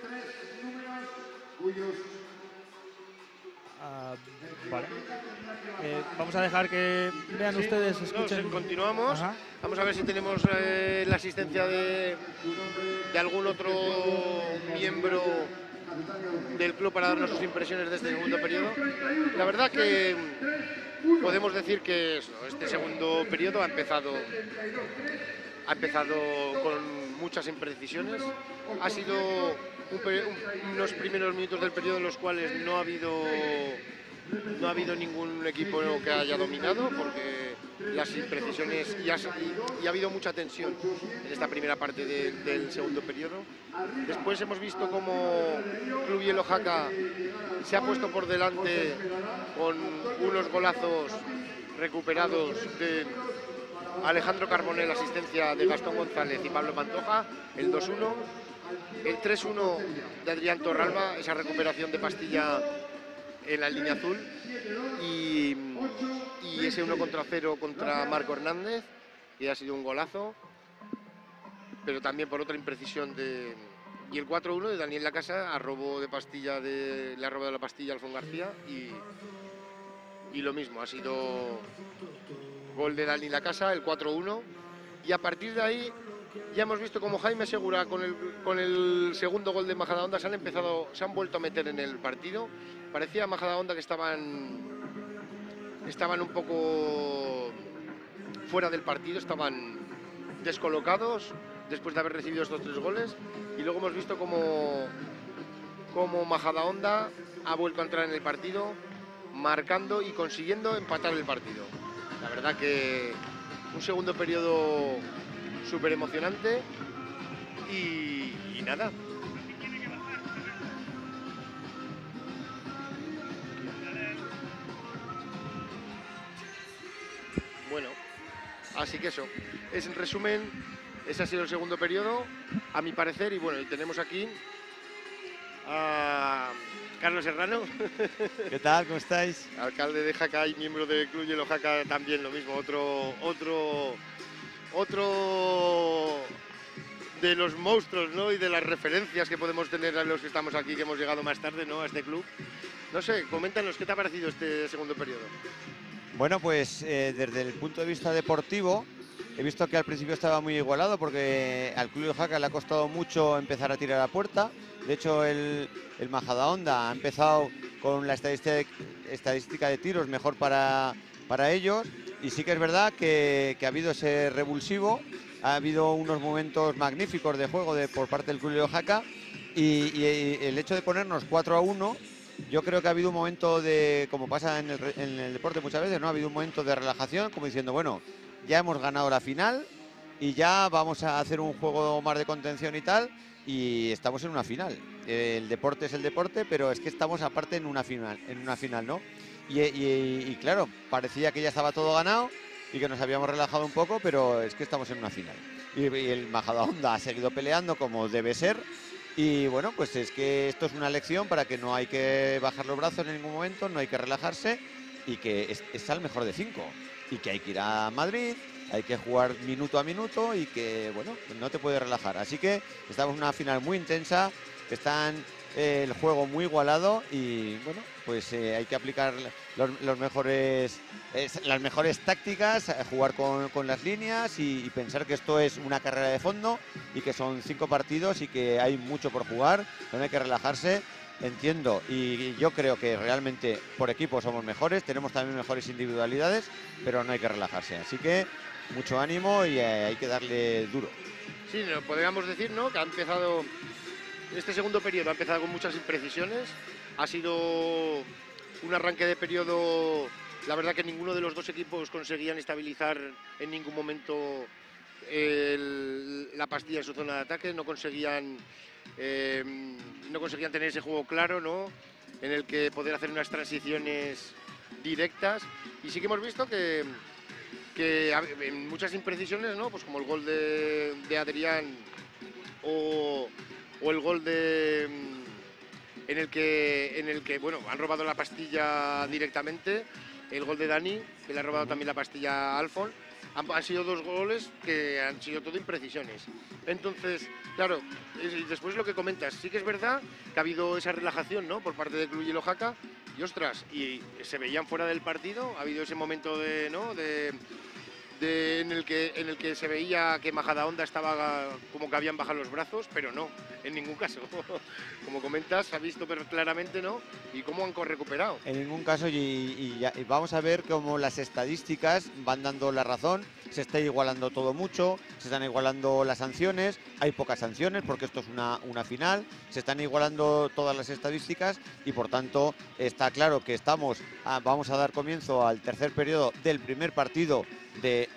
S1: Uh, vale. eh, vamos a dejar que vean
S2: sí,
S1: ustedes, escuchen.
S2: No, continuamos.
S1: Ajá.
S2: Vamos a ver si tenemos eh, la asistencia de, de algún otro miembro del club para darnos sus impresiones de este segundo periodo. La verdad que podemos decir que eso, este segundo periodo ha empezado, ha empezado con muchas imprecisiones. Ha sido un, un, unos primeros minutos del periodo en los cuales no ha habido no ha habido ningún equipo que haya dominado, porque las imprecisiones y ha, y, y ha habido mucha tensión en esta primera parte de, del segundo periodo. Después hemos visto como Club Hielo Jaca se ha puesto por delante con unos golazos recuperados de Alejandro Carbonell, asistencia de Gastón González y Pablo Pantoja, el dos uno. El tres uno de Adrián Torralba, esa recuperación de Pastilla en la línea azul, y, y ese uno contra cero contra Marco Hernández, que ha sido un golazo, pero también por otra imprecisión de... Y el cuatro uno de Daniel Lacasa, a robo de Pastilla, de, le ha robado la pastilla a Alfon García, y, y lo mismo, ha sido gol de Daniel Lacasa, el cuatro uno, y a partir de ahí ya hemos visto como Jaime Segura con el, con el segundo gol de Majadahonda se han empezado, se han vuelto a meter en el partido. Parecía a Majadahonda que estaban, estaban un poco fuera del partido, estaban descolocados después de haber recibido estos tres goles, y luego hemos visto como, como Majadahonda ha vuelto a entrar en el partido, marcando y consiguiendo empatar el partido. La verdad que un segundo periodo súper emocionante y, y nada. Bueno, así que eso, es en resumen, ese ha sido el segundo periodo, a mi parecer, y bueno, y tenemos aquí a Carlos Serrano.
S6: ¿Qué tal? ¿Cómo estáis?
S2: Alcalde de Jaca y miembro del Club Hielo Jaca, también lo mismo, otro... otro Otro de los monstruos, ¿no? Y de las referencias que podemos tener a los que estamos aquí, que hemos llegado más tarde, ¿no? A este club. No sé, coméntanos, ¿qué te ha parecido este segundo periodo?
S6: Bueno, pues eh, desde el punto de vista deportivo, he visto que al principio estaba muy igualado, porque al Club de Jaca le ha costado mucho empezar a tirar a puerta. De hecho, el, el Majadahonda ha empezado con la estadística, estadística de tiros mejor para, para ellos. Y sí que es verdad que, que ha habido ese revulsivo, ha habido unos momentos magníficos de juego de, por parte del Club de Jaca, y, y el hecho de ponernos cuatro a uno, yo creo que ha habido un momento de, como pasa en el, en el deporte muchas veces, ¿no? Ha habido un momento de relajación, como diciendo, bueno, ya hemos ganado la final y ya vamos a hacer un juego más de contención y tal, y estamos en una final. El deporte es el deporte, pero es que estamos aparte en una final, en una final, ¿no? Y, y, y claro, parecía que ya estaba todo ganado y que nos habíamos relajado un poco, pero es que estamos en una final. Y, y el Majadahonda ha seguido peleando como debe ser. Y bueno, pues es que esto es una lección para que no hay que bajar los brazos en ningún momento, no hay que relajarse, y que es, es al mejor de cinco. Y que hay que ir a Madrid, hay que jugar minuto a minuto y que, bueno, no te puedes relajar. Así que estamos en una final muy intensa, están eh, el juego muy igualado y, bueno, pues eh, hay que aplicar los, los mejores, eh, las mejores tácticas, eh, jugar con, con las líneas y, y pensar que esto es una carrera de fondo y que son cinco partidos y que hay mucho por jugar, no hay que relajarse. Entiendo y yo creo que realmente por equipo somos mejores, tenemos también mejores individualidades, pero no hay que relajarse. Así que mucho ánimo y eh, hay que darle duro.
S2: Sí, podríamos decir, ¿no?, que ha empezado, este segundo periodo ha empezado con muchas imprecisiones, ha sido un arranque de periodo, la verdad que ninguno de los dos equipos conseguían estabilizar en ningún momento el, la pastilla en su zona de ataque, no conseguían eh, no conseguían tener ese juego claro, ¿no? En el que poder hacer unas transiciones directas. Y sí que hemos visto que, que en muchas imprecisiones, ¿no? Pues como el gol de, de Adrián o, o el gol de en el que en el que bueno, han robado la pastilla directamente, el gol de Dani, que le ha robado también la pastilla a Alfon. Han, han sido dos goles que han sido todo imprecisiones. Entonces, claro, y después lo que comentas, sí que es verdad que ha habido esa relajación, ¿no? Por parte de Club Hielo Jaca, y ostras, y se veían fuera del partido, ha habido ese momento de, ¿no? de, de en el que en el que se veía que Majadahonda estaba como que habían bajado los brazos, pero no, en ningún caso. Como comentas, se ha visto pero claramente, ¿no? Y cómo han recuperado.
S6: En ningún caso, y, y, ya, y vamos a ver cómo las estadísticas van dando la razón. Se está igualando todo mucho, se están igualando las sanciones, hay pocas sanciones porque esto es una, una final, se están igualando todas las estadísticas y por tanto está claro que estamos a, vamos a dar comienzo al tercer periodo del primer partido de,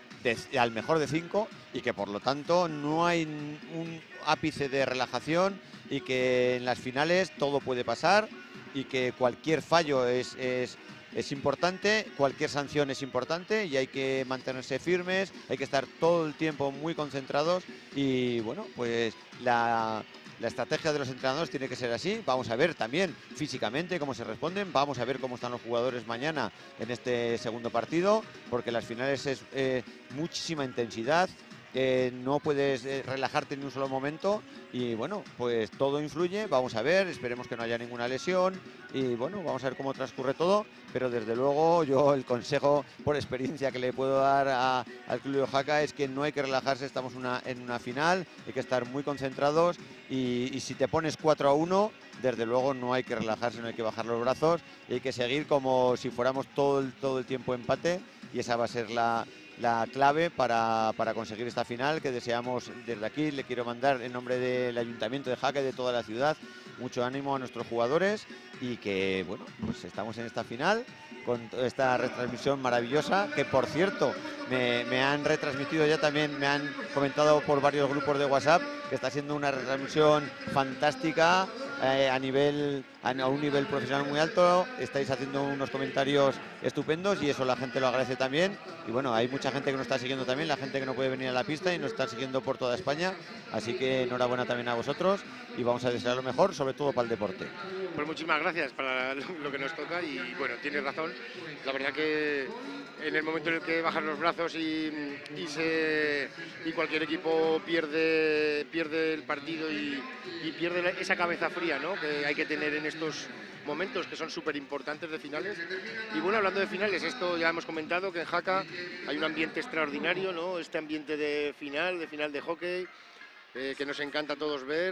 S6: de, al mejor de cinco y que por lo tanto no hay un ápice de relajación y que en las finales todo puede pasar y que cualquier fallo es... es Es importante, cualquier sanción es importante y hay que mantenerse firmes, hay que estar todo el tiempo muy concentrados y bueno, pues la, la estrategia de los entrenadores tiene que ser así. Vamos a ver también físicamente cómo se responden, vamos a ver cómo están los jugadores mañana en este segundo partido, porque las finales es eh, muchísima intensidad. Eh, no puedes eh, relajarte en un solo momento y bueno, pues todo influye, vamos a ver, esperemos que no haya ninguna lesión y bueno, vamos a ver cómo transcurre todo, pero desde luego yo el consejo por experiencia que le puedo dar a, al Club Hielo Jaca es que no hay que relajarse, estamos una, en una final, hay que estar muy concentrados y, y si te pones cuatro a uno, desde luego no hay que relajarse, no hay que bajar los brazos y hay que seguir como si fuéramos todo el, todo el tiempo empate y esa va a ser la... la clave para, para conseguir esta final que deseamos desde aquí. Le quiero mandar en nombre del Ayuntamiento de Jaca y de toda la ciudad mucho ánimo a nuestros jugadores y que, bueno, pues estamos en esta final con esta retransmisión maravillosa que, por cierto, me, me han retransmitido ya también, me han comentado por varios grupos de WhatsApp que está siendo una retransmisión fantástica eh, a nivel a un nivel profesional muy alto, estáis haciendo unos comentarios estupendos y eso la gente lo agradece también y bueno, hay mucha gente que nos está siguiendo también, la gente que no puede venir a la pista y nos está siguiendo por toda España, así que enhorabuena también a vosotros y vamos a desear lo mejor, sobre todo para el deporte.
S2: Pues muchísimas gracias para lo que nos toca y bueno, tienes razón, la verdad que en el momento en el que bajan los brazos y, y, se, y cualquier equipo pierde, pierde el partido y, y pierde esa cabeza fría, ¿no? Que hay que tener en estos momentos que son súper importantes de finales. Y bueno, hablando de finales, esto ya hemos comentado que en Jaca hay un ambiente extraordinario, ¿no? Este ambiente de final, de final de hockey, eh, que nos encanta a todos ver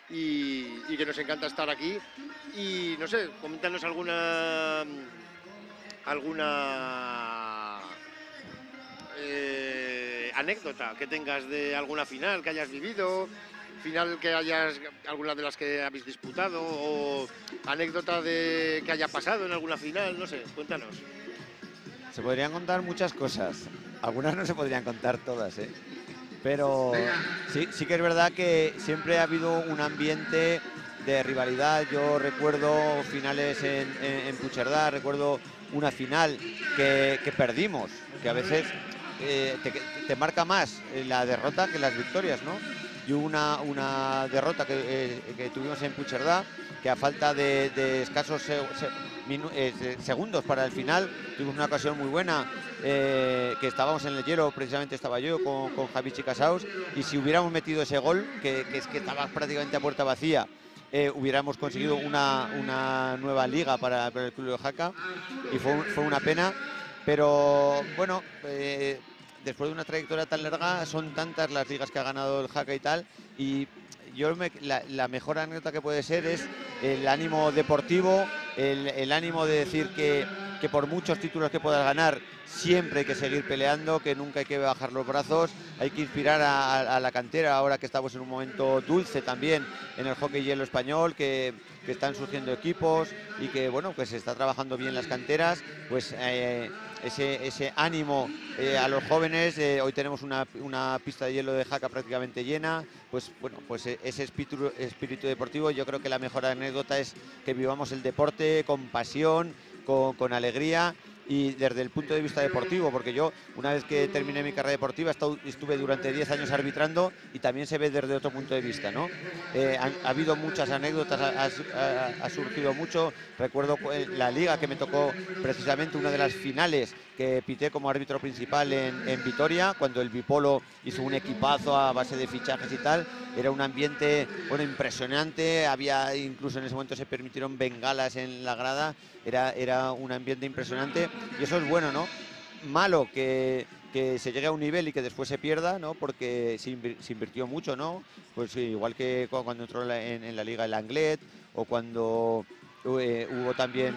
S2: y, y que nos encanta estar aquí. Y no sé, coméntanos alguna... alguna eh, anécdota que tengas de alguna final que hayas vivido, final que hayas, alguna de las que habéis disputado o anécdota de que haya pasado en alguna final, no sé, cuéntanos.
S6: Se podrían contar muchas cosas, algunas no se podrían contar todas, ¿eh? Pero sí, sí que es verdad que siempre ha habido un ambiente de rivalidad. Yo recuerdo finales en, en, en Puigcerdà, recuerdo una final que, que perdimos, que a veces eh, te, te marca más la derrota que las victorias, ¿no? Y hubo una, una derrota que, eh, que tuvimos en Puigcerdà, que a falta de, de escasos se, se, minu, eh, segundos para el final, tuvimos una ocasión muy buena, eh, que estábamos en el hielo, precisamente estaba yo con, con Javi Chicasaus, y si hubiéramos metido ese gol, que, que es que estaba prácticamente a puerta vacía, Eh, hubiéramos conseguido una, una nueva liga para, para el Club de Jaca y fue, fue una pena, pero bueno, eh, después de una trayectoria tan larga son tantas las ligas que ha ganado el Jaca y tal, y yo me, la, la mejor anécdota que puede ser es el ánimo deportivo, el, el ánimo de decir que, que por muchos títulos que puedas ganar siempre hay que seguir peleando, que nunca hay que bajar los brazos, hay que inspirar a, a, a la cantera ahora que estamos en un momento dulce también en el hockey hielo español, que, que están surgiendo equipos y que bueno, pues se está trabajando bien las canteras, pues eh, ese, ese ánimo eh, a los jóvenes. Eh, hoy tenemos una, una pista de hielo de Jaca prácticamente llena, pues bueno, pues ese espíritu, espíritu deportivo. Yo creo que la mejor anécdota es que vivamos el deporte con pasión, con, con alegría, y desde el punto de vista deportivo, porque yo una vez que terminé mi carrera deportiva estuve durante diez años arbitrando y también se ve desde otro punto de vista, ¿no? Eh, ha, ha habido muchas anécdotas, ha, ha, ha surgido mucho. Recuerdo la liga que me tocó precisamente una de las finales que pité como árbitro principal en, en Vitoria, cuando el Bipolo hizo un equipazo a base de fichajes y tal. Era un ambiente, bueno, impresionante. Había, incluso en ese momento se permitieron bengalas en la grada. Era, era un ambiente impresionante y eso es bueno, ¿no? Malo que, que se llegue a un nivel y que después se pierda, ¿no? Porque se, invir, se invirtió mucho, ¿no? Pues sí, igual que cuando entró en, en la liga el Anglet, o cuando eh, hubo también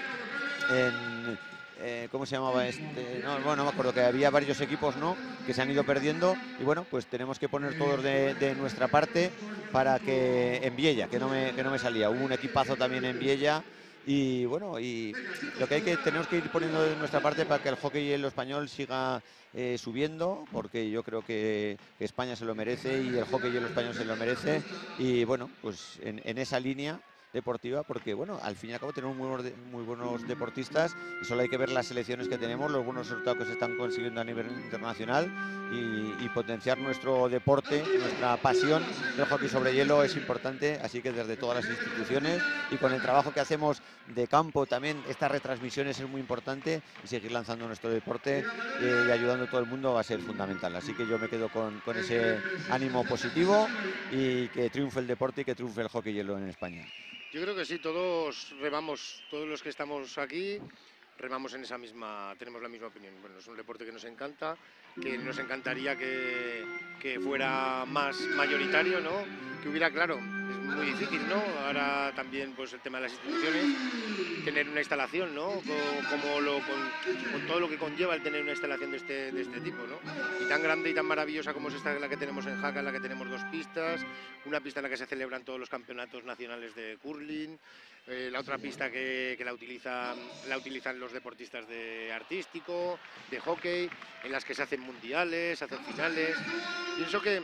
S6: en... Eh, ¿cómo se llamaba este? No, bueno, no me acuerdo, que había varios equipos, ¿no?, que se han ido perdiendo, y bueno, pues tenemos que poner todos de, de nuestra parte para que en Viella, que no me, que no me salía, hubo un equipazo también en Viella. Y bueno, y lo que hay que tenemos que ir poniendo de nuestra parte para que el hockey en lo español siga eh, subiendo, porque yo creo que, que España se lo merece y el hockey en lo español se lo merece. Y bueno, pues en, en esa línea deportiva, porque bueno, al fin y al cabo tenemos muy buenos, muy buenos deportistas, y solo hay que ver las selecciones que tenemos, los buenos resultados que se están consiguiendo a nivel internacional, y, y potenciar nuestro deporte, nuestra pasión del hockey sobre hielo es importante. Así que desde todas las instituciones y con el trabajo que hacemos de campo también, estas retransmisiones es muy importante, y seguir lanzando nuestro deporte eh, y ayudando a todo el mundo va a ser fundamental. Así que yo me quedo con, con ese ánimo positivo, y que triunfe el deporte y que triunfe el hockey hielo en España.
S2: Yo creo que sí, todos remamos, todos los que estamos aquí remamos en esa misma, tenemos la misma opinión. Bueno, es un deporte que nos encanta, que nos encantaría que, que fuera más mayoritario, ¿no? Que hubiera, claro, es muy difícil, ¿no? Ahora también, pues el tema de las instituciones, tener una instalación, ¿no? Con, como lo, con, con todo lo que conlleva el tener una instalación de este, de este tipo, ¿no? Y tan grande y tan maravillosa como es esta, la que tenemos en Jaca, en la que tenemos dos pistas, una pista en la que se celebran todos los campeonatos nacionales de curling, eh, la otra pista que, que la, utilizan, la utilizan los deportistas de artístico, de hockey, en las que se hacen mundiales, se hacen finales. Pienso que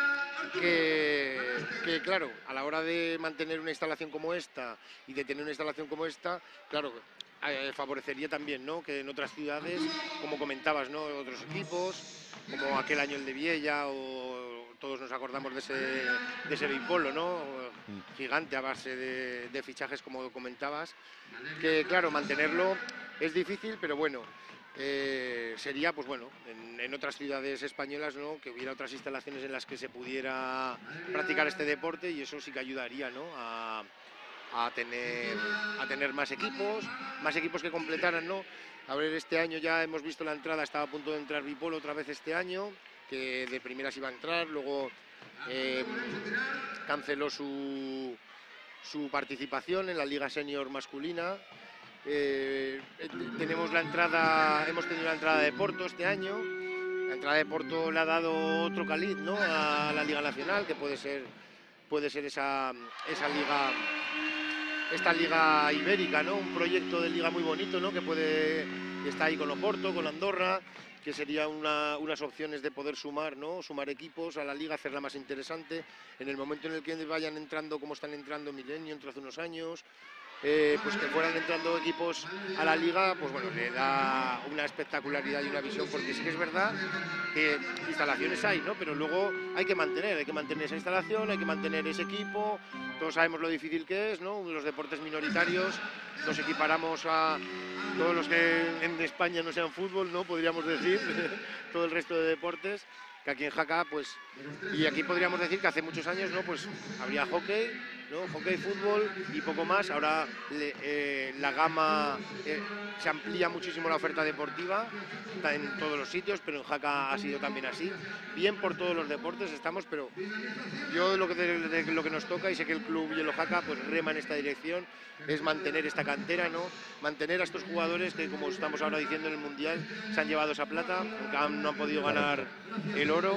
S2: Que, que, claro, a la hora de mantener una instalación como esta y de tener una instalación como esta, claro, eh, favorecería también, ¿no?, que en otras ciudades, como comentabas, ¿no?, otros equipos, como aquel año el de Viella, o todos nos acordamos de ese, de ese Bipolo, ¿no?, gigante a base de, de fichajes, como comentabas, que claro, mantenerlo es difícil, pero bueno, Eh, sería, pues bueno, en, en otras ciudades españolas, ¿no?, que hubiera otras instalaciones en las que se pudiera practicar este deporte, y eso sí que ayudaría, ¿no?, a, a, tener, a tener más equipos, más equipos que completaran, ¿no? A ver, este año ya hemos visto la entrada, estaba a punto de entrar Bipolo otra vez este año, que de primeras iba a entrar, luego eh, canceló su, su participación en la Liga Senior masculina. Eh, tenemos la entrada, hemos tenido la entrada de Porto este año. La entrada de Porto le ha dado otro caliz, ¿no?, a la Liga Nacional, que puede ser, puede ser esa, esa liga, esta liga ibérica, ¿no?, un proyecto de liga muy bonito, ¿no?, que puede, que está ahí con Oporto, con Andorra, que sería una, unas opciones de poder sumar, ¿no?, sumar equipos a la liga, hacerla más interesante en el momento en el que vayan entrando, como están entrando Milenio, entre hace unos años. Eh, pues que fueran entrando equipos a la liga, pues bueno, le da una espectacularidad y una visión, porque sí que es verdad que instalaciones hay, ¿no?, pero luego hay que mantener, hay que mantener esa instalación, hay que mantener ese equipo. Todos sabemos lo difícil que es, ¿no?, los deportes minoritarios, nos equiparamos a todos los que en España no sean fútbol, ¿no?, podríamos decir, todo el resto de deportes, que aquí en Jaca, pues, y aquí podríamos decir que hace muchos años, ¿no?, pues habría hockey, ¿no?, hockey, fútbol y poco más. Ahora le, eh, la gama, eh, se amplía muchísimo la oferta deportiva, está en todos los sitios, pero en Jaca ha sido también así. Bien por todos los deportes estamos, pero yo lo que, de, de, lo que nos toca, y sé que el club Hielo Jaca pues rema en esta dirección, es mantener esta cantera, ¿no?, mantener a estos jugadores que, como estamos ahora diciendo en el Mundial, se han llevado esa plata, aunque no han podido ganar el oro,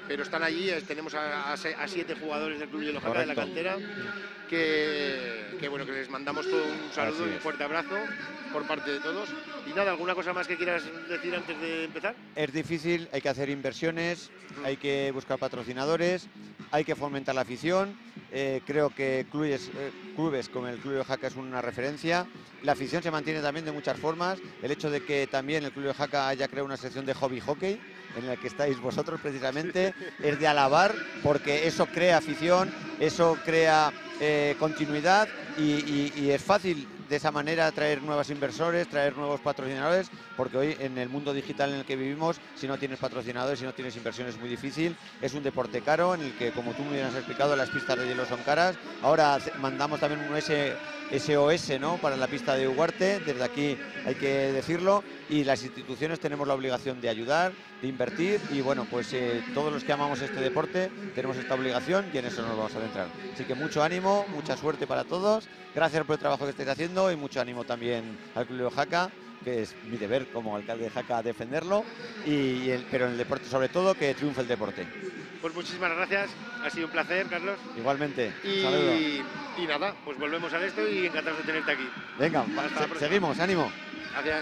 S2: pero están allí. eh, Tenemos a, a, a siete jugadores del Club Hielo Jaca de la cantera que, que, bueno, que les mandamos todo un saludo y un fuerte abrazo por parte de todos. Y nada, ¿alguna cosa más que quieras decir antes de empezar?
S6: Es difícil, hay que hacer inversiones, hay que buscar patrocinadores, hay que fomentar la afición. Eh, creo que clubes, eh, clubes como el Club Hielo Jaca es una referencia. La afición se mantiene también de muchas formas. El hecho de que también el Club Hielo Jaca haya creado una sección de hobby hockey, en la que estáis vosotros precisamente, es de alabar, porque eso crea afición, eso crea eh, continuidad y, y, y es fácil de esa manera traer nuevos inversores, traer nuevos patrocinadores, porque hoy en el mundo digital en el que vivimos, si no tienes patrocinadores, si no tienes inversión es muy difícil. Es un deporte caro en el que, como tú me hubieras explicado, las pistas de hielo son caras. Ahora mandamos también un S O S, ¿no?, para la pista de Ugarte, desde aquí hay que decirlo, y las instituciones tenemos la obligación de ayudar, de invertir, y bueno, pues eh, todos los que amamos este deporte tenemos esta obligación y en eso nos vamos a centrar. Así que mucho ánimo, mucha suerte para todos, gracias por el trabajo que estáis haciendo y mucho ánimo también al Club Hielo Jaca, que es mi deber como alcalde de Jaca defenderlo, y, y el, pero en el deporte sobre todo, que triunfe el deporte.
S2: Pues muchísimas gracias, ha sido un placer, Carlos.
S6: Igualmente,
S2: y,
S6: saludo.
S2: Y nada, pues volvemos al esto y encantados de tenerte aquí.
S6: Venga,
S2: se,
S6: seguimos, ánimo.
S2: Gracias.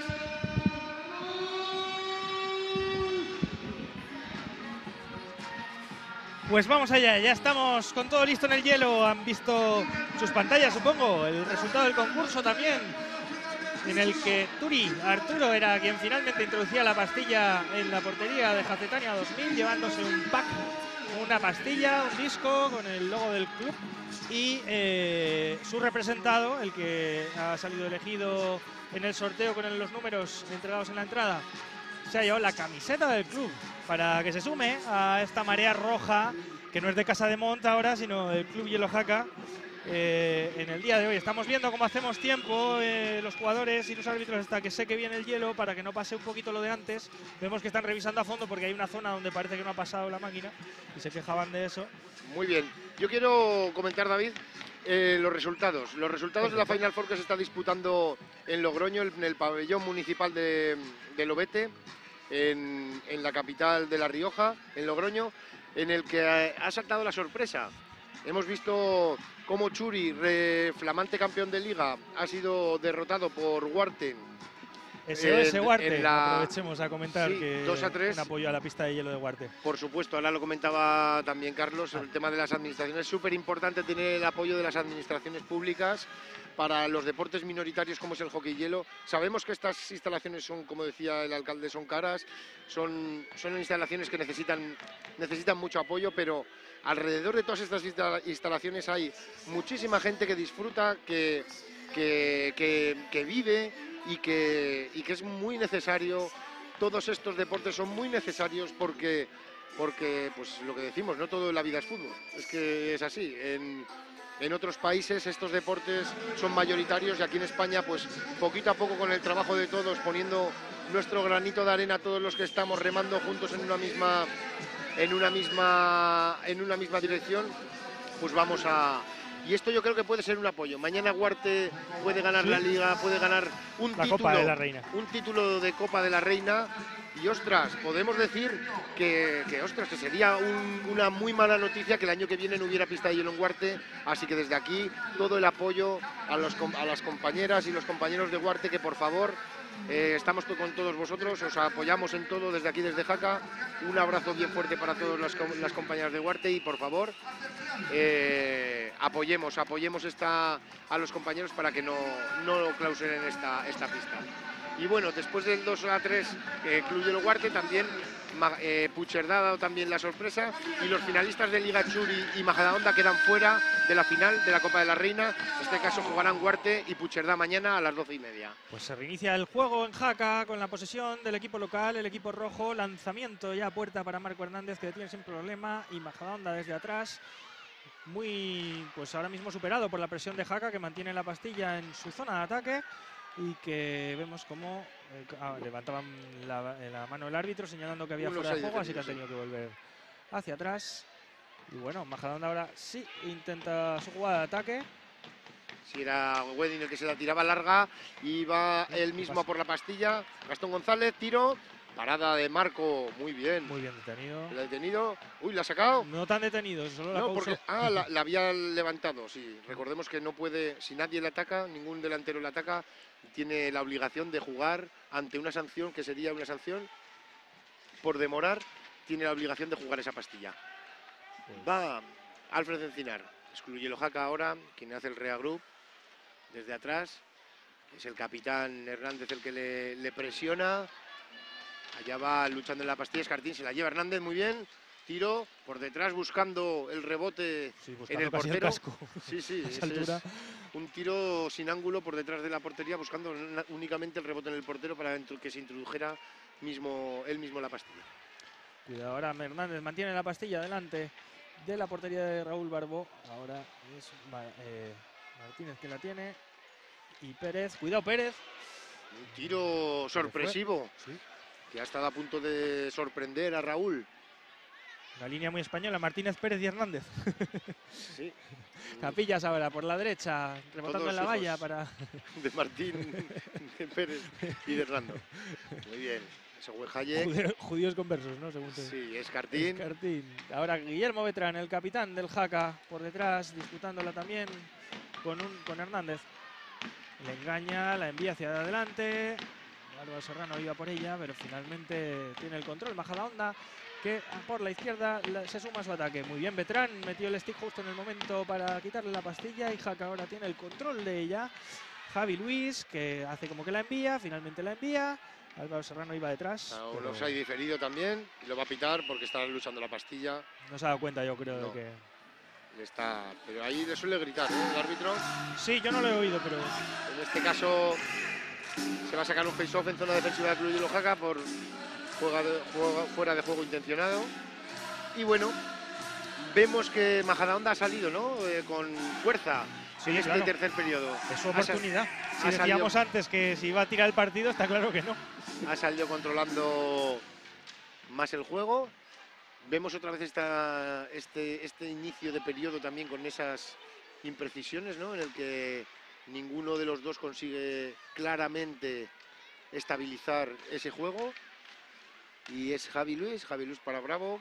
S1: Pues vamos allá, ya estamos con todo listo en el hielo. Han visto sus pantallas, supongo, el resultado del concurso también, en el que Turi Arturo era quien finalmente introducía la pastilla en la portería de Jacetania dos mil, llevándose un pack, una pastilla, un disco con el logo del club, y eh, su representado, el que ha salido elegido en el sorteo con los números entregados en la entrada, se ha llevado la camiseta del club para que se sume a esta marea roja, que no es de Casa de Mont ahora, sino del Club Hielo Jaca. Eh, en el día de hoy estamos viendo cómo hacemos tiempo eh, los jugadores y los árbitros hasta que seque bien el hielo, para que no pase un poquito lo de antes. Vemos que están revisando a fondo porque hay una zona donde parece que no ha pasado la máquina y se quejaban de eso.
S2: Muy bien, yo quiero comentar, David, eh, los resultados. Los resultados de la Final Four que se está disputando en Logroño, en el pabellón municipal de, de Lobete, en, en la capital de La Rioja, en Logroño, en el que ha saltado la sorpresa. Hemos visto cómo Churi, re, flamante campeón de liga, ha sido derrotado por Huarte.
S1: S O S Huarte,
S2: la...
S1: aprovechemos a comentar
S2: sí,
S1: que
S2: dos a tres.
S1: Un apoyo a la pista de hielo de Huarte.
S2: Por supuesto, ahora lo comentaba también Carlos,
S1: ah.
S2: el tema de las administraciones. Es súper importante tener el apoyo de las administraciones públicas para los deportes minoritarios como es el hockey hielo. Sabemos que estas instalaciones son, como decía el alcalde, son caras, son, son instalaciones que necesitan, necesitan mucho apoyo, pero alrededor de todas estas instalaciones hay muchísima gente que disfruta, que, que, que, que vive y que, y que es muy necesario. Todos estos deportes son muy necesarios porque, porque pues lo que decimos, no todo en la vida es fútbol, es que es así. En, En otros países estos deportes son mayoritarios y aquí en España, pues poquito a poco, con el trabajo de todos, poniendo nuestro granito de arena, todos los que estamos remando juntos en una misma, en una misma, en una misma dirección, pues vamos a... Y esto yo creo que puede ser un apoyo. Mañana Huarte puede ganar sí. la Liga, puede ganar un
S1: la
S2: título,
S1: Copa de la Reina.
S2: un título de Copa de la Reina. Y ostras, podemos decir que, que ostras, que sería un, una muy mala noticia que el año que viene no hubiera pista de hielo en Huarte. Así que desde aquí todo el apoyo a, los, a las compañeras y los compañeros de Huarte, que por favor, eh, estamos con todos vosotros, os apoyamos en todo desde aquí, desde Jaca. Un abrazo bien fuerte para todas las, las compañeras de Huarte y por favor, eh, apoyemos, apoyemos esta, a los compañeros para que no, no clauseren esta, esta pista. Y bueno, después del dos a tres, eh, Club Hielo Huarte, también eh, Puigcerdá ha dado también la sorpresa, y los finalistas de Liga Churi y Majadahonda quedan fuera de la final de la Copa de la Reina. En este caso jugarán Huarte y Puigcerdá mañana a las doce y media.
S1: Pues se reinicia el juego en Jaca con la posesión del equipo local, el equipo rojo. Lanzamiento ya a puerta para Marco Hernández, que detiene sin problema, y Majadahonda desde atrás, muy, pues ahora mismo superado por la presión de Jaca, que mantiene la pastilla en su zona de ataque. Y que vemos cómo eh, ah, levantaban la, la mano el árbitro señalando que había fuera de juego, así que han tenido que volver hacia atrás. Y bueno, Majadahonda ahora sí intenta su jugada de ataque.
S2: Si era Wedding el que se la tiraba larga, iba él mismo por la pastilla. Gastón González, tiro, parada de Marco, muy bien.
S1: Muy bien detenido.
S2: ¿La ha detenido? Uy, ¿la ha sacado?
S1: No tan detenido, solo la
S2: No,
S1: pausó.
S2: porque ah, la, la había levantado, sí. Recordemos que no puede, si nadie le ataca, ningún delantero le ataca, tiene la obligación de jugar ante una sanción, que sería una sanción por demorar, tiene la obligación de jugar esa pastilla.
S1: Pues.
S2: Va Alfred Encinar, excluye el Jaca ahora, quien hace el Rea Group, desde atrás. Es el capitán Hernández el que le, le presiona. Allá va luchando en la pastilla, Escartín, se la lleva Hernández, muy bien. Tiro por detrás buscando el rebote
S1: Sí,
S2: en el
S1: casi
S2: portero.
S1: casco.
S2: Sí, sí,
S1: A esa
S2: ese
S1: altura.
S2: es un tiro sin ángulo por detrás de la portería, buscando únicamente el rebote en el portero para que se introdujera mismo, él mismo la pastilla.
S1: Cuidado, ahora Hernández mantiene la pastilla delante de la portería de Raúl Barbó. Ahora es eh, Martínez quien la tiene. Y Pérez, cuidado Pérez.
S2: Un tiro sorpresivo,
S1: sí,
S2: que ha estado a punto de sorprender a Raúl.
S1: Una línea muy española, Martínez, Pérez y Hernández.
S2: Sí.
S1: Capillas ahora por la derecha, rebotando
S2: Todos
S1: en la
S2: hijos
S1: valla para...
S2: de Martín, de Pérez y de Hernando. Muy bien. Según Hayek.
S1: Judíos, judíos conversos, ¿no? Según te...
S2: Sí, Escartín.
S1: Escartín. Ahora Guillermo Betrán, el capitán del Jaca, por detrás, disputándola también con, un, con Hernández. Le engaña, la envía hacia adelante. Álvaro Serrano iba por ella, pero finalmente tiene el control. Majadahonda, que por la izquierda se suma a su ataque. Muy bien, Betrán metió el stick justo en el momento para quitarle la pastilla y Jaca ahora tiene el control de ella. Javi Luis, que hace como que la envía, finalmente la envía. Álvaro Serrano iba detrás.
S2: A
S1: pero
S2: Los hay diferido también y lo va a pitar porque está luchando la pastilla.
S1: no se ha dado cuenta, yo creo,
S2: No.
S1: de que...
S2: Le está, pero ahí le suele gritar, ¿eh? El árbitro.
S1: Sí, yo no lo he oído, pero...
S2: En este caso se va a sacar un face-off en zona defensiva del Club de Lojaca por juega de, juega, fuera de juego intencionado. Y bueno, vemos que Majadahonda ha salido, ¿no? Eh, con fuerza
S1: Sí,
S2: en este
S1: claro.
S2: tercer periodo.
S1: Es su
S2: Ha sal-
S1: oportunidad. Si
S2: ha
S1: decíamos
S2: salido-
S1: antes que si iba a tirar el partido, está claro que no.
S2: Ha salido controlando más el juego. Vemos otra vez esta, este, este inicio de periodo también con esas imprecisiones, ¿no? En el que ninguno de los dos consigue claramente estabilizar ese juego. Y es Javi Luis, Javi Luis para Bravo.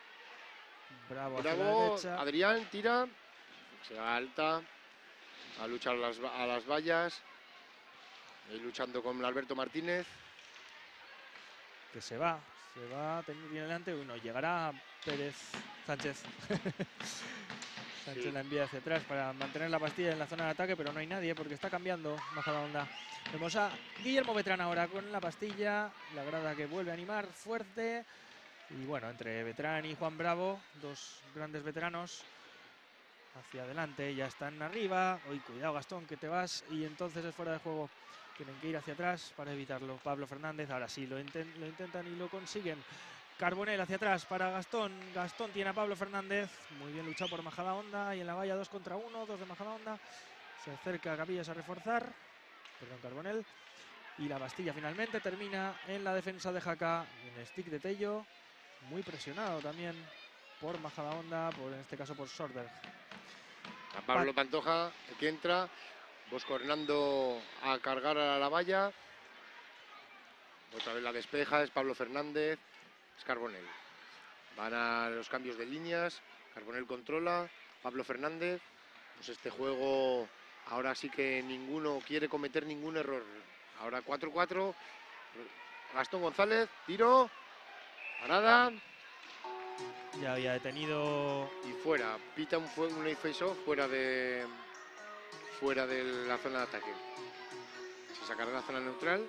S1: Bravo, hacia la
S2: Bravo,
S1: derecha.
S2: Adrián tira, se va alta, a luchar a las, a las vallas. Y luchando con Alberto Martínez.
S1: Que se va, se va, tiene delante uno, llegará Pérez Sánchez. Sánchez
S2: Sí.
S1: la envía hacia atrás para mantener la pastilla en la zona de ataque, pero no hay nadie porque está cambiando Majadahonda. Vemos a Guillermo Betrán ahora con la pastilla, la grada que vuelve a animar fuerte. Y bueno, entre Betrán y Juan Bravo, dos grandes veteranos, hacia adelante, ya están arriba. Uy, cuidado Gastón, que te vas, y entonces es fuera de juego. Tienen que ir hacia atrás para evitarlo. Pablo Fernández, ahora sí, lo, intent lo intentan y lo consiguen. Carbonell hacia atrás para Gastón. Gastón tiene a Pablo Fernández. Muy bien luchado por Majadahonda. Y en la valla dos contra uno, dos de Majadahonda. Se acerca Capillas a reforzar. Perdón, Carbonell. Y la pastilla finalmente termina en la defensa de Jaca. Un stick de Tello. Muy presionado también por Majadahonda, por, en este caso por Sorberg.
S2: A Pablo Pantoja, que entra. Bosco Hernando a cargar a la valla. Otra vez la despeja, es Pablo Fernández, es Carbonell. Van a los cambios de líneas, Carbonell controla, Pablo Fernández. Pues este juego ahora sí que ninguno quiere cometer ningún error. Ahora cuatro cuatro, Gastón González, tiro, parada
S1: Ya había detenido.
S2: y fuera. Pita un, fue- un face-off fuera de, fuera de la zona de ataque. Se sacará la zona neutral.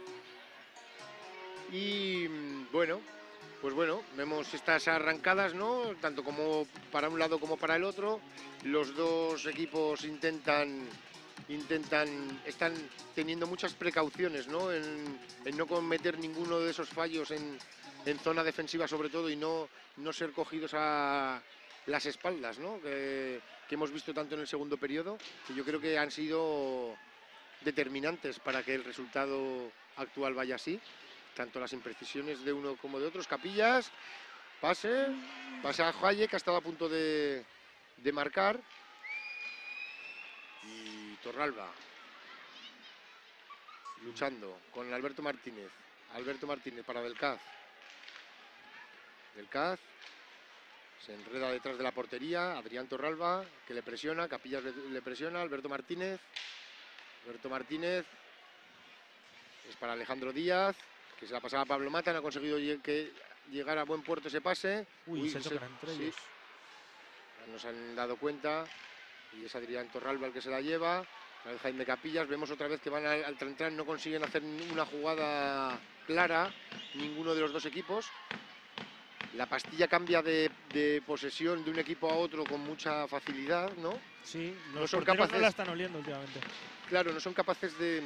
S2: Y mm, bueno, pues bueno, vemos estas arrancadas, ¿no? Tanto como para un lado como para el otro. Los dos equipos intentan, intentan, están teniendo muchas precauciones, ¿no? En, en no cometer ninguno de esos fallos en, en zona defensiva sobre todo y no, no ser cogidos a las espaldas, ¿no? Que, que hemos visto tanto en el segundo periodo, que yo creo que han sido determinantes para que el resultado actual vaya así. Tanto las imprecisiones de uno como de otros. Capillas, pase, pase a Hayek, que ha estado a punto de, de marcar. Y Torralba, luchando con Alberto Martínez. Alberto Martínez para Belcaz. del C A Z. Se enreda detrás de la portería. Adrián Torralba, que le presiona. Capillas le, le presiona. Alberto Martínez. Alberto Martínez. Es para Alejandro Díaz, que se la pasaba a Pablo Mata. No ha conseguido que llegara a buen puerto ese pase.
S1: Uy,
S2: Uy
S1: se
S2: se,
S1: tocan entre
S2: sí.
S1: ellos.
S2: Nos han dado cuenta. Y es Adrián Torralba el que se la lleva. Jaime Capillas. Vemos otra vez que van al, al Trentran. No consiguen hacer una jugada clara. Ninguno de los dos equipos. La pastilla cambia de, de posesión de un equipo a otro con mucha facilidad, ¿no?
S1: Sí,
S2: No
S1: los
S2: son
S1: porteros
S2: capaces-
S1: no la están oliendo últimamente.
S2: Claro, no son capaces de,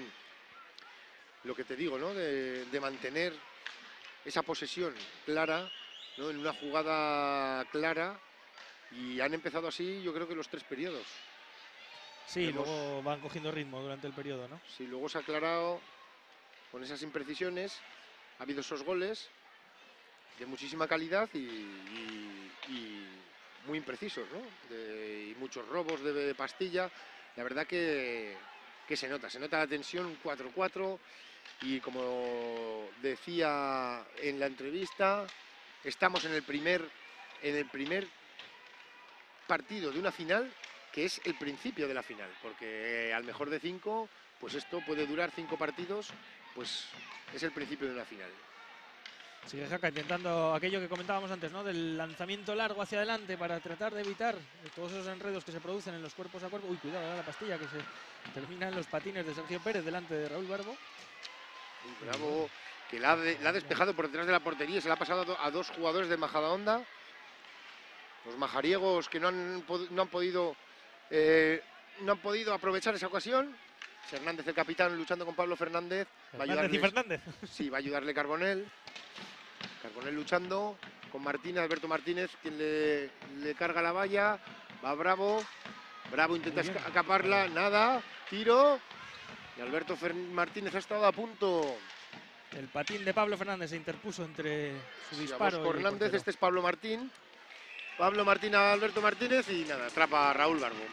S2: lo que te digo, ¿no? De, de mantener esa posesión clara, ¿no? En una jugada clara. Y han empezado así, yo creo que los tres periodos.
S1: Sí,
S2: Hemos-
S1: luego van cogiendo ritmo durante el periodo, ¿no?
S2: Si luego se ha aclarado con esas imprecisiones, ha habido esos goles de muchísima calidad y, y- y muy imprecisos, ¿no? De- y muchos robos de pastilla. La verdad que, que se nota, se nota la tensión, un cuatro cuatro. Y como decía en la entrevista, estamos en el primer, en el primer partido de una final que es el principio de la final, porque al mejor de cinco, pues esto puede durar cinco partidos, pues es el principio de una final.
S1: Sigue Jaca intentando aquello que comentábamos antes, ¿no? Del lanzamiento largo hacia adelante para tratar de evitar todos esos enredos que se producen en los cuerpos a cuerpo. Uy, cuidado, ahora la pastilla que se termina en los patines de Sergio Pérez delante de Raúl Barbo.
S2: Y Bravo, que la ha, de- la ha despejado por detrás de la portería y se la ha pasado a, do- a dos jugadores de Majadahonda. Los majariegos que no han, pod- no han podido eh, no han podido aprovechar esa ocasión. Hernández, el capitán, luchando con Pablo Fernández. Va a
S1: Hernández y
S2: ayudarles-
S1: Fernández.
S2: Sí, va a ayudarle Carbonell. Carbonell luchando con Martínez, Alberto Martínez, quien le, le carga la valla. Va Bravo. Bravo intenta
S1: Muy bien.
S2: esca- escaparla. Nada. Tiro. Y Alberto Fer- Martínez ha estado a punto.
S1: El patín de Pablo Fernández se interpuso entre su
S2: Sí, a
S1: disparo
S2: Bosco
S1: y el
S2: Hernández,
S1: portero.
S2: este es Pablo Martín. Pablo Martín a Alberto Martínez y nada, atrapa a Raúl Barbo.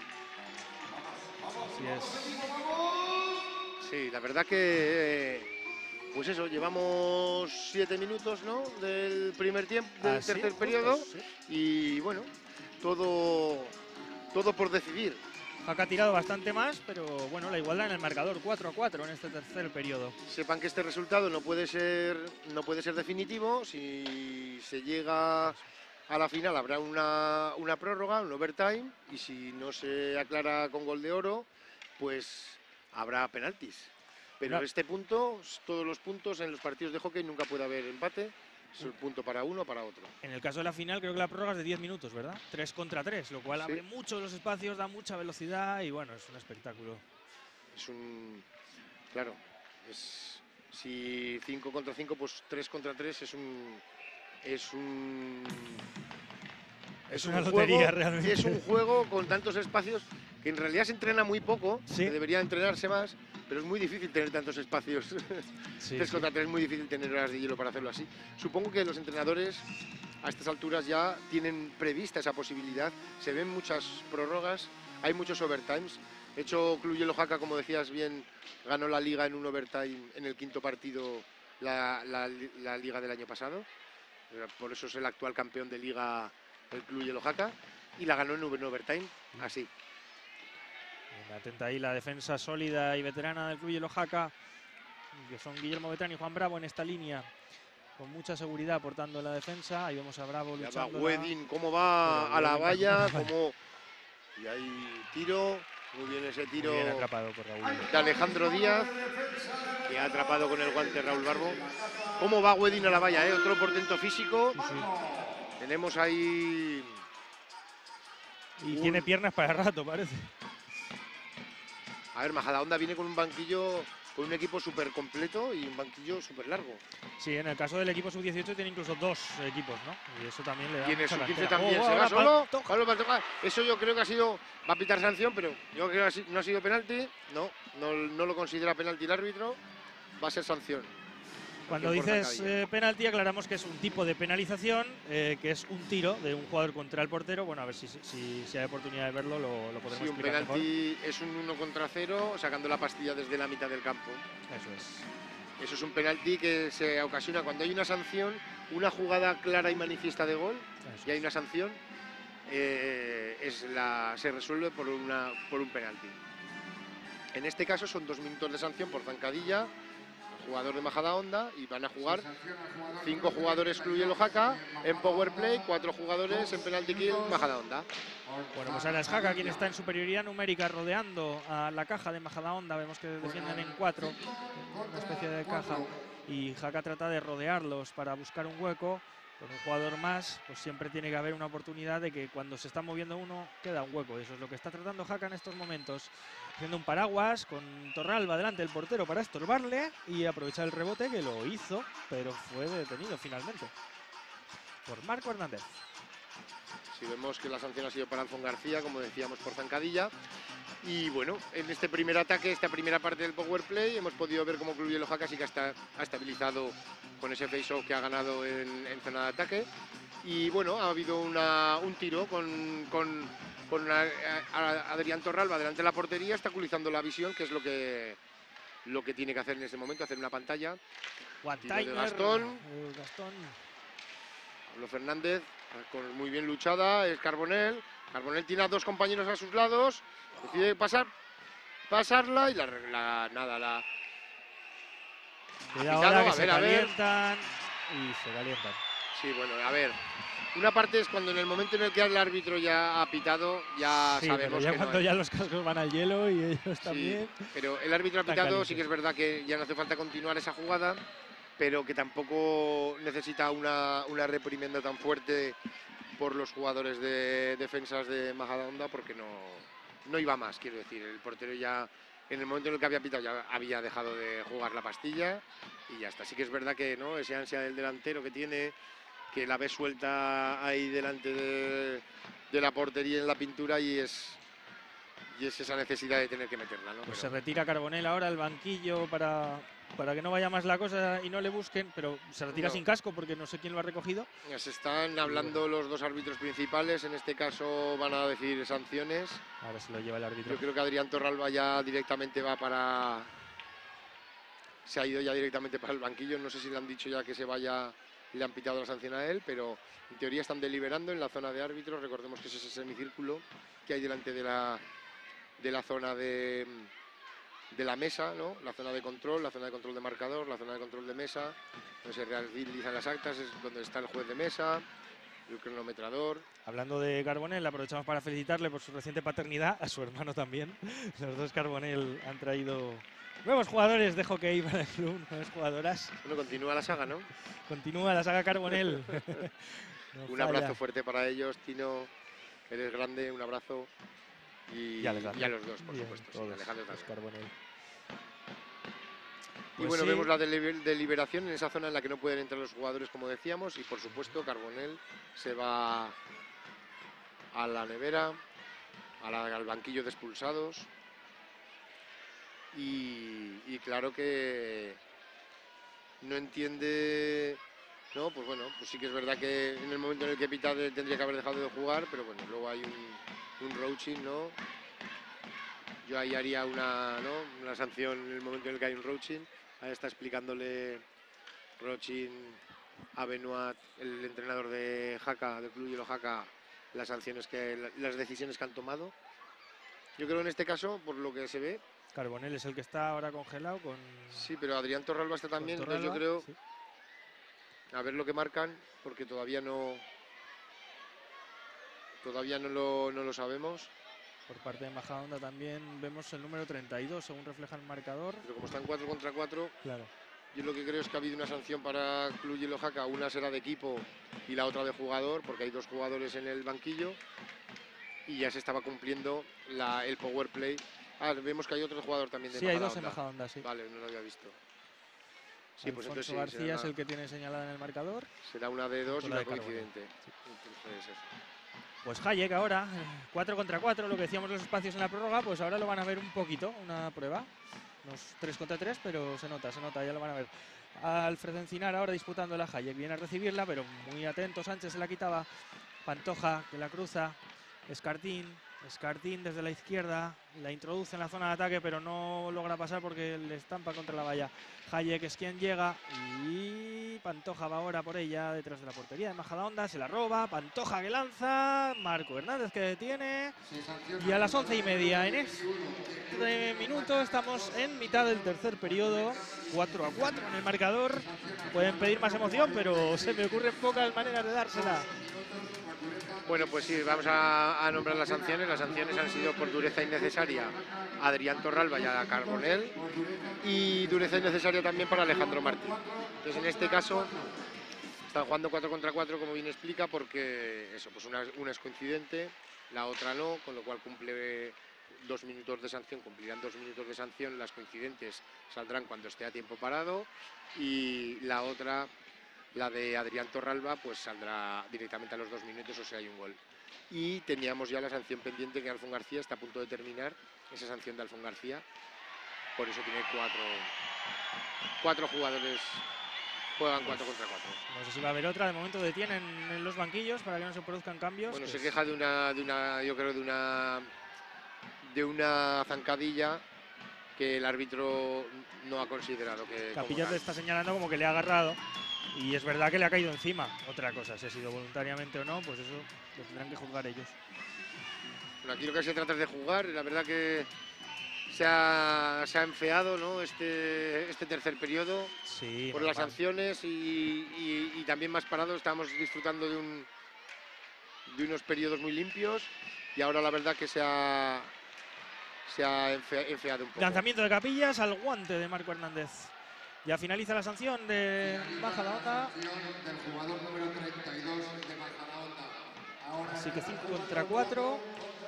S1: Así es.
S2: Sí, la verdad que, eh, pues eso, llevamos siete minutos, ¿no? Del primer tiempo, del
S1: Así,
S2: tercer
S1: justos,
S2: periodo.
S1: sí.
S2: Y bueno, todo, todo por decidir.
S1: Jaca ha tirado bastante más, pero bueno, la igualdad en el marcador, cuatro a cuatro en este tercer periodo.
S2: Sepan que este resultado no puede ser, no puede ser definitivo. Si se llega a la final habrá una, una prórroga, un overtime, y si no se aclara con gol de oro, pues habrá penaltis. Pero
S1: No.
S2: en este punto, todos los puntos en los partidos de hockey nunca puede haber empate. Es un punto para uno o para otro.
S1: En el caso de la final creo que la prórroga es de diez minutos, ¿verdad? tres contra tres, lo cual
S2: Sí.
S1: abre mucho los espacios, da mucha velocidad y bueno, es un espectáculo.
S2: Es un... Claro, es, si cinco contra cinco, pues tres contra tres es un... Es un...
S1: Es
S2: un
S1: una
S2: juego-
S1: lotería, realmente.
S2: Es un juego con tantos espacios que en realidad se entrena muy poco,
S1: Sí.
S2: que debería entrenarse más, pero es muy difícil tener tantos espacios.
S1: Sí,
S2: tres
S1: sí.
S2: contra tres es muy difícil tener horas de hielo para hacerlo así. Supongo que los entrenadores a estas alturas ya tienen prevista esa posibilidad. Se ven muchas prórrogas, hay muchos overtimes. De hecho, Club Hielo Jaca, como decías bien, ganó la liga en un overtime en el quinto partido, la, la- la liga del año pasado. Por eso es el actual campeón de liga el Club Hielo Jaca. Y la ganó en un overtime, así.
S1: Bien, atenta ahí la defensa sólida y veterana del Club Hielo Jaca, que son Guillermo Betrán y Juan Bravo en esta línea, con mucha seguridad aportando la defensa. Ahí vemos a Bravo
S2: Ya va
S1: luchando.
S2: Wedin, cómo va
S1: Pero
S2: a la
S1: Wedin
S2: valla,
S1: tampoco-
S2: cómo... Y ahí tiro, muy bien ese tiro
S1: Bien atrapado por Raúl.
S2: de Alejandro Díaz, que ha atrapado con el guante Raúl Barbo. ¿Cómo va Wedin a la valla? Eh? Otro portento físico.
S1: Sí, sí.
S2: Tenemos ahí...
S1: Y
S2: Un-
S1: tiene piernas para rato, parece.
S2: A ver, Majadahonda viene con un banquillo, con un equipo súper completo y un banquillo súper largo.
S1: Sí, en el caso del equipo sub dieciocho tiene incluso dos equipos, ¿no? Y eso también le da
S2: Y en el
S1: mucha
S2: sub quince
S1: cantera.
S2: también
S1: Oh,
S2: se va
S1: ahora
S2: solo.
S1: Pantoja.
S2: Pablo Pantoja. Eso yo creo que ha sido, va a pitar sanción, pero yo creo que ha si- no ha sido penalti. No, no, no lo considera penalti el árbitro. Va a ser sanción.
S1: Cuando
S2: Porque por
S1: dices
S2: zancadilla.
S1: eh, penalti, aclaramos que es un tipo de penalización, eh, que es un tiro de un jugador contra el portero. Bueno, a ver si, si, si hay oportunidad de verlo, lo, lo podremos
S2: Sí, un
S1: explicar mejor.
S2: penalti es un uno contra cero, sacando la pastilla desde la mitad del campo.
S1: Eso es.
S2: Eso es un penalti que se ocasiona cuando hay una sanción, una jugada clara y manifiesta de gol, y hay una sanción, eh, es la, se resuelve por, una, por un penalti. En este caso son dos minutos de sanción por zancadilla, jugador de Majadahonda, y van a jugar cinco jugadores Club Hielo Jaca en power play, cuatro jugadores en penalti kill Majadahonda.
S1: Bueno, pues ahora es Jaca quien está en superioridad numérica rodeando a la caja de Majadahonda. Vemos que defienden en cuatro, una especie de caja, y Jaca trata de rodearlos para buscar un hueco. Con un jugador más, pues siempre tiene que haber una oportunidad de que cuando se está moviendo uno, queda un hueco. Eso es lo que está tratando Jaca en estos momentos. Haciendo un paraguas con Torralba delante del portero para estorbarle y aprovechar el rebote, que lo hizo, pero fue detenido finalmente por Marco Hernández.
S2: Si vemos que la sanción ha sido para Alfon García, como decíamos, por zancadilla. Y bueno, en este primer ataque, esta primera parte del power play, hemos podido ver cómo Club Hielo Jaca sí que está, ha estabilizado con ese face-off que ha ganado en, en zona de ataque. Y bueno, ha habido una, un tiro con, con, con a, a Adrián Torralba delante de la portería, está ocultando la visión, que es lo que, lo que tiene que hacer en este momento, hacer una pantalla. Tiro de Gastón.
S1: Gastón.
S2: Pablo Fernández, con muy bien luchada, es Carbonell. Carbonell tiene a dos compañeros a sus lados, decide pasar, pasarla y la, la nada, la...
S1: Cuidado ahora que se calientan y se calientan.
S2: Sí, bueno, a ver, una parte es cuando en el momento en el que el árbitro ya ha pitado, ya
S1: sí,
S2: sabemos
S1: ya
S2: que
S1: cuando
S2: no hay.
S1: ya los cascos van al hielo y ellos
S2: Sí,
S1: también.
S2: pero el árbitro ha pitado, sí que es verdad que ya no hace falta continuar esa jugada, pero que tampoco necesita una, una reprimenda tan fuerte por los jugadores de defensas de Majadahonda, porque no, no iba más, quiero decir. El portero ya, en el momento en el que había pitado, ya había dejado de jugar la pastilla y ya está. Sí que es verdad que no, ese ansia del delantero que tiene, que la ve suelta ahí delante de, de la portería en la pintura, y es, y es esa necesidad de tener que meterla, ¿no?
S1: Pues
S2: Pero...
S1: se retira Carbonell ahora al banquillo para, para que no vaya más la cosa y no le busquen, pero se retira
S2: No.
S1: sin casco porque no sé quién lo ha recogido.
S2: Se están hablando los dos árbitros principales, en este caso van a decidir sanciones.
S1: Ahora se lo lleva el árbitro.
S2: Yo creo que Adrián Torralba ya directamente va para... Se ha ido ya directamente para el banquillo, no sé si le han dicho ya que se vaya, le han pitado la sanción a él, pero en teoría están deliberando en la zona de árbitros. Recordemos que ese es ese semicírculo que hay delante de la, de la zona de, de la mesa, ¿no? La zona de control, la zona de control de marcador, la zona de control de mesa, donde se realizan las actas, es donde está el juez de mesa, el cronometrador.
S1: Hablando de Carbonell, aprovechamos para felicitarle por su reciente paternidad, a su hermano también. Los dos Carbonell han traído nuevos jugadores de hockey para el club, nuevas jugadoras.
S2: Bueno, continúa la saga, ¿no?
S1: Continúa la saga Carbonell. No
S2: un
S1: falla.
S2: abrazo fuerte para ellos, Tino, eres grande, un abrazo. Y,
S1: Y a Alejandro.
S2: y a los dos, por
S1: Y a
S2: supuesto. Sí,
S1: todos
S2: Alejandro
S1: los
S2: también.
S1: Carbonell.
S2: Y
S1: Pues
S2: bueno,
S1: sí.
S2: vemos la deli- deliberación en esa zona en la que no pueden entrar los jugadores, como decíamos, y por supuesto Carbonell se va a la nevera, a la- al banquillo de expulsados. Y, y claro que no entiende, no, pues bueno, pues sí que es verdad que en el momento en el que pita de- tendría que haber dejado de jugar, pero bueno, luego hay un, un roaching, ¿no? Yo ahí haría una, ¿no? una sanción en el momento en el que hay un roaching. Ahí está explicándole Roaching a Benoit, el entrenador de Jaca, del Club Hielo Jaca, las sanciones que, las decisiones que han tomado. Yo creo en este caso, por lo que se ve,
S1: Carbonell es el que está ahora congelado con.
S2: sí, pero Adrián Torralba está
S1: con
S2: también, entonces yo
S1: Torralba,
S2: creo,
S1: sí.
S2: a ver lo que marcan, porque todavía no, todavía no lo, no lo sabemos.
S1: Por parte de Majadahonda también vemos el número treinta y dos, según refleja el marcador.
S2: Pero como están cuatro contra cuatro,
S1: Claro.
S2: yo lo que creo es que ha habido una sanción para Club Hielo Jaca, una será de equipo y la otra de jugador, porque hay dos jugadores en el banquillo y ya se estaba cumpliendo la, el power play. Ah, vemos que hay otro jugador también de
S1: Sí, hay dos en
S2: Majadahonda.
S1: Majadahonda, sí.
S2: Vale, no lo había visto. Sí, pues
S1: Alfonso
S2: entonces sí,
S1: García
S2: será
S1: es
S2: una,
S1: el que tiene señalada en el marcador.
S2: será una de dos y
S1: Con la
S2: una
S1: de Carbonell.
S2: coincidente. Entonces, eso.
S1: Pues Hayek ahora, eh, cuatro contra cuatro, lo que decíamos los espacios en la prórroga, pues ahora lo van a ver un poquito, una prueba. Unos tres contra tres, pero se nota, se nota, ya lo van a ver. Alfred Encinar ahora disputando la Hayek, viene a recibirla, pero muy atento, Sánchez se la quitaba. Pantoja, que la cruza. Escartín, Escartín desde la izquierda, la introduce en la zona de ataque, pero no logra pasar porque le estampa contra la valla. Hayek es quien llega y Pantoja va ahora por ella detrás de la portería de Majadahonda, se la roba, Pantoja que lanza, Marco Hernández que detiene y a las once y media en este minuto estamos en mitad del tercer periodo, cuatro a cuatro en el marcador. Pueden pedir más emoción, pero se me ocurren pocas maneras de dársela.
S2: Bueno, pues sí, vamos a, a nombrar las sanciones. Las sanciones han sido por dureza innecesaria a Adrián Torralba y a Carbonell, y dureza innecesaria también para Alejandro Martín. Entonces, en este caso, están jugando cuatro contra cuatro, como bien explica, porque eso, pues una, una es coincidente, la otra no, con lo cual cumple dos minutos de sanción, cumplirán dos minutos de sanción. Las coincidentes saldrán cuando esté a tiempo parado, y la otra, la de Adrián Torralba, pues saldrá directamente a los dos minutos, o sea, hay un gol. Y teníamos ya la sanción pendiente, que Alfon García está a punto de terminar, esa sanción de Alfon García, por eso tiene cuatro, cuatro jugadores, juegan cuatro contra cuatro.
S1: No sé si va a haber otra, de momento detienen en los banquillos para que no se produzcan cambios.
S2: Bueno,
S1: pues...
S2: se queja de una, de una, yo creo de una, de una zancadilla que el árbitro no ha considerado que...
S1: Capillas le está señalando como que le ha agarrado. Y es verdad que le ha caído encima. Otra cosa, si ha sido voluntariamente o no, pues eso lo tendrán que juzgar ellos.
S2: Bueno, aquí lo que se trata es de jugar. La verdad que se ha, se ha enfeado, ¿no?, este, este tercer periodo,
S1: sí,
S2: por
S1: normal.
S2: las sanciones y, y, y también más parados. Estábamos disfrutando de, un, de unos periodos muy limpios, y ahora la verdad que se ha, se ha enfe, enfeado un poco.
S1: Lanzamiento de Capillas al guante de Marco Hernández. Ya finaliza la sanción de Majadahonda. Así que cinco contra cuatro.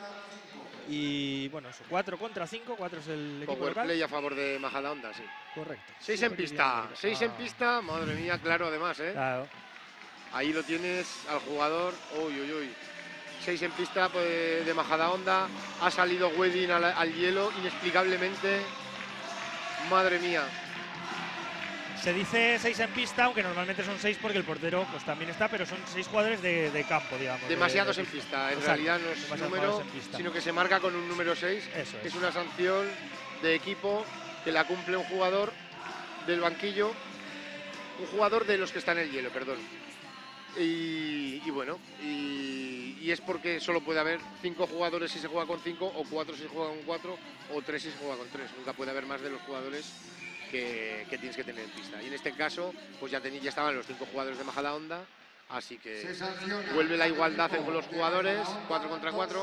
S1: Y bueno, eso, cuatro contra cinco. cuatro es el equipo
S2: Power
S1: local.
S2: play a favor de Majadahonda, sí.
S1: Correcto.
S2: seis en pista, seis en
S1: Ah.
S2: pista, madre mía, claro, además, ¿eh?
S1: Claro.
S2: Ahí lo tienes al jugador, uy, uy, uy. seis en pista pues, de Majadahonda, ha salido Wedding al, al hielo, inexplicablemente, madre mía.
S1: Se dice seis en pista, aunque normalmente son seis porque el portero pues también está, pero son seis jugadores de, de campo, digamos.
S2: Demasiados
S1: de,
S2: en
S1: de
S2: pista, en
S1: Exacto,
S2: realidad no es
S1: demasiados
S2: número,
S1: jugadores en pista.
S2: sino que se marca con un número seis.
S1: Eso es.
S2: Es una sanción de equipo que la cumple un jugador del banquillo, un jugador de los que están en el hielo, perdón. Y, y bueno, y, y es porque solo puede haber cinco jugadores si se juega con cinco, o cuatro si se juega con cuatro, o tres si se juega con tres. Nunca puede haber más de los jugadores que, que tienes que tener en pista. Y en este caso, pues ya, tenía, ya estaban los cinco jugadores de Majadahonda, así que vuelve la igualdad entre los jugadores, cuatro contra cuatro.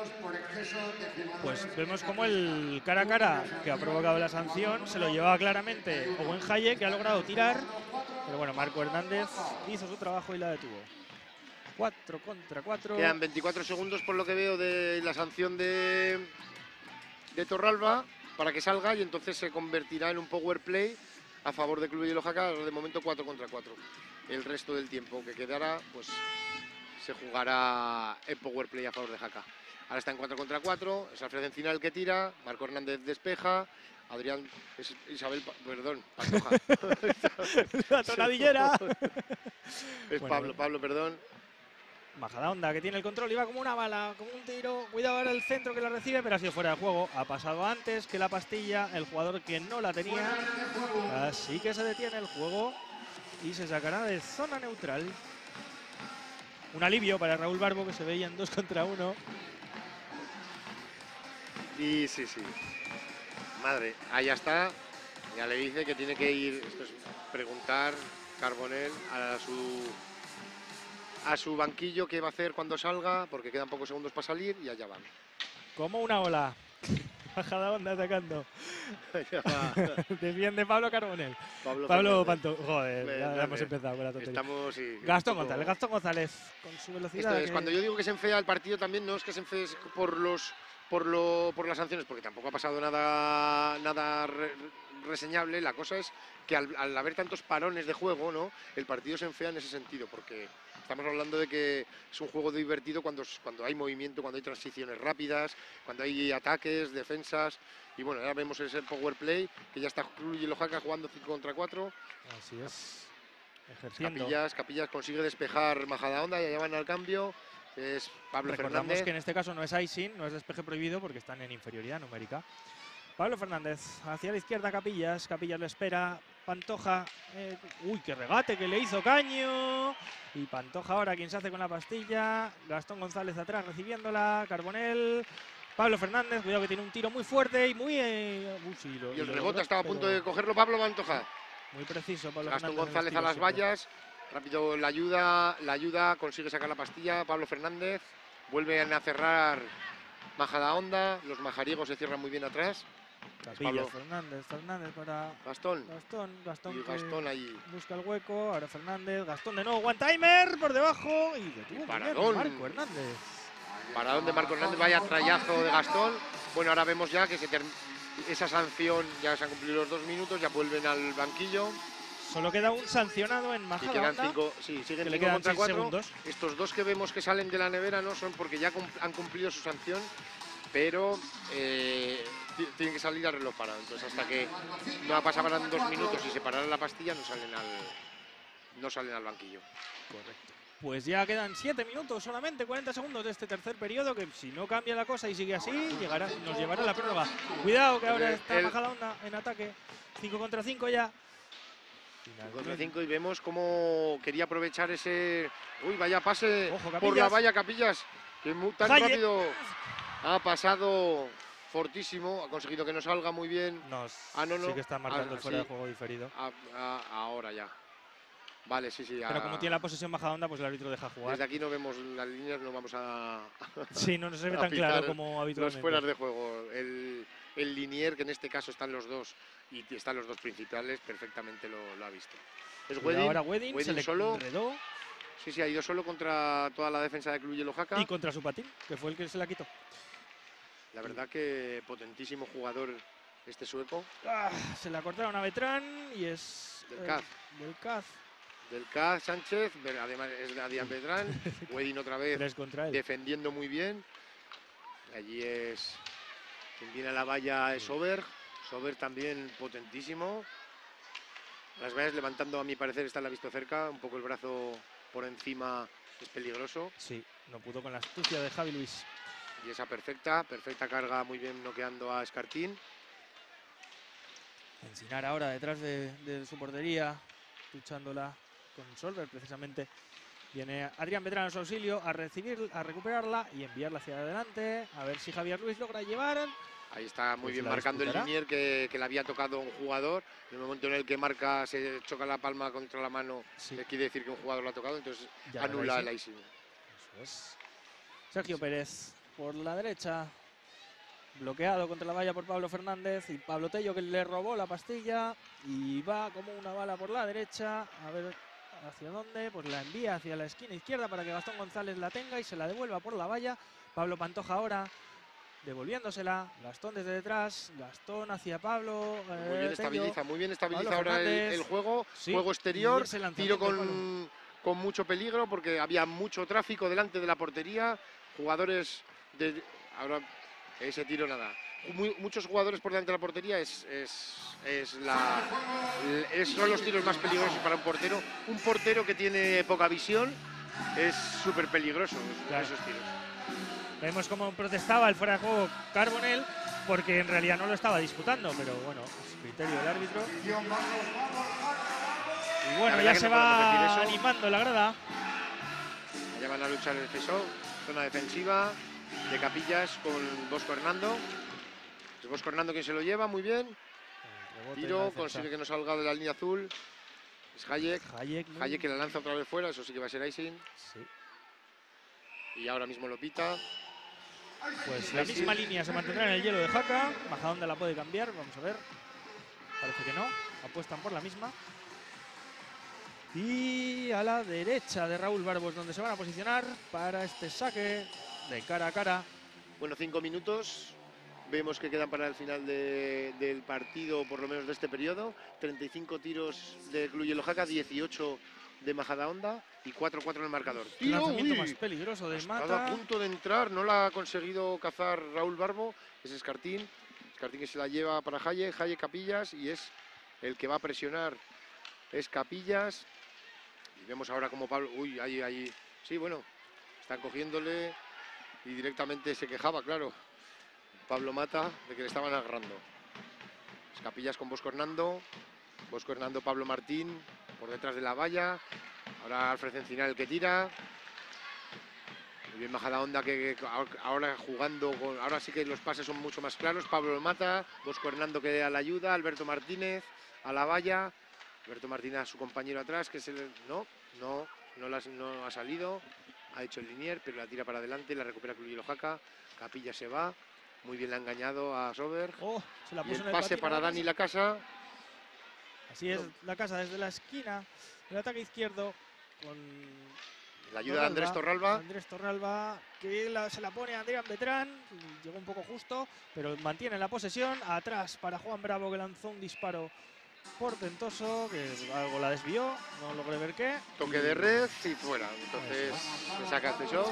S1: Pues vemos como el cara a cara que ha provocado la sanción se lo llevaba claramente Owen Hayek, que ha logrado tirar, pero bueno, Marco Hernández hizo su trabajo y la detuvo. cuatro contra cuatro.
S2: Quedan veinticuatro segundos por lo que veo de la sanción de, de Torralba para que salga, y entonces se convertirá en un power play a favor de Club Hielo Jaca. De momento cuatro contra cuatro. El resto del tiempo que quedará, pues se jugará el power play a favor de Jaca. Ahora está en cuatro contra cuatro, es Alfred Encina el que tira, Marco Hernández despeja, Adrián, es Isabel, perdón, Pantoja.
S1: La tonadillera.
S2: Es
S1: Bueno,
S2: Pablo, Pablo, perdón.
S1: Majadahonda, que tiene el control y va como una bala, como un tiro. Cuidado ahora el centro que la recibe, pero ha sido fuera de juego. Ha pasado antes que la pastilla el jugador que no la tenía. Así que se detiene el juego y se sacará de zona neutral. Un alivio para Raúl Barbo, que se veía en dos contra uno.
S2: Y sí, sí. Madre, allá está. Ya le dice que tiene que ir, esto es preguntar Carbonell a su a su banquillo qué va a hacer cuando salga, porque quedan pocos segundos para salir, y allá van.
S1: Como una ola. Majadahonda atacando.
S2: Allá va.
S1: Defiende Pablo Carbonell.
S2: Pablo,
S1: Pablo
S2: Fernández.
S1: Panto. Joder,
S2: Pues,
S1: ya, ya
S2: dale.
S1: hemos empezado con la tontería.
S2: Estamos, sí,
S1: Gastón
S2: un poco-
S1: González, Gastón González con su velocidad.
S2: Esto es,
S1: que-
S2: cuando yo digo que se enfea el partido también no es que se enfee por los por lo por las sanciones, porque tampoco ha pasado nada nada re- reseñable. La cosa es que al, al haber tantos parones de juego, ¿no?, el partido se enfea en ese sentido, porque estamos hablando de que es un juego divertido cuando, cuando hay movimiento, cuando hay transiciones rápidas, cuando hay ataques, defensas. Y bueno, ahora vemos ese power play, que ya está Club Hielo Jaca jugando cinco contra cuatro.
S1: Así es. Ejerciendo.
S2: Capillas, Capillas consigue despejar Majadahonda, ya van al cambio. Es Pablo
S1: Recordamos
S2: Fernández.
S1: que en este caso no es icing, no es despeje prohibido porque están en inferioridad numérica. Pablo Fernández hacia la izquierda, Capillas. Capillas le espera. Pantoja. Eh, uy, qué regate que le hizo Caño. Y Pantoja ahora quien se hace con la pastilla. Gastón González atrás recibiéndola. Carbonell. Pablo Fernández. Cuidado que tiene un tiro muy fuerte y muy. Eh, uy, sí, lo,
S2: Y el
S1: lo
S2: rebote
S1: logró,
S2: estaba a punto
S1: pero
S2: de cogerlo Pablo Pantoja.
S1: muy preciso, Pablo
S2: Gastón
S1: Fernández en los
S2: González a
S1: tiros
S2: las
S1: siempre.
S2: vallas. Rápido la ayuda, la ayuda, consigue sacar la pastilla. Pablo Fernández. Vuelven a cerrar Majadahonda. Los majariegos se cierran muy bien atrás.
S1: Capillas,
S2: Pablo.
S1: Fernández, Fernández para
S2: Gastón.
S1: Gastón. Gastón
S2: Y
S1: que
S2: Gastón ahí.
S1: busca el hueco. Ahora Fernández. Gastón de nuevo. One timer por debajo. Y detuvo muy bien
S2: paradón.
S1: Marco Hernández.
S2: Para donde Marco Hernández, vaya trayazo de Gastón. Bueno, ahora vemos ya que se term- esa sanción, ya se han cumplido los dos minutos, ya vuelven al banquillo.
S1: Solo queda un sancionado en
S2: Y quedan
S1: Majadahonda.
S2: cinco, sí, siguen
S1: que le
S2: cinco
S1: quedan
S2: contra
S1: seis
S2: cuatro.
S1: segundos.
S2: Estos dos que vemos que salen de la nevera no son porque ya cum- han cumplido su sanción, pero eh, ti- tienen que salir al reloj parado. Entonces hasta que no pasaran dos minutos y se parara la pastilla, no salen al, no salen al banquillo.
S1: Correcto. Pues ya quedan siete minutos solamente, cuarenta segundos de este tercer periodo, que si no cambia la cosa y sigue así, llegará, nos llevará a la prórroga. Cuidado que ahora
S2: El-
S1: está
S2: el-
S1: Majadahonda en ataque. cinco contra cinco ya.
S2: Contra cinco y vemos cómo quería aprovechar ese. Uy, vaya pase
S1: Ojo,
S2: por la
S1: Capillas.
S2: valla, Capillas. Que mu- tan
S1: Jaye.
S2: rápido ha pasado fortísimo. Ha conseguido que no salga muy bien.
S1: Nos
S2: Ah, no, no.
S1: sí que está marcando
S2: Ah,
S1: el fuera
S2: sí.
S1: de juego diferido.
S2: A- a- ahora ya. Vale, sí, sí.
S1: Pero
S2: a-
S1: como tiene la posesión Majadahonda, pues el árbitro deja jugar.
S2: Desde aquí no vemos las líneas, no vamos a.
S1: Sí, no, no se ve
S2: a
S1: tan claro
S2: pitar
S1: como
S2: Los
S1: habitualmente.
S2: fueras de juego. El, el linier, que en este caso están los dos y están los dos principales, perfectamente lo, lo ha visto. Es
S1: Cuidado,
S2: Wedding.
S1: ahora Wedding, se
S2: Wedding
S1: le
S2: solo.
S1: enredó.
S2: Sí, sí, ha ido solo contra toda la defensa de Club Yellow Jaca.
S1: Y contra su patín, que fue el que se la quitó.
S2: La verdad que potentísimo jugador este sueco.
S1: Ah, se la cortaron a Betrán y es.
S2: Del
S1: eh,
S2: Caz.
S1: Del Caz.
S2: Del K. Sánchez, ver- además es de Adrián Beltrán. Wedding otra vez
S1: Tres contra él.
S2: defendiendo muy bien. Allí es. Quien viene a la valla es Sober. Sober también potentísimo. Las vallas levantando, a mi parecer, está la visto cerca. Un poco el brazo por encima es peligroso.
S1: Sí, no pudo con la astucia de Javi Luis.
S2: Y esa perfecta, perfecta carga, muy bien noqueando a Escartín.
S1: Encinar ahora detrás de, de su portería, luchándola con Solver precisamente. Viene Adrián Betrán a su auxilio a recibir, a recuperarla y enviarla hacia adelante. A ver si Javier Luis logra llevar.
S2: Ahí está muy
S1: Pues
S2: bien
S1: la
S2: marcando el
S1: disputará.
S2: linier que, que le había tocado a un jugador. En el momento en el que marca, se choca la palma contra la mano,
S1: Sí.
S2: le quiere decir que un jugador lo ha tocado, entonces
S1: Ya no
S2: anula
S1: el
S2: el
S1: icing.
S2: icing.
S1: Eso es. Sergio Pérez por la derecha. Bloqueado contra la valla por Pablo Fernández y Pablo Tello, que le robó la pastilla y va como una bala por la derecha. A ver hacia dónde, pues la envía hacia la esquina izquierda para que Gastón González la tenga y se la devuelva por la valla. Pablo Pantoja ahora devolviéndosela. Gastón desde detrás, Gastón hacia Pablo.
S2: Muy
S1: eh,
S2: bien
S1: Tello.
S2: estabiliza, muy bien estabiliza
S1: Pablo
S2: ahora el,
S1: Fernández.
S2: el juego.
S1: Sí,
S2: Juego
S1: y
S2: exterior,
S1: ese lanzamiento,
S2: tiro con, con mucho peligro porque había mucho tráfico delante de la portería. Jugadores de. Ahora, ese tiro nada. Muy- muchos jugadores por delante de la portería es, es, es la, es- son los tiros más peligrosos para un portero. Un portero que tiene poca visión es súper peligroso
S1: Claro.
S2: esos tiros.
S1: Vemos cómo protestaba el fuera de juego Carbonell porque en realidad no lo estaba disputando, pero bueno, es criterio del árbitro. Y bueno,
S2: verdad
S1: ya
S2: que
S1: se
S2: no podemos
S1: va
S2: decir eso.
S1: animando la grada.
S2: Allá van a luchar el defensor, zona defensiva de Capillas con Bosco Hernando. Es Bosco Hernando quien se lo lleva, muy bien.
S1: Rebote en la
S2: Tiro,
S1: defensa.
S2: consigue que no salga de la línea azul. Es Hayek.
S1: Hayek, muy-
S2: Hayek que la lanza otra vez fuera, eso sí que va a ser icing.
S1: Sí.
S2: Y ahora mismo lo pita.
S1: Pues la misma línea se mantendrá en el hielo de Jaca. Majadahonda la puede cambiar, vamos a ver. Parece que no, apuestan por la misma. Y a la derecha de Raúl Barbos, donde se van a posicionar para este saque de cara a cara.
S2: Bueno, cinco minutos. Vemos que quedan para el final de- del partido, por lo menos de este periodo. treinta y cinco tiros de Club Yellow Jaca, dieciocho de Majadahonda y cuatro cuatro en el marcador.
S1: El
S2: Tiro,
S1: lanzamiento
S2: uy,
S1: más peligroso de
S2: estaba a
S1: Mata.
S2: punto de entrar, no la ha conseguido cazar Raúl Barbo, es Escartín. Escartín que se la lleva para Hayek, Hayek Capillas y es el que va a presionar, es Capillas. Y vemos ahora como Pablo, uy, ahí, ahí, sí, bueno, Están cogiéndole y directamente se quejaba, claro, Pablo Mata, de que le estaban agarrando. Escapillas con Bosco Hernando. Bosco Hernando, Pablo Martín, por detrás de la valla. Ahora Alfred Encinar el que tira. Muy bien Majadahonda, que, que ahora jugando, con, ahora sí que los pases son mucho más claros. Pablo Mata, Bosco Hernando que a la ayuda, Alberto Martínez a la valla. Alberto Martínez a su compañero atrás, que se le, no, no, no, las, no ha salido. Ha hecho el linier, pero la tira para adelante, la recupera Cluj Jaca. Capilla se va. Muy bien le ha engañado a Sober.
S1: Oh, se la puso
S2: y el
S1: en el
S2: pase
S1: patín,
S2: para
S1: la
S2: Dani
S1: casa.
S2: La Casa.
S1: Así es, La Casa desde la esquina, el ataque izquierdo con
S2: La ayuda de Andrés Torralba.
S1: Andrés Torralba, que la, se la pone a Adrián Betrán, llegó un poco justo, pero mantiene la posesión. Atrás para Juan Bravo, que lanzó un disparo portentoso, que algo la desvió, no logré ver qué.
S2: Toque de red y fuera. Entonces se saca este show.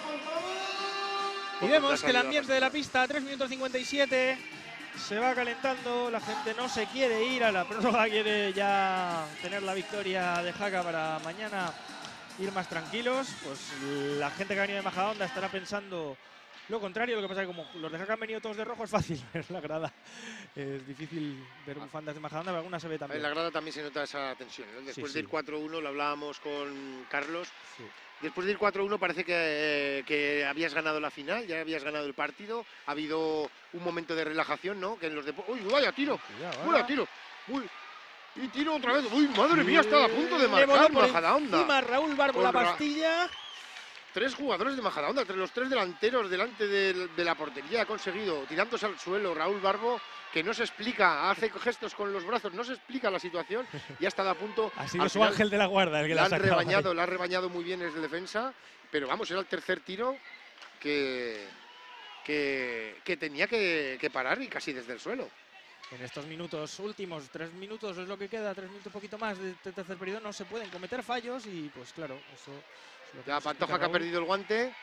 S1: Y vemos que el ambiente de la pista, tres minutos cincuenta y siete, se va calentando, la gente no se quiere ir a la prórroga, quiere ya tener la victoria de Jaca para mañana ir más tranquilos. Pues la gente que ha venido de Majadahonda estará pensando lo contrario. Lo que pasa es que como los de Jaca han venido todos de rojo, es fácil ver la grada. Es difícil ver bufandas de Majadahonda, pero alguna se ve también.
S2: En la grada también se nota esa tensión, ¿no? Después
S1: sí,
S2: de
S1: sí.
S2: ir cuatro uno, lo hablábamos con Carlos.
S1: Sí.
S2: Después de ir cuatro uno parece que, que habías ganado la final, ya habías ganado el partido. Ha habido un momento de relajación, ¿no? Que en los deportes... ¡Uy, vaya tiro!
S1: Cuidado,
S2: ¡Vaya tiro! ¡Uy! Y tiro otra vez. ¡Uy, madre mía! Está a punto de marcar Majadahonda.
S1: Encima Raúl Barbo
S2: Con
S1: la
S2: Ra-
S1: pastilla.
S2: Tres jugadores de Majadahonda, entre los tres delanteros delante de, de la portería. Ha conseguido, tirándose al suelo, Raúl Barbo, que no se explica, hace gestos con los brazos, no se explica la situación y ha estado a punto.
S1: Ha sido
S2: al
S1: su
S2: final,
S1: ángel de la guarda el que
S2: la
S1: la
S2: han
S1: sacaba
S2: rebañado,
S1: ahí.
S2: la ha rebañado muy bien desde defensa, pero vamos, era el tercer tiro que, que, que tenía que, que parar y casi desde el suelo.
S1: En estos minutos últimos, tres minutos es lo que queda, tres minutos poquito más de este tercer periodo, no se pueden cometer fallos y pues claro, eso es lo que
S2: Ya
S1: nos
S2: Pantoja
S1: explica
S2: que ha
S1: Raúl.
S2: perdido el guante.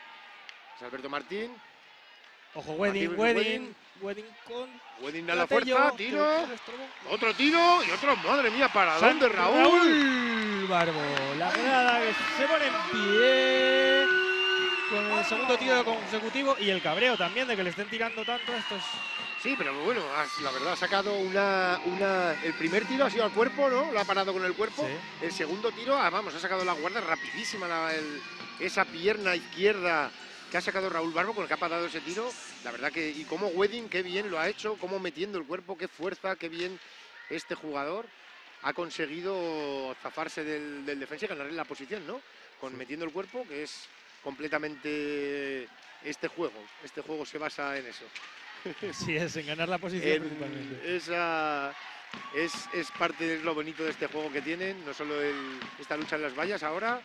S2: Es Alberto Martín.
S1: Ojo, Wedding,
S2: Martín,
S1: Wedding, Wedding con
S2: Wedding a la
S1: Platello,
S2: fuerza,
S1: que
S2: tiro.
S1: le estorbó.
S2: Otro tiro y otro, madre mía, ¿para
S1: San
S2: dónde Raúl?
S1: Raúl Barbo, la grada que se pone en pie con el segundo tiro consecutivo y el cabreo también de que le estén tirando tanto a estos.
S2: Sí, pero bueno, has- la verdad ha sacado una, una... El primer tiro ha sido al cuerpo, ¿no? Lo ha parado con el cuerpo.
S1: Sí.
S2: El segundo tiro, ah, vamos, ha sacado la guardia rapidísima, la- el- esa pierna izquierda que ha sacado Raúl Barbo con el que ha parado ese tiro. La verdad que, y cómo Wedding, qué bien lo ha hecho, cómo metiendo el cuerpo, qué fuerza, qué bien este jugador ha conseguido zafarse del, del defensa y ganarle la posición, ¿no? Con
S1: Sí.
S2: metiendo el cuerpo, que es completamente este juego. Este juego se basa en eso.
S1: Sí, es en ganar la posición
S2: En
S1: principalmente.
S2: esa es, es parte de lo bonito de este juego que tienen, no solo el- esta lucha en las vallas. Ahora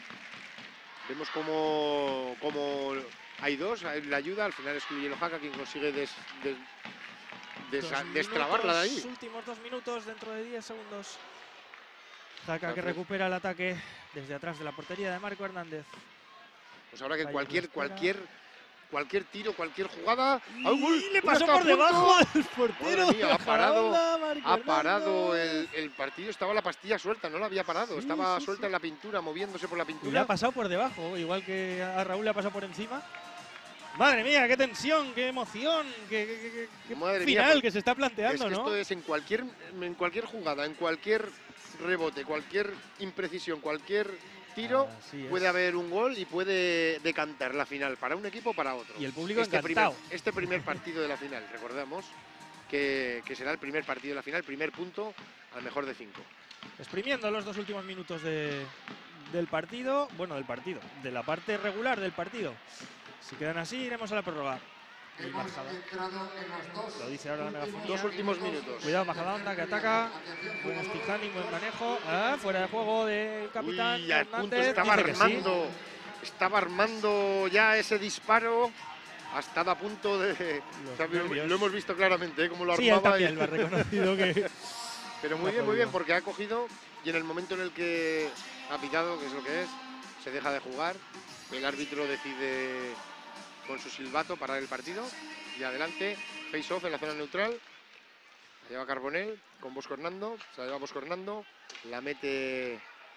S2: vemos como, como hay dos, hay la ayuda, al final es Cluj Jaca quien consigue des, des- desa-
S1: Dos
S2: destrabarla de
S1: minutos,
S2: ahí.
S1: Últimos dos minutos dentro de diez segundos. Jaca que
S2: Entonces-
S1: recupera el ataque desde atrás de la portería de Marco Hernández.
S2: Pues ahora que
S1: Vaya,
S2: cualquier,
S1: la espera.
S2: cualquier, cualquier tiro, cualquier jugada.
S1: Y
S2: ¡Ay, uy!
S1: le
S2: uno
S1: pasó
S2: está a
S1: por debajo
S2: punto.
S1: al portero.
S2: Madre mía,
S1: de
S2: ha parado-
S1: Majadahonda, Marco
S2: Ha parado
S1: Hernández.
S2: el, el partido, estaba la pastilla suelta, no la había parado,
S1: Sí,
S2: estaba
S1: sí,
S2: suelta
S1: sí.
S2: en la pintura, moviéndose por la
S1: Y le
S2: pintura.
S1: ha pasado por debajo, igual que a Raúl le ha pasado por encima. Madre mía, qué tensión, qué emoción, qué, qué- qué- qué
S2: Madre mía,
S1: final
S2: pues,
S1: que se está
S2: Es
S1: planteando,
S2: que
S1: ¿no?
S2: esto es en cualquier, en cualquier jugada, en cualquier rebote, cualquier imprecisión, cualquier tiro,
S1: Así es.
S2: puede haber un gol y puede decantar la final para un equipo o para otro.
S1: Y el público
S2: este primer,
S1: encantado.
S2: este primer partido de la final, recordamos que, que será el primer partido de la final, primer punto al mejor de cinco.
S1: Exprimiendo los dos últimos minutos de- del partido, bueno, del partido, de la parte regular del partido. Si quedan así, iremos a la prórroga. Y
S3: Hemos
S1: Majada-
S3: entrado en los dos
S1: Lo dice ahora la megafonía.
S2: Dos últimos minutos.
S1: Cuidado, Majadahonda que ataca. Buen stick handling, buen manejo. Ah, fuera de juego del capitán.
S2: Uy, al punto
S1: Hernández.
S2: estaba
S1: Dice que sí.
S2: armando, estaba armando ya ese disparo. Ha estado a punto de.
S1: Los
S2: o sea, lo,
S1: nervios.
S2: lo hemos visto claramente, ¿eh? Cómo lo
S1: Sí, él
S2: armaba. y-
S1: también lo ha reconocido que.
S2: Pero
S1: No
S2: muy
S1: ha
S2: bien, muy bien,
S1: podido.
S2: porque ha cogido y en el momento en el que ha pitado, que es lo que es, se deja de jugar. El árbitro decide con su silbato parar el partido. Y adelante, face off en la zona neutral. La lleva Carbonell con Bosco Hernando. Se la lleva Bosco Hernando. La mete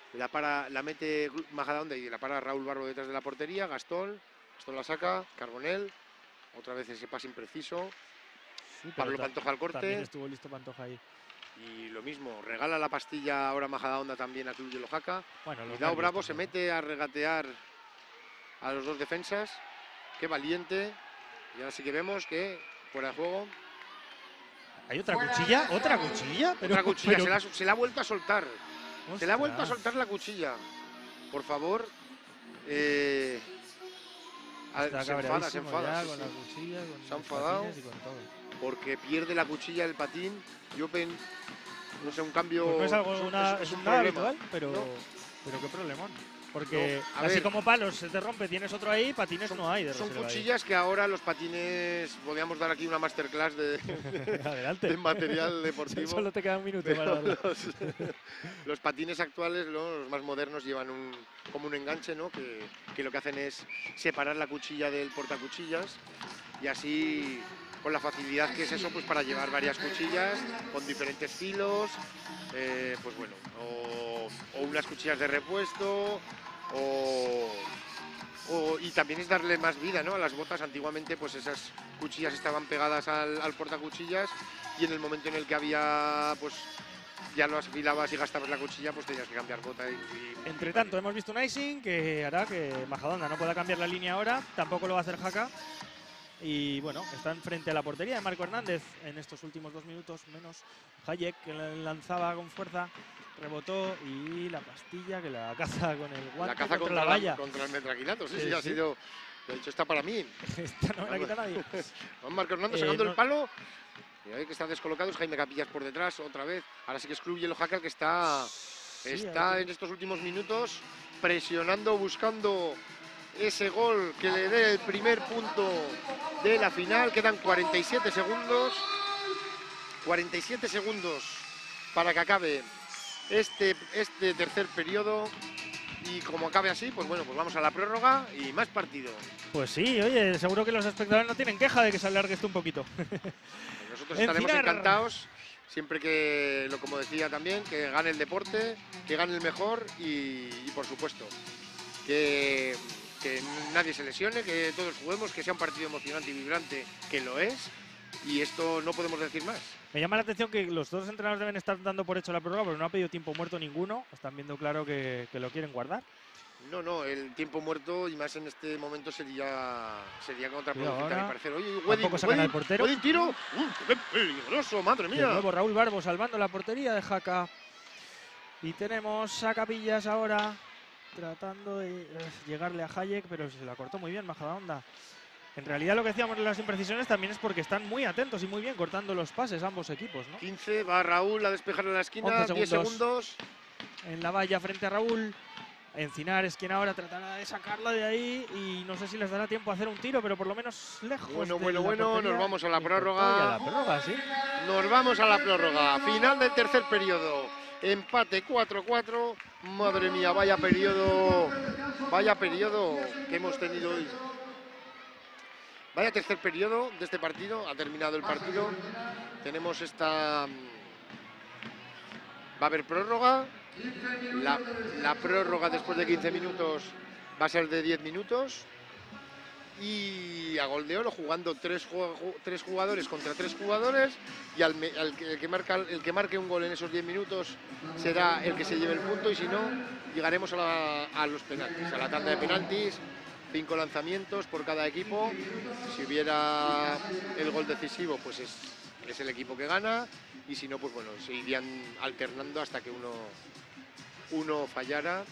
S2: La para, la mete Majadahonda y la para Raúl Barbo detrás de la portería. Gastón, Gastón la saca, Carbonell, otra vez ese pase impreciso.
S1: Sí,
S2: Pablo
S1: ta-
S2: Pantoja al corte.
S1: También estuvo listo Pantoja ahí.
S2: Y lo mismo, regala la pastilla ahora Majadahonda también a Club de Oaxaca.
S1: Bueno, los
S2: Cuidado,
S1: nervios
S2: Bravo se
S1: también,
S2: mete a regatear a los dos defensas. Qué valiente. Y ahora sí que vemos que fuera de juego.
S1: ¿no? ¿Hay otra cuchilla? ¿Otra cuchilla? Pero,
S2: Otra cuchilla,
S1: pero-
S2: se, la, ha- se la ha vuelto a soltar. Se le ha vuelto a
S1: Ostras.
S2: soltar la cuchilla. Por favor. Eh, a-
S1: Está
S2: se enfada, se
S1: cabreadísimo
S2: enfada.
S1: ya
S2: sí,
S1: con
S2: sí.
S1: la cuchilla, con
S2: Se ha
S1: los
S2: enfadado.
S1: patines y con todo.
S2: Porque pierde la cuchilla del patín. Yo pen, no sé, un cambio.
S1: Pues no es algo
S2: es un-
S1: una-
S2: es- es un
S1: nada
S2: problema.
S1: habitual, pero,
S2: No.
S1: pero qué problemón. Porque
S2: No, a
S1: así
S2: ver.
S1: como palos se te rompe, tienes otro ahí, patines
S2: Son,
S1: no hay de
S2: son
S1: reserva ahí.
S2: cuchillas que ahora los patines. Podríamos dar aquí una masterclass de,
S1: Adelante.
S2: de material deportivo.
S1: Solo te queda un minuto
S2: Pero
S1: para darlo.
S2: los, los patines actuales, ¿no? Los más modernos, llevan un, como un enganche, ¿no? Que, que lo que hacen es separar la cuchilla del portacuchillas y así, con la facilidad que es eso, pues para llevar varias cuchillas con diferentes filos, eh, pues bueno, o, o unas cuchillas de repuesto, o, o- y también es darle más vida, ¿no? A las botas. Antiguamente, pues esas cuchillas estaban pegadas al, al portacuchillas y en el momento en el que había, pues ya lo afilabas y gastabas la cuchilla, pues tenías que cambiar bota y, y-
S1: Entre tanto, hemos visto un icing que hará que Majadahonda no pueda cambiar la línea ahora, tampoco lo va a hacer Jaca. Y bueno, están frente a la portería de Marco Hernández en estos últimos dos minutos, menos Hayek, que la lanzaba con fuerza, rebotó y la pastilla que la caza con el guante
S2: la caza
S1: contra,
S2: contra,
S1: la valla.
S2: contra el metraquilato. Sí,
S1: Sí,
S2: sí, ha
S1: sí.
S2: sido. De hecho, está para mí.
S1: Esta no me la quita nadie.
S2: Juan Marco Hernández
S1: Eh,
S2: sacando
S1: no-
S2: el palo. Y ahí que está descolocado es Jaime Capillas por detrás, otra vez. Ahora sí que es Club Hielo Jaca el que está,
S1: Sí,
S2: está
S1: ahora
S2: en estos últimos minutos presionando, buscando ese gol que le dé el primer punto de la final. Quedan cuarenta y siete segundos. cuarenta y siete segundos para que acabe este, este tercer periodo. Y como acabe así, pues bueno, pues vamos a la prórroga y más partido.
S1: Pues sí, oye, seguro que los espectadores no tienen queja de que se alargue esto un poquito.
S2: Nosotros
S1: En
S2: estaremos
S1: final.
S2: encantados, siempre que, lo como decía también, que gane el deporte, que gane el mejor y, y, por supuesto, que, que nadie se lesione, que todos juguemos, que sea un partido emocionante y vibrante, que lo es, y esto no podemos decir más.
S1: Me llama la atención que los dos entrenadores deben estar dando por hecho la prórroga, pero no ha pedido tiempo muerto ninguno. Están viendo claro que, que lo quieren guardar.
S2: No, no, el tiempo muerto y más en este momento sería sería contraproducente
S1: ahora
S2: a mi parecer. Oye,
S1: tampoco
S2: Wedding,
S1: sacan al
S2: Wedding,
S1: portero.
S2: Wedding tiro, ¡uh, qué peligroso, madre
S1: De
S2: mía!
S1: nuevo Raúl Barbo salvando la portería de Jaca. Y tenemos a Capillas ahora tratando de eh, llegarle a Hayek, pero se la cortó muy bien Majadahonda. En realidad lo que decíamos de las imprecisiones también es porque están muy atentos y muy bien cortando los pases ambos equipos, ¿no?
S2: quince, va Raúl a despejarle la esquina,
S1: once
S2: diez
S1: segundos.
S2: segundos.
S1: En la valla frente a Raúl. Encinar es quien ahora tratará de sacarla de ahí y no sé si les dará tiempo a hacer un tiro, pero por lo menos lejos.
S2: Bueno,
S1: de
S2: bueno,
S1: la
S2: bueno,
S1: portería.
S2: nos vamos a la
S1: Intentó
S2: prórroga.
S1: y a la prórroga, sí.
S2: Nos vamos a la prórroga. Final del tercer periodo. Empate cuatro cuatro. Madre mía, vaya periodo. Vaya periodo que hemos tenido hoy. Vaya tercer periodo de este partido. Ha terminado el partido. Tenemos esta... Va a haber prórroga. La, la prórroga después de quince minutos va a ser de diez minutos. Y a gol de oro jugando tres, ju- tres jugadores contra tres jugadores y al, me- al que, el, que marca, el que marque un gol en esos diez minutos será el que se lleve el punto y si no llegaremos a, la- a los penaltis, a la tanda de penaltis, cinco lanzamientos por cada equipo. Si hubiera el gol decisivo pues es, es el equipo que gana y si no pues bueno, se irían alternando hasta que uno, uno fallara.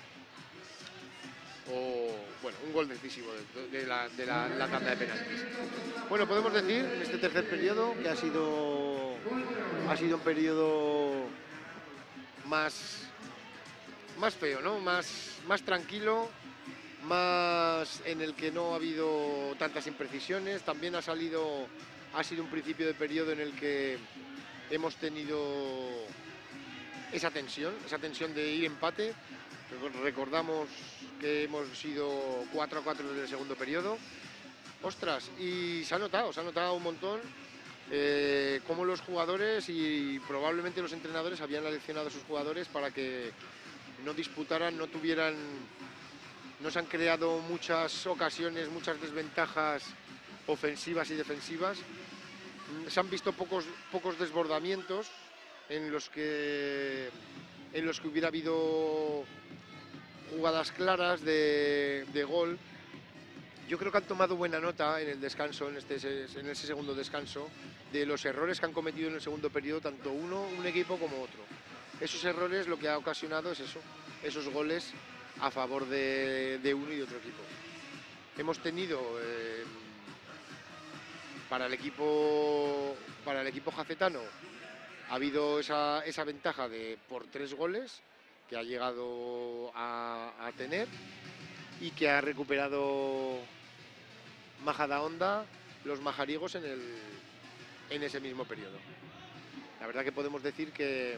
S2: O, bueno, un gol decisivo de, de la, de la- la tanda de penaltis. Bueno, podemos decir en este tercer periodo que ha sido, ha sido un periodo más, más feo, ¿no? Más, más tranquilo, más en el que no ha habido tantas imprecisiones. También ha salido, ha sido un principio de periodo en el que hemos tenido esa tensión, esa tensión de ir empate. Recordamos que hemos sido cuatro a cuatro desde el segundo periodo. Ostras, y se ha notado, se ha notado un montón eh, cómo los jugadores y probablemente los entrenadores habían aleccionado a sus jugadores para que no disputaran, no tuvieran, no se han creado muchas ocasiones, muchas desventajas ofensivas y defensivas. Se han visto pocos, pocos desbordamientos en los que, en los que hubiera habido jugadas claras de, de gol. Yo creo que han tomado buena nota en el descanso, en, este, en ese segundo descanso, de los errores que han cometido en el segundo periodo, tanto uno, un equipo como otro. Esos errores lo que ha ocasionado es eso, esos goles a favor de, de uno y de otro equipo. Hemos tenido eh, para el equipo para el equipo jacetano ha habido esa, esa ventaja de por tres goles que ha llegado a, a tener y que ha recuperado Majadahonda, los majariegos en, el, en ese mismo periodo. La verdad que podemos decir que,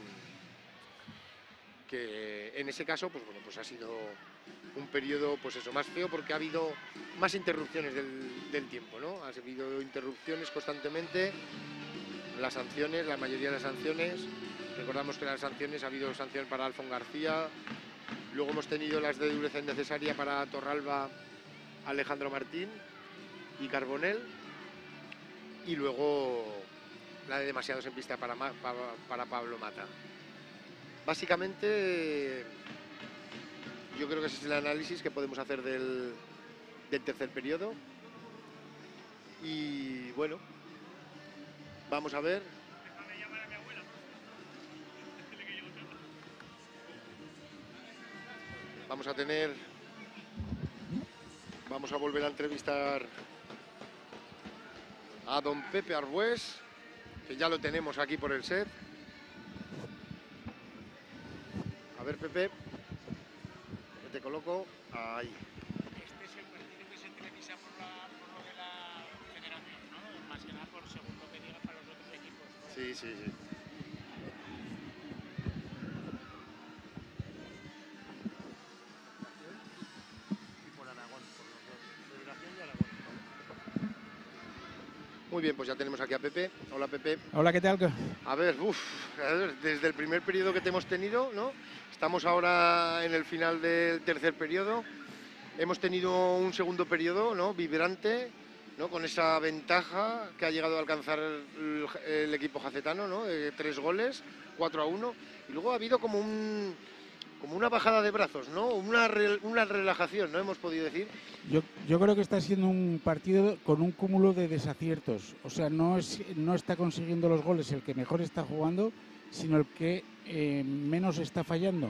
S2: que en ese caso pues, bueno, pues ha sido un periodo pues eso, más feo porque ha habido más interrupciones del, del tiempo, ¿no? Ha habido interrupciones constantemente, las sanciones, la mayoría de las sanciones. Recordamos que las sanciones, ha habido sanción para Alfon García, luego hemos tenido las de dureza innecesaria para Torralba, Alejandro Martín y Carbonell, y luego la de demasiados en pista para, para, para Pablo Mata. Básicamente, yo creo que ese es el análisis que podemos hacer del, del tercer periodo. Y bueno, vamos a ver. Vamos a tener, vamos a volver a entrevistar a don Pepe Arbués, que ya lo tenemos aquí por el set. A ver, Pepe, que te coloco ahí.
S4: Este es el partido que se televisa por, la, por lo de la federación, ¿no? Más que nada por segundo que diga para los otros equipos, ¿no?
S2: Sí, sí, sí. Muy bien, pues ya tenemos aquí a Pepe. Hola, Pepe.
S7: Hola, ¿qué tal?
S2: A ver, uff, desde el primer periodo que te hemos tenido, ¿no? Estamos ahora en el final del tercer periodo. Hemos tenido un segundo periodo, ¿no? Vibrante, ¿no? Con esa ventaja que ha llegado a alcanzar el, el equipo jacetano, ¿no? De tres goles, cuatro a uno. Y luego ha habido como un... como una bajada de brazos, ¿no? Una, re, una relajación, ¿no? Hemos podido decir.
S7: Yo, yo creo que está siendo un partido con un cúmulo de desaciertos. O sea, no, es, no está consiguiendo los goles el que mejor está jugando, sino el que eh, menos está fallando.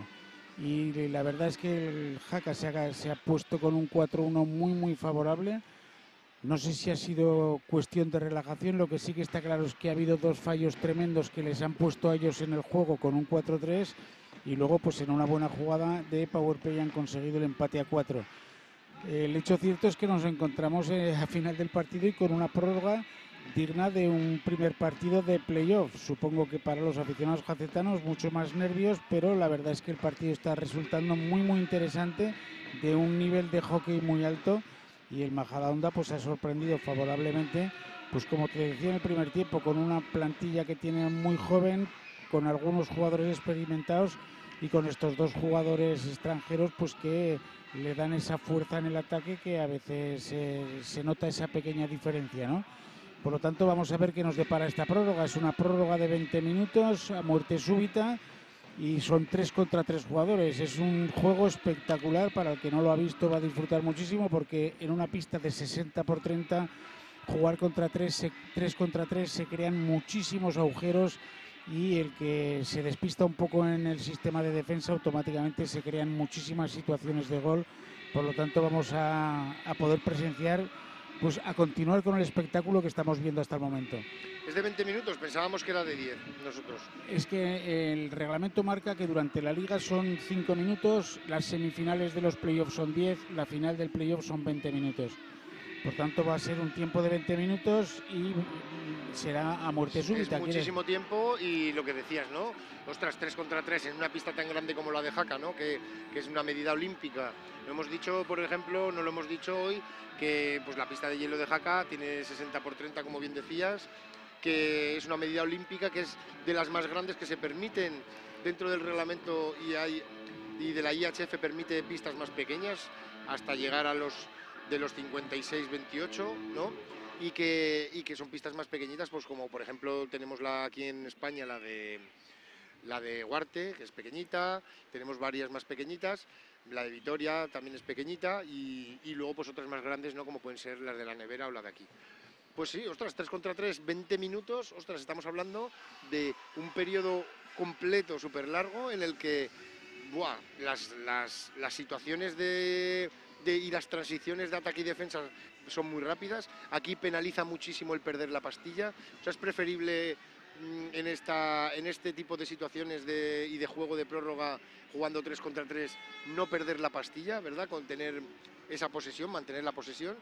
S7: Y la verdad es que el Jaca se ha, se ha puesto con un cuatro uno muy, muy favorable. No sé si ha sido cuestión de relajación. Lo que sí que está claro es que ha habido dos fallos tremendos que les han puesto a ellos en el juego con un cuatro tres. Y luego, pues en una buena jugada de Powerplay han conseguido el empate a cuatro. El hecho cierto es que nos encontramos eh, a final del partido y con una prórroga digna de un primer partido de playoff. Supongo que para los aficionados jacetanos mucho más nervios, pero la verdad es que el partido está resultando muy muy interesante, de un nivel de hockey muy alto, y el Majadahonda pues ha sorprendido favorablemente, pues como te decía en el primer tiempo, con una plantilla que tiene muy joven, con algunos jugadores experimentados y con estos dos jugadores extranjeros pues que le dan esa fuerza en el ataque que a veces eh, se nota esa pequeña diferencia, ¿no? Por lo tanto, vamos a ver qué nos depara esta prórroga. Es una prórroga de veinte minutos a muerte súbita y son tres contra tres jugadores. Es un juego espectacular. Para el que no lo ha visto va a disfrutar muchísimo, porque en una pista de sesenta por treinta jugar contra tres, tres contra tres se crean muchísimos agujeros, y el que se despista un poco en el sistema de defensa automáticamente se crean muchísimas situaciones de gol. Por lo tanto, vamos a, a poder presenciar, pues a continuar con el espectáculo que estamos viendo hasta el momento.
S2: Es de veinte minutos, pensábamos que era de diez nosotros.
S7: Es que el reglamento marca que durante la liga son cinco minutos, las semifinales de los playoffs son diez, la final del playoff son veinte minutos. Por tanto, va a ser un tiempo de veinte minutos y será a muerte súbita.
S2: Es muchísimo tiempo, y lo que decías, ¿no? Ostras, tres contra tres en una pista tan grande como la de Jaca, ¿no? Que, que es una medida olímpica. Lo hemos dicho, por ejemplo, no lo hemos dicho hoy, que pues la pista de hielo de Jaca tiene sesenta por treinta, como bien decías, que es una medida olímpica, que es de las más grandes que se permiten dentro del reglamento, y hay y de la I H F permite pistas más pequeñas, hasta llegar a los de los cincuenta y seis veintiocho, ¿no? Y que, y que son pistas más pequeñitas, pues como por ejemplo tenemos la aquí en España, la de la de Huarte, que es pequeñita, tenemos varias más pequeñitas, la de Vitoria también es pequeñita, y, y luego pues otras más grandes, ¿no? Como pueden ser las de la Nevera o la de aquí. Pues sí, ostras, tres contra tres, veinte minutos, ostras, estamos hablando de un periodo completo súper largo en el que buah, las, las, las situaciones de, de, y las transiciones de ataque y defensa son muy rápidas. Aquí penaliza muchísimo el perder la pastilla, o sea, es preferible en, esta, en este tipo de situaciones de, y de juego de prórroga, jugando tres contra tres, no perder la pastilla, ¿verdad? Con tener esa posesión, mantener la posesión.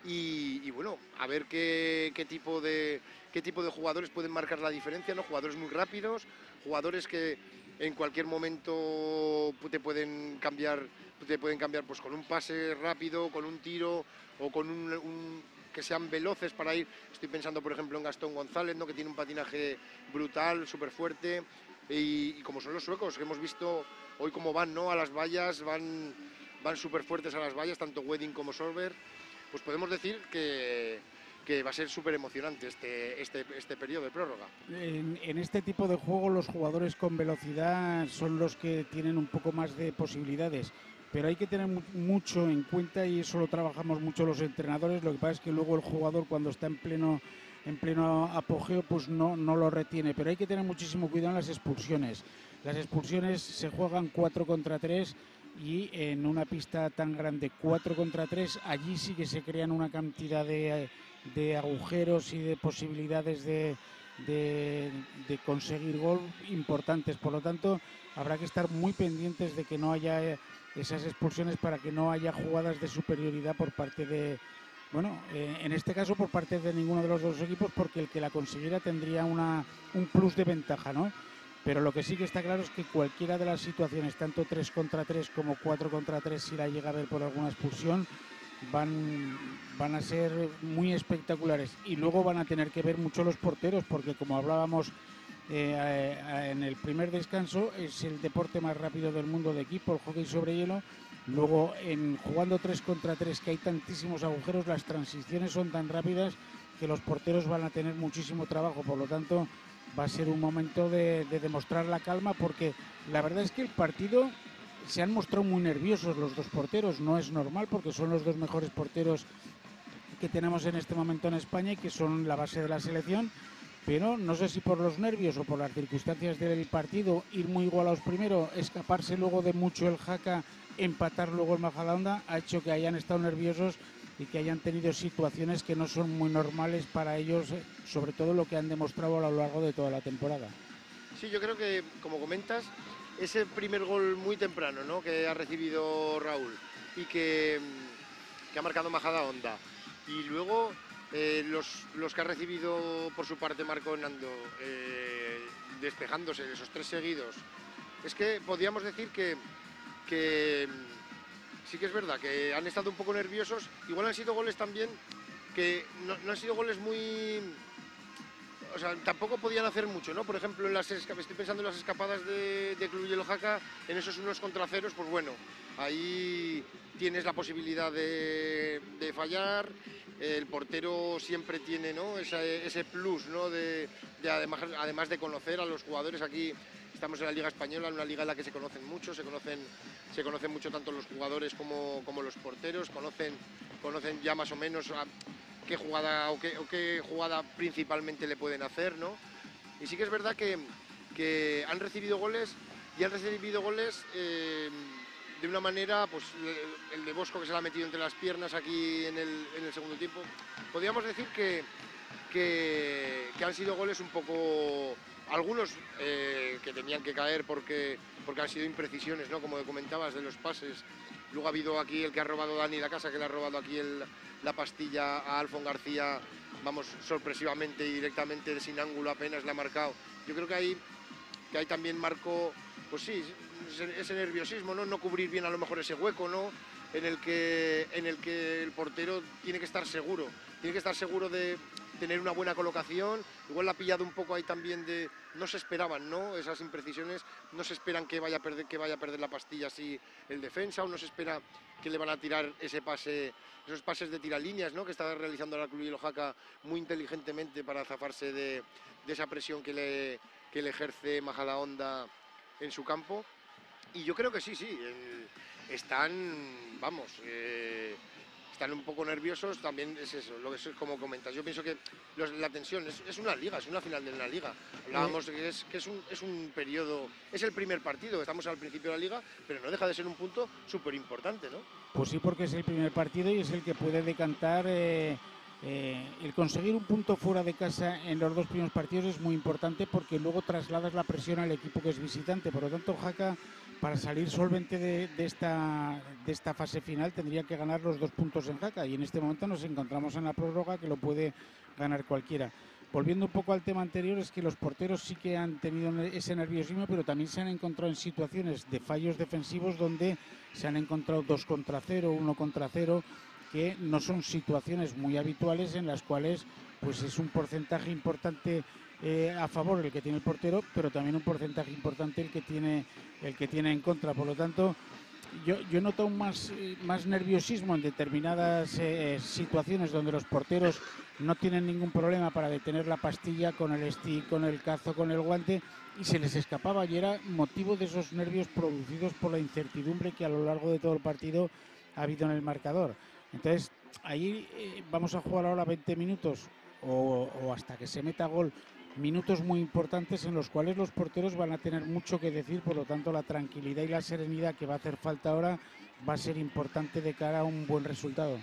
S2: Y, y bueno, a ver qué, qué, tipo de, qué tipo de jugadores pueden marcar la diferencia, ¿no? Jugadores muy rápidos, jugadores que en cualquier momento te pueden cambiar, te pueden cambiar pues con un pase rápido, con un tiro o con un, un que sean veloces para ir. Estoy pensando, por ejemplo, en Gastón González, ¿no? Que tiene un patinaje brutal, súper fuerte, y, y como son los suecos, que hemos visto hoy cómo van, ¿no? A las vallas, van, van súper fuertes a las vallas, tanto Wedding como Solberg. Pues podemos decir que, que va a ser súper emocionante este, este, este periodo de prórroga.
S7: En, en este tipo de juego los jugadores con velocidad son los que tienen un poco más de posibilidades, pero hay que tener mu mucho en cuenta, y eso lo trabajamos mucho los entrenadores. Lo que pasa es que luego el jugador, cuando está en pleno, en pleno apogeo, pues no, no lo retiene, pero hay que tener muchísimo cuidado en las expulsiones. Las expulsiones se juegan cuatro contra tres, y en una pista tan grande, cuatro contra tres, allí sí que se crean una cantidad de, de agujeros y de posibilidades de, de, de conseguir gol importantes. Por lo tanto, habrá que estar muy pendientes de que no haya esas expulsiones, para que no haya jugadas de superioridad por parte de, bueno, eh, en este caso por parte de ninguno de los dos equipos, porque el que la consiguiera tendría una, un plus de ventaja, ¿no? Pero lo que sí que está claro es que cualquiera de las situaciones, tanto tres contra tres como cuatro contra tres, si la llega a ver por alguna expulsión, van, van a ser muy espectaculares. Y luego van a tener que ver mucho los porteros, porque como hablábamos eh, en el primer descanso, es el deporte más rápido del mundo de equipo, el hockey sobre hielo. Luego, en jugando tres contra tres, que hay tantísimos agujeros, las transiciones son tan rápidas que los porteros van a tener muchísimo trabajo. Por lo tanto, va a ser un momento de, de demostrar la calma, porque la verdad es que el partido se han mostrado muy nerviosos los dos porteros. No es normal, porque son los dos mejores porteros que tenemos en este momento en España y que son la base de la selección, pero no sé si por los nervios o por las circunstancias del partido, ir muy igualados primero, escaparse luego de mucho el Jaca, empatar luego el Majadahonda, ha hecho que hayan estado nerviosos y que hayan tenido situaciones que no son muy normales para ellos, sobre todo lo que han demostrado a lo largo de toda la temporada.
S2: Sí, yo creo que, como comentas, ese primer gol muy temprano, ¿no?, que ha recibido Raúl y que, que ha marcado Majadahonda, y luego eh, los, los que ha recibido por su parte Marco Hernando, eh, despejándose esos tres seguidos, es que podríamos decir que, que sí que es verdad que han estado un poco nerviosos. Igual han sido goles también que no, no han sido goles muy... O sea, tampoco podían hacer mucho, ¿no? Por ejemplo, en las estoy pensando en las escapadas de, de Cluj Yelo Jaca, en esos unos contra ceros, pues bueno, ahí tienes la posibilidad de, de fallar. El portero siempre tiene, ¿no?, ese, ese plus, ¿no?, de, de además, además de conocer a los jugadores. Aquí estamos en la Liga Española, en una liga en la que se conocen mucho, se conocen, se conocen mucho tanto los jugadores como, como los porteros, conocen, conocen ya más o menos a qué jugada o qué, o qué jugada principalmente le pueden hacer, ¿no? Y sí que es verdad que, que han recibido goles y han recibido goles eh, de una manera, pues el de Bosco, que se la ha metido entre las piernas aquí en el, en el segundo tiempo. Podríamos decir que, que, que han sido goles un poco... Algunos eh, que tenían que caer porque, porque han sido imprecisiones, ¿no?, como comentabas, de los pases. Luego ha habido aquí el que ha robado Dani la casa, que le ha robado aquí el, la pastilla a Alfon García, vamos, sorpresivamente y directamente, sin ángulo apenas le ha marcado. Yo creo que ahí, que ahí también marcó, pues sí, ese, ese nerviosismo, ¿no?, no cubrir bien a lo mejor ese hueco, ¿no?, en el que, en el que el portero tiene que estar seguro, tiene que estar seguro de, tener una buena colocación. Igual la ha pillado un poco ahí también de... No se esperaban, ¿no? Esas imprecisiones, no se esperan que vaya a perder, que vaya a perder la pastilla así el defensa, o no se espera que le van a tirar ese pase, esos pases de tiralíneas, ¿no? Que está realizando la Club Hielo Jaca muy inteligentemente para zafarse de, de esa presión que le, que le ejerce Majadahonda en su campo. Y yo creo que sí, sí, el, están, vamos, eh, están un poco nerviosos, también es eso, lo que es como comentas. Yo pienso que los, la tensión es, es una liga, es una final de una liga. Hablábamos de que, es, que es, un, es un periodo, es el primer partido, estamos al principio de la liga, pero no deja de ser un punto súper importante, ¿no?
S7: Pues sí, porque es el primer partido y es el que puede decantar. Eh, eh, el conseguir un punto fuera de casa en los dos primeros partidos es muy importante porque luego trasladas la presión al equipo que es visitante. Por lo tanto, Jaca, para salir solvente de, de, esta, de esta fase final, tendría que ganar los dos puntos en Jaca. Y en este momento nos encontramos en la prórroga, que lo puede ganar cualquiera. Volviendo un poco al tema anterior, es que los porteros sí que han tenido ese nerviosismo, pero también se han encontrado en situaciones de fallos defensivos donde se han encontrado dos contra cero, uno contra cero, que no son situaciones muy habituales en las cuales pues es un porcentaje importante eh, a favor el que tiene el portero, pero también un porcentaje importante el que tiene el que tiene en contra. Por lo tanto, yo, yo noto un más, más nerviosismo en determinadas eh, situaciones donde los porteros no tienen ningún problema para detener la pastilla con el stick, con el cazo, con el guante, y se les escapaba, y era motivo de esos nervios producidos por la incertidumbre que a lo largo de todo el partido ha habido en el marcador. Entonces, ahí eh, vamos a jugar ahora veinte minutos o, o hasta que se meta gol, minutos muy importantes en los cuales los porteros van a tener mucho que decir. Por lo tanto, la tranquilidad y la serenidad que va a hacer falta ahora va a ser importante de cara a un buen resultado.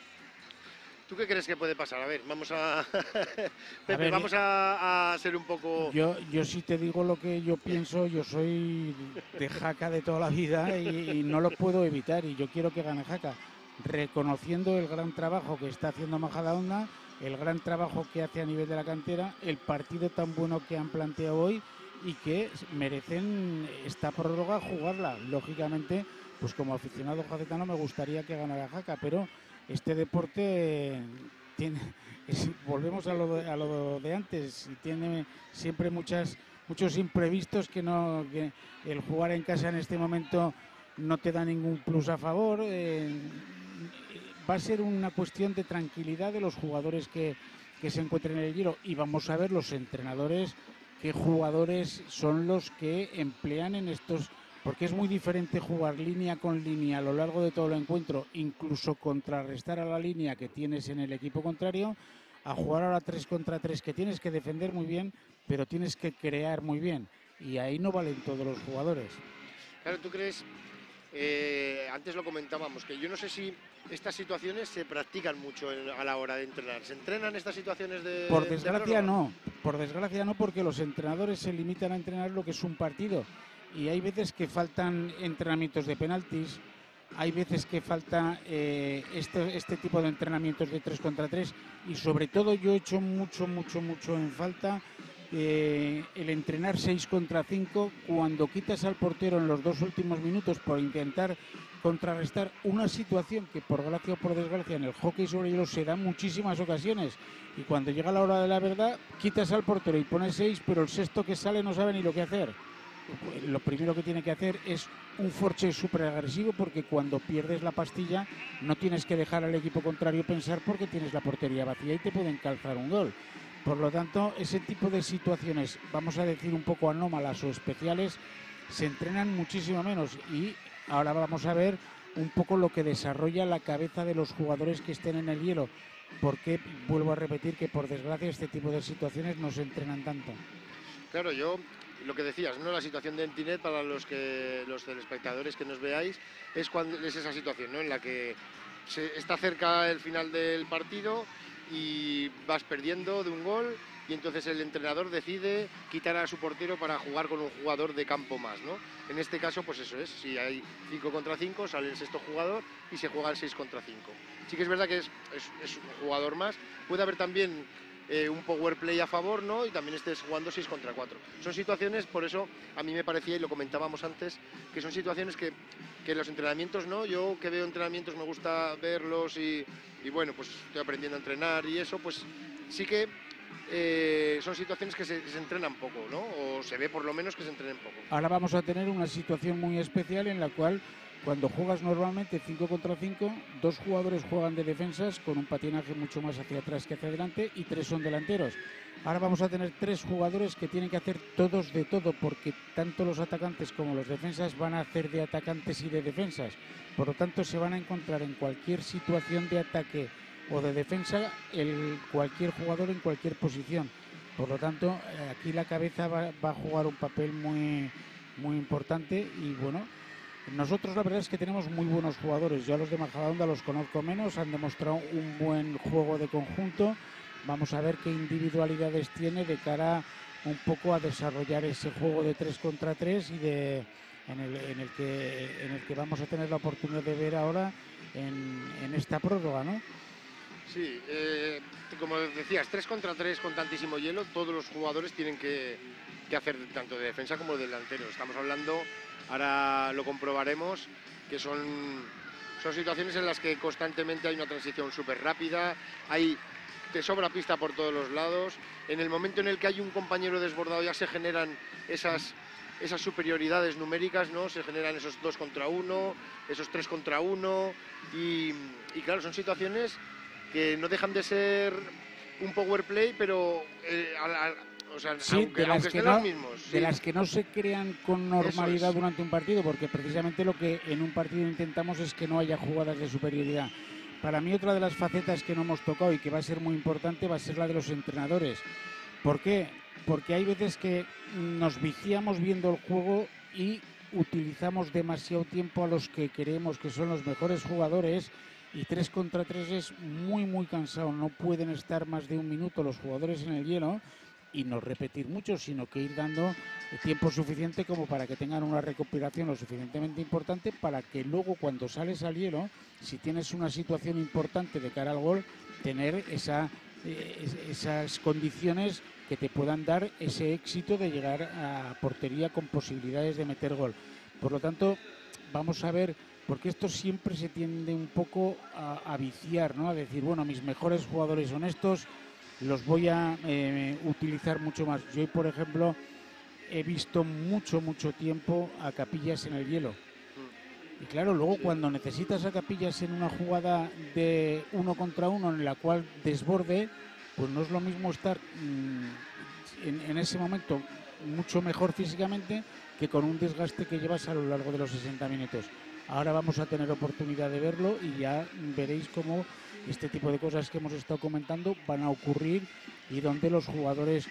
S2: ¿Tú qué crees que puede pasar? A ver, vamos a... Pepe,
S7: a ver,
S2: vamos a, a ser un poco...
S7: Yo, yo sí te digo lo que yo pienso, yo soy de Jaca de toda la vida y, y no lo puedo evitar, y yo quiero que gane Jaca, reconociendo el gran trabajo que está haciendo Majadahonda, el gran trabajo que hace a nivel de la cantera, el partido tan bueno que han planteado hoy y que merecen esta prórroga jugarla. Lógicamente, pues como aficionado jacetano me gustaría que ganara Jaca, pero este deporte tiene, es, volvemos a lo, de, a lo de antes, tiene siempre muchas muchos imprevistos que no que el jugar en casa en este momento no te da ningún plus a favor. Eh, va a ser una cuestión de tranquilidad de los jugadores que, que se encuentren en el Giro, y vamos a ver los entrenadores qué jugadores son los que emplean en estos, porque es muy diferente jugar línea con línea a lo largo de todo el encuentro, incluso contrarrestar a la línea que tienes en el equipo contrario, a jugar ahora tres contra tres, que tienes que defender muy bien, pero tienes que crear muy bien, y ahí no valen todos los jugadores.
S2: Claro, ¿tú crees? Eh, antes lo comentábamos, que yo no sé si estas situaciones se practican mucho en, a la hora de entrenar. ¿Se entrenan estas situaciones de...?
S7: Por desgracia no, por desgracia no, porque los entrenadores se limitan a entrenar lo que es un partido, y hay veces que faltan entrenamientos de penaltis, hay veces que falta eh, este, este tipo de entrenamientos de tres contra tres, y sobre todo yo he hecho mucho, mucho, mucho en falta Eh, el entrenar seis contra cinco cuando quitas al portero en los dos últimos minutos por intentar contrarrestar una situación que por gracia o por desgracia en el hockey sobre hielo se da muchísimas ocasiones, y cuando llega la hora de la verdad quitas al portero y pones seis, pero el sexto que sale no sabe ni lo que hacer. Lo primero que tiene que hacer es un forche súper agresivo, porque cuando pierdes la pastilla no tienes que dejar al equipo contrario pensar porque tienes la portería vacía y te pueden calzar un gol. Por lo tanto, ese tipo de situaciones, vamos a decir un poco anómalas o especiales, se entrenan muchísimo menos, y ahora vamos a ver un poco lo que desarrolla la cabeza de los jugadores que estén en el hielo, porque vuelvo a repetir que por desgracia este tipo de situaciones no se entrenan tanto.
S2: Claro, yo lo que decías, ¿no? La situación de Entinet, para los que los telespectadores que nos veáis, es cuando es esa situación, ¿no? En la que se está cerca el final del partido y vas perdiendo de un gol, y entonces el entrenador decide quitar a su portero para jugar con un jugador de campo más, ¿no? En este caso, pues eso es, si hay cinco contra cinco, sale el sexto jugador y se juega el seis contra cinco. Sí que es verdad que es, es, es un jugador más, puede haber también eh, un power play a favor, ¿no? Y también estés jugando seis contra cuatro. Son situaciones, por eso a mí me parecía, y lo comentábamos antes, que son situaciones que, que los entrenamientos, ¿no? Yo que veo entrenamientos me gusta verlos y, y bueno, pues estoy aprendiendo a entrenar y eso, pues sí que eh, son situaciones que se, que se entrenan poco, ¿no? O se ve por lo menos que se entrenen poco.
S7: Ahora vamos a tener una situación muy especial en la cual, cuando juegas normalmente cinco contra cinco, dos jugadores juegan de defensas con un patinaje mucho más hacia atrás que hacia adelante y tres son delanteros. Ahora vamos a tener tres jugadores que tienen que hacer todos de todo, porque tanto los atacantes como los defensas van a hacer de atacantes y de defensas. Por lo tanto, se van a encontrar en cualquier situación de ataque o de defensa el, cualquier jugador en cualquier posición. Por lo tanto, aquí la cabeza va, va a jugar un papel muy, muy importante y bueno, nosotros la verdad es que tenemos muy buenos jugadores. Yo a los de Majadahonda los conozco menos, han demostrado un buen juego de conjunto. Vamos a ver qué individualidades tiene de cara un poco a desarrollar ese juego de tres contra tres y de en el, en el que en el que vamos a tener la oportunidad de ver ahora en, en esta prórroga, ¿no?
S2: Sí, eh, como decías, tres contra tres con tantísimo hielo, todos los jugadores tienen que, que hacer tanto de defensa como de delantero. Estamos hablando, ahora lo comprobaremos, que son, son situaciones en las que constantemente hay una transición súper rápida, hay, te sobra pista por todos los lados. En el momento en el que hay un compañero desbordado ya se generan esas, esas superioridades numéricas, ¿no? Se generan esos dos contra uno, esos tres contra uno y, y claro, son situaciones que no dejan de ser un power play, pero eh, a, a, o sea,
S7: sí,
S2: aunque,
S7: de las
S2: aunque
S7: que
S2: estén
S7: no,
S2: los mismos. Sí.
S7: De las que no se crean con normalidad
S2: es.
S7: durante un partido, porque precisamente lo que en un partido intentamos es que no haya jugadas de superioridad. Para mí otra de las facetas que no hemos tocado y que va a ser muy importante va a ser la de los entrenadores. ¿Por qué? Porque hay veces que nos viciamos viendo el juego y utilizamos demasiado tiempo a los que creemos que son los mejores jugadores. Y tres contra tres es muy muy cansado, no pueden estar más de un minuto los jugadores en el hielo y no repetir mucho, sino que ir dando tiempo suficiente como para que tengan una recuperación lo suficientemente importante para que luego cuando sales al hielo, si tienes una situación importante de cara al gol, tener esa, eh, esas condiciones que te puedan dar ese éxito de llegar a portería con posibilidades de meter gol. Por lo tanto, vamos a ver, porque esto siempre se tiende un poco a, a viciar, ¿no? A decir, bueno, mis mejores jugadores son estos, los voy a eh, utilizar mucho más. Yo, por ejemplo, he visto mucho, mucho tiempo a Capillas en el hielo. Y claro, luego cuando necesitas a Capillas en una jugada de uno contra uno en la cual desborde, pues no es lo mismo estar mmm, en, en ese momento mucho mejor físicamente que con un desgaste que llevas a lo largo de los sesenta minutos. Ahora vamos a tener oportunidad de verlo y ya veréis cómo este tipo de cosas que hemos estado comentando van a ocurrir y donde los jugadores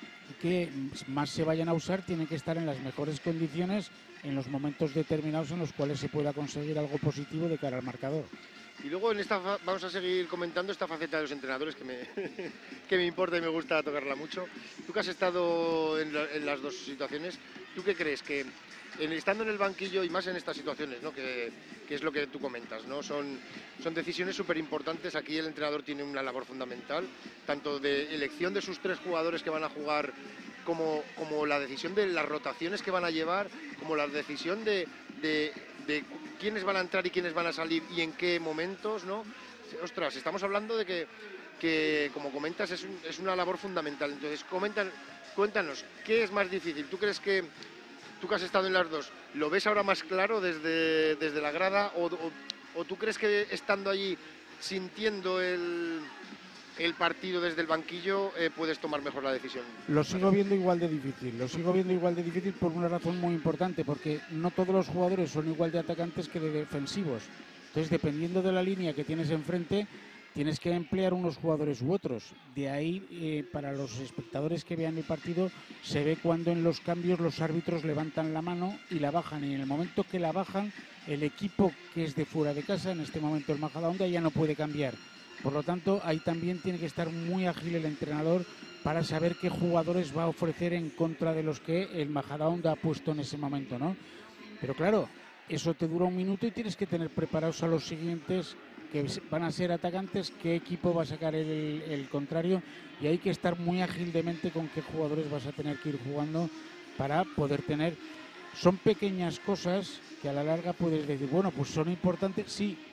S7: que más se vayan a usar tienen que estar en las mejores condiciones en los momentos determinados en los cuales se pueda conseguir algo positivo de cara al marcador.
S2: Y luego en esta vamos a seguir comentando esta faceta de los entrenadores que me, que me importa y me gusta tocarla mucho. Tú que has estado en, la, en las dos situaciones, ¿tú qué crees? Que en, estando en el banquillo y más en estas situaciones, ¿no? que, que es lo que tú comentas, ¿no? son, son decisiones súper importantes. Aquí el entrenador tiene una labor fundamental, tanto de elección de sus tres jugadores que van a jugar, como, como la decisión de las rotaciones que van a llevar, como la decisión de, de, de quiénes van a entrar y quiénes van a salir y en qué momentos, ¿no? Ostras, estamos hablando de que, que como comentas, es, un, es una labor fundamental. Entonces, comentan, cuéntanos, ¿qué es más difícil? ¿Tú crees que, tú que has estado en las dos, lo ves ahora más claro desde, desde la grada o, o, o tú crees que estando allí, sintiendo el... el partido desde el banquillo, eh, puedes tomar mejor la decisión?
S7: Lo sigo viendo igual de difícil, lo sigo viendo igual de difícil por una razón muy importante, porque no todos los jugadores son igual de atacantes que de defensivos. Entonces, dependiendo de la línea que tienes enfrente, tienes que emplear unos jugadores u otros. De ahí, eh, para los espectadores que vean el partido, se ve cuando en los cambios los árbitros levantan la mano y la bajan, y en el momento que la bajan, el equipo que es de fuera de casa, en este momento el Majadahonda, ya no puede cambiar. Por lo tanto, ahí también tiene que estar muy ágil el entrenador para saber qué jugadores va a ofrecer en contra de los que el Majadahonda ha puesto en ese momento, ¿no? Pero claro, eso te dura un minuto y tienes que tener preparados a los siguientes que van a ser atacantes, qué equipo va a sacar el, el contrario, y hay que estar muy ágil de mente con qué jugadores vas a tener que ir jugando para poder tener... Son pequeñas cosas que a la larga puedes decir, bueno, pues son importantes, sí,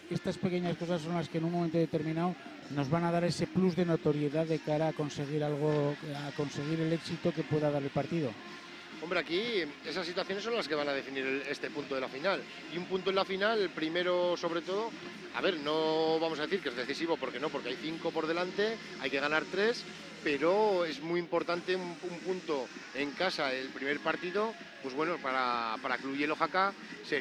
S7: estas pequeñas cosas son las que en un momento determinado nos van a dar ese plus de notoriedad de cara a conseguir algo, a conseguir el éxito que pueda dar el partido.
S2: Hombre, aquí esas situaciones son las que van a definir el, este punto de la final. Y un punto en la final, el primero sobre todo, a ver, no vamos a decir que es decisivo, porque no, porque hay cinco por delante, hay que ganar tres, pero es muy importante un, un punto en casa, el primer partido, pues bueno, para, para Club Hielo Jaca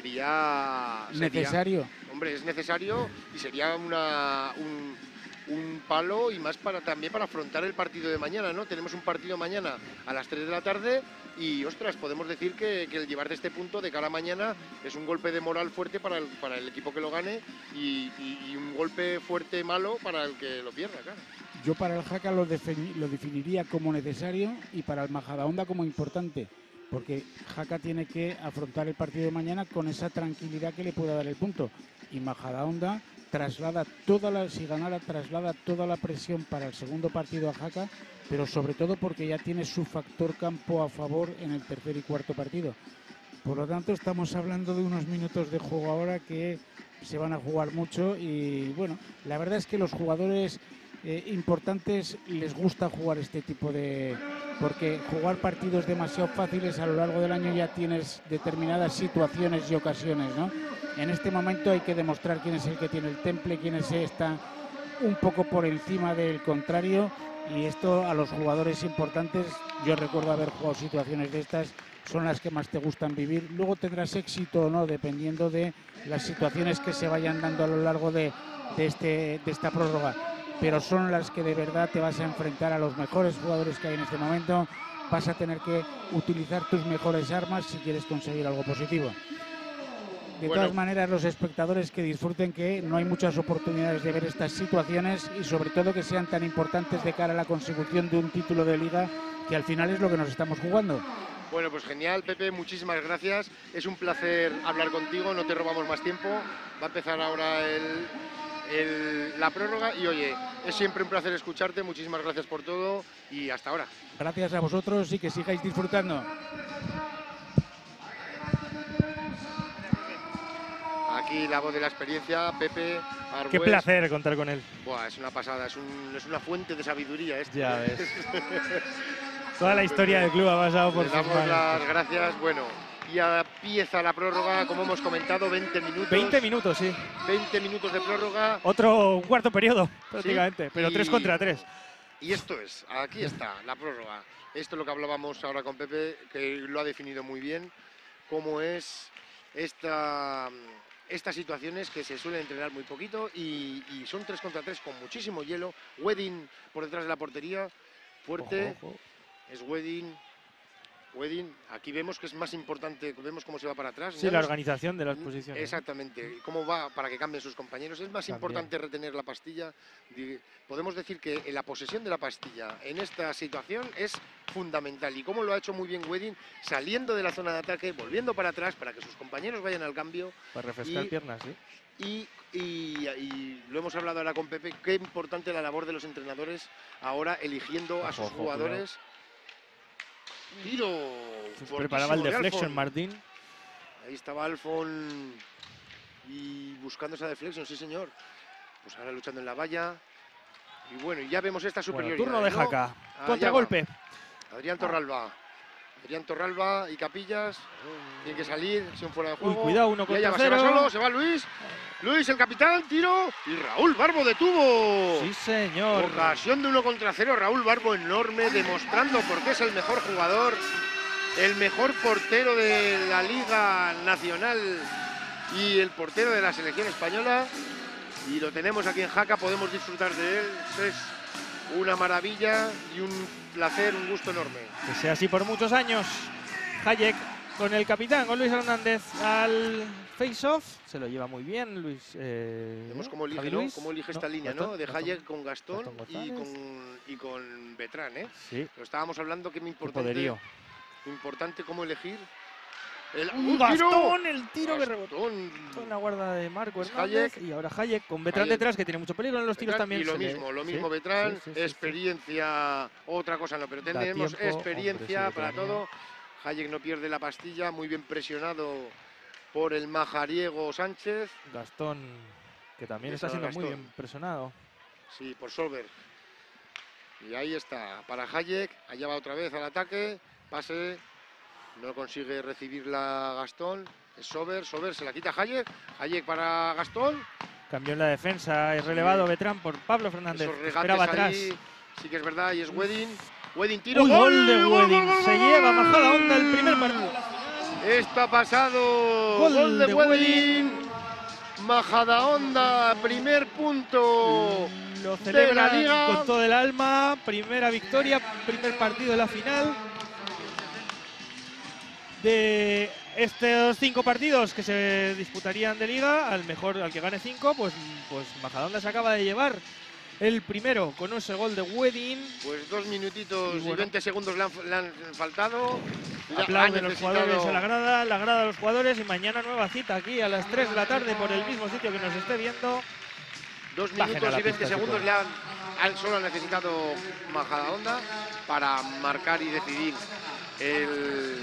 S2: sería, sería...
S7: Necesario.
S2: Hombre, es necesario y sería una... Un, un palo y más para también para afrontar el partido de mañana, ¿no? Tenemos un partido mañana a las tres de la tarde y, ostras, podemos decir que, que el llevar de este punto de cara a mañana es un golpe de moral fuerte para el, para el equipo que lo gane y, y, y un golpe fuerte malo para el que lo pierda, claro.
S7: Yo para el Jaca lo, lo definiría como necesario y para el Majadahonda como importante, porque Jaca tiene que afrontar el partido de mañana con esa tranquilidad que le pueda dar el punto y Majadahonda traslada toda la, si ganara, traslada toda la presión para el segundo partido a Jaca, pero sobre todo porque ya tiene su factor campo a favor en el tercer y cuarto partido. Por lo tanto, estamos hablando de unos minutos de juego ahora que se van a jugar mucho y bueno, la verdad es que los jugadores eh, importantes les gusta jugar este tipo de... porque jugar partidos demasiado fáciles a lo largo del año ya tienes determinadas situaciones y ocasiones, ¿no? En este momento hay que demostrar quién es el que tiene el temple, quién es está un poco por encima del contrario y esto a los jugadores importantes, yo recuerdo haber jugado situaciones de estas, son las que más te gustan vivir. Luego tendrás éxito o no, dependiendo de las situaciones que se vayan dando a lo largo de, de, este, de esta prórroga, pero son las que de verdad te vas a enfrentar a los mejores jugadores que hay en este momento, vas a tener que utilizar tus mejores armas si quieres conseguir algo positivo. De
S2: bueno.
S7: todas maneras, los espectadores que disfruten, que no hay muchas oportunidades de ver estas situaciones y sobre todo que sean tan importantes de cara a la consecución de un título de liga, que al final es lo que nos estamos jugando.
S2: Bueno, pues genial, Pepe, muchísimas gracias. Es un placer hablar contigo, no te robamos más tiempo. Va a empezar ahora el, el, la prórroga y oye, es siempre un placer escucharte, muchísimas gracias por todo y hasta ahora.
S7: Gracias a vosotros y que sigáis disfrutando.
S2: Aquí la voz de la experiencia, Pepe Arbues.
S1: Qué placer contar con él.
S2: Buah, es una pasada, es, un, es una fuente de sabiduría esto.
S1: Ya ves. Toda la historia del club ha pasado por
S2: Le
S1: sus
S2: damos
S1: manos.
S2: las gracias. Bueno, ya empieza la prórroga, como hemos comentado, veinte minutos.
S1: veinte minutos, sí.
S2: veinte minutos de prórroga.
S1: Otro un cuarto periodo, prácticamente,
S2: Sí,
S1: pero
S2: y-
S1: tres contra tres.
S2: Y esto es, aquí está, la prórroga. Esto es lo que hablábamos ahora con Pepe, que lo ha definido muy bien, cómo es esta, estas situaciones que se suelen entrenar muy poquito y, y son tres contra tres con muchísimo hielo. Wedding por detrás de la portería, fuerte,
S1: Ojo, ojo.
S2: es Wedding. Wedding, aquí vemos que es más importante, vemos cómo se va para atrás.
S1: Sí,
S2: ¿no?
S1: la organización de las posiciones.
S2: Exactamente, cómo va para que cambien sus compañeros. Es más
S1: También.
S2: importante retener la pastilla. Di- Podemos decir que en la posesión de la pastilla en esta situación es fundamental. Y cómo lo ha hecho muy bien Wedding, saliendo de la zona de ataque, volviendo para atrás para que sus compañeros vayan al cambio.
S1: Para refrescar
S2: y-
S1: piernas, sí.
S2: Y, y- y lo hemos hablado ahora con Pepe, qué importante la labor de los entrenadores ahora eligiendo a
S1: Ojo,
S2: sus
S1: ojo,
S2: jugadores. Tiro.
S1: Pues preparaba el
S2: fortísimo de
S1: deflection,
S2: Alfon.
S1: Martín.
S2: Ahí estaba Alfon y buscando esa deflexión, sí señor. Pues ahora luchando en la valla. Y bueno, y ya vemos esta
S1: Bueno,
S2: superioridad.
S1: turno de
S2: ¿no?
S1: Jaca.
S2: Allá
S1: Contragolpe.
S2: va. Adrián Torralba. Adrián Torralba y Capillas. Tiene que salir, si un fuera de juego.
S1: Uy, cuidado, uno
S2: Y allá
S1: contra
S2: va, se va
S1: cero.
S2: solo, se va Luis. Luis, el capitán, tiro. Y Raúl Barbo detuvo.
S1: Sí, señor.
S2: Ocasión de uno contra cero, Raúl Barbo enorme, demostrando por qué es el mejor jugador, el mejor portero de la Liga Nacional y el portero de la selección española. Y lo tenemos aquí en Jaca, podemos disfrutar de él. Es una maravilla y un placer, un gusto enorme.
S1: Que sea así por muchos años. Hayek con el capitán, con Luis Hernández al face-off. Se lo lleva muy bien Luis. Eh,
S2: Vemos cómo elige,
S1: Javi
S2: ¿no?
S1: Luis.
S2: Cómo elige
S1: No,
S2: esta línea,
S1: Gastón,
S2: ¿no? De
S1: Gastón.
S2: Hayek con Gastón,
S1: Gastón
S2: y,
S1: González.
S2: con, y con Betrán, ¿eh?
S1: Sí,
S2: Lo estábamos hablando que me
S1: qué
S2: importante,
S1: poderío.
S2: importante cómo elegir. El
S1: ¡Un
S2: ¡un tiro!
S1: Gastón! El tiro que rebotó
S2: Gastón.
S1: en la guarda de Marco
S2: Pues
S1: Hernández.
S2: Hayek.
S1: Y ahora Hayek con Betrán
S2: Hayek.
S1: detrás, que tiene mucho peligro en los tiros
S2: Betrán,
S1: también.
S2: y lo
S1: se le-
S2: mismo, lo
S1: sí,
S2: mismo Betrán,
S1: sí, sí, sí, sí.
S2: experiencia, otra cosa no, pero
S1: Da
S2: tenemos
S1: tiempo,
S2: experiencia
S1: hombre, sí,
S2: para
S1: Betrán,
S2: todo. Hayek no pierde la pastilla, muy bien presionado por el majariego Sánchez.
S1: Gastón que también
S2: de
S1: está siendo muy
S2: Gastón.
S1: bien presionado.
S2: Sí, por Solberg. Y ahí está, para Hayek, allá va otra vez al ataque, pase, no consigue recibirla Gastón, es Sober, Sober se la quita Hayek, Hayek para Gastón.
S1: Cambió en la defensa, es relevado
S2: Sí.
S1: Betrán por Pablo Fernández,
S2: Esos
S1: esperaba
S2: regates
S1: atrás.
S2: ahí, sí que es verdad, y es Wedding, Wedding tiro,
S1: ¡Uy, gol de Wedding! Se lleva
S2: gol,
S1: Majadahonda el primer partido.
S2: Esto ha pasado,
S1: Gol
S2: gol, de,
S1: de
S2: Wedding, Majadahonda, primer punto
S1: Lo
S2: de la
S1: celebra
S2: liga.
S1: con todo el alma, primera victoria, primer partido de la final. De estos cinco partidos que se disputarían de liga, al mejor, al que gane cinco, pues, pues Majadahonda se acaba de llevar el primero con ese gol de Wedding.
S2: Pues dos minutitos
S1: Y
S2: y,
S1: bueno.
S2: veinte segundos le han, le han faltado. Le ha-
S1: Aplauden
S2: ha
S1: los jugadores
S2: necesitado
S1: a la grada, la grada a los jugadores y mañana nueva cita aquí a las tres de la tarde por el mismo sitio que nos esté viendo.
S2: Dos
S1: Bajen a
S2: minutos
S1: la
S2: y veinte
S1: pista,
S2: segundos
S1: si
S2: le han, han- solo ha necesitado Majadahonda para marcar y decidir el,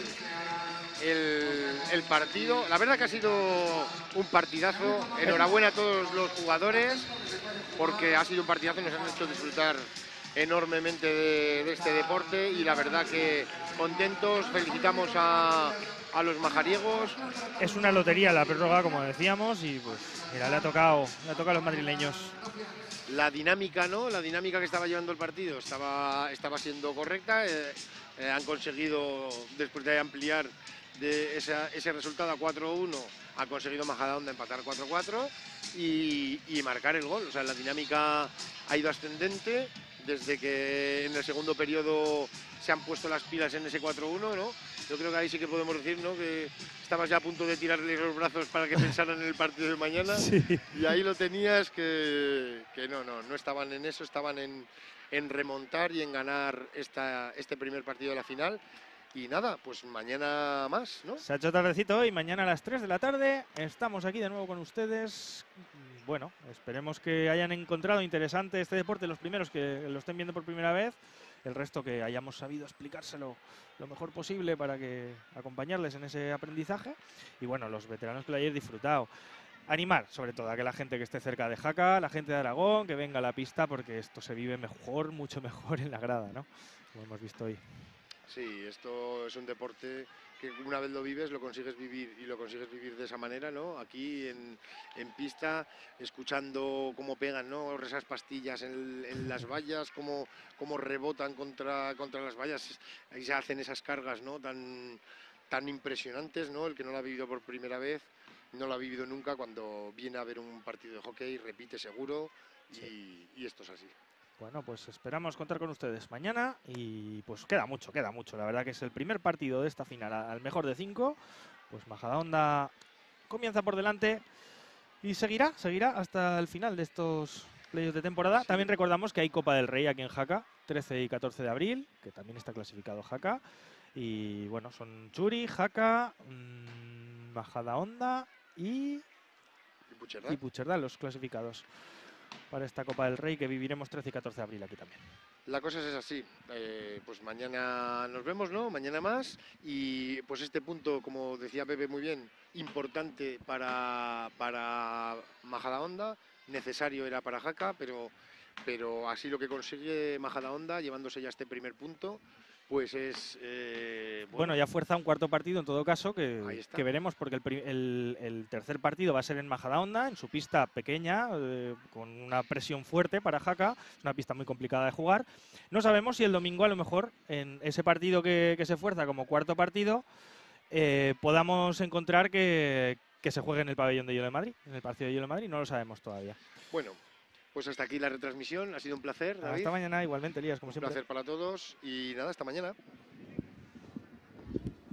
S2: el, el partido. La verdad que ha sido un partidazo. Enhorabuena a todos los jugadores porque ha sido un partidazo y nos han hecho disfrutar enormemente de, de este deporte y la verdad que contentos. Felicitamos a, a los majariegos.
S1: Es una lotería la prórroga, como decíamos, y pues mira, le ha tocado, le ha tocado a los madrileños.
S2: La dinámica, ¿no? La dinámica que estaba llevando el partido estaba, estaba siendo correcta. Eh, eh, han conseguido, después de ampliar de esa, ese resultado a cuatro uno, ha conseguido Majadahonda empatar cuatro cuatro y, y marcar el gol. O sea, la dinámica ha ido ascendente desde que en el segundo periodo se han puesto las pilas en ese cuatro uno, ¿no? Yo creo que ahí sí que podemos decir, ¿no?, que estabas ya a punto de tirarle los brazos para que pensaran en el partido de mañana.
S1: Sí.
S2: Y ahí lo tenías que, que no, no, no estaban en eso, estaban en, en remontar y en ganar esta, este primer partido de la final. Y nada, pues mañana más, ¿no?
S1: Se ha hecho tardecito y mañana a las tres de la tarde estamos aquí de nuevo con ustedes. Bueno, esperemos que hayan encontrado interesante este deporte los primeros que lo estén viendo por primera vez. El resto que hayamos sabido explicárselo lo mejor posible para que acompañarles en ese aprendizaje. Y bueno, los veteranos que lo hayáis disfrutado. Animar, sobre todo, a que la gente que esté cerca de Jaca, la gente de Aragón, que venga a la pista, porque esto se vive mejor, mucho mejor en la grada, ¿no? Como hemos visto hoy.
S2: Sí, esto es un deporte que una vez lo vives, lo consigues vivir y lo consigues vivir de esa manera, ¿no? Aquí en, en pista, escuchando cómo pegan, ¿no?, esas pastillas en, en las vallas, cómo, cómo rebotan contra, contra las vallas, ahí se hacen esas cargas, ¿no?, tan, tan impresionantes, ¿no? El que no lo ha vivido por primera vez, no lo ha vivido nunca, cuando viene a ver un partido de hockey, repite seguro, y, y esto es así.
S1: Bueno, pues esperamos contar con ustedes mañana y pues queda mucho, queda mucho. La verdad que es el primer partido de esta final al mejor de cinco. Pues Majadahonda comienza por delante y seguirá, seguirá hasta el final de estos playoffs de temporada.
S2: Sí.
S1: También recordamos que hay Copa del Rey aquí en Jaca, trece y catorce de abril, que también está clasificado Jaca. Y bueno, son Churi, Jaca, mmm, Majadahonda y,
S2: ¿Y Puigcerdá?
S1: y Puigcerdá, los clasificados para esta Copa del Rey que viviremos trece y catorce de abril aquí también.
S2: La cosa es así, eh, pues mañana nos vemos, ¿no? Mañana más y pues este punto, como decía Pepe muy bien, importante para, para Majadahonda, necesario era para Jaca, pero, pero así lo que consigue Majadahonda, llevándose ya este primer punto, pues es... Eh,
S1: Bueno, bueno, ya fuerza un cuarto partido en todo caso,
S2: Ahí
S1: que,
S2: está.
S1: que veremos, porque el, pri- el- el tercer partido va a ser en Majadahonda, en su pista pequeña, eh, con una presión fuerte para Jaca, es una pista muy complicada de jugar. No sabemos si el domingo a lo mejor en ese partido que, que se fuerza como cuarto partido, eh, podamos encontrar que, que se juegue en el pabellón de Hielo de Madrid, en el partido de Hielo de Madrid, no lo sabemos todavía.
S2: Bueno, pues hasta aquí la retransmisión, ha sido un placer, David.
S1: Hasta mañana, igualmente, Elías, como
S2: Un
S1: siempre.
S2: placer para todos y nada, hasta mañana.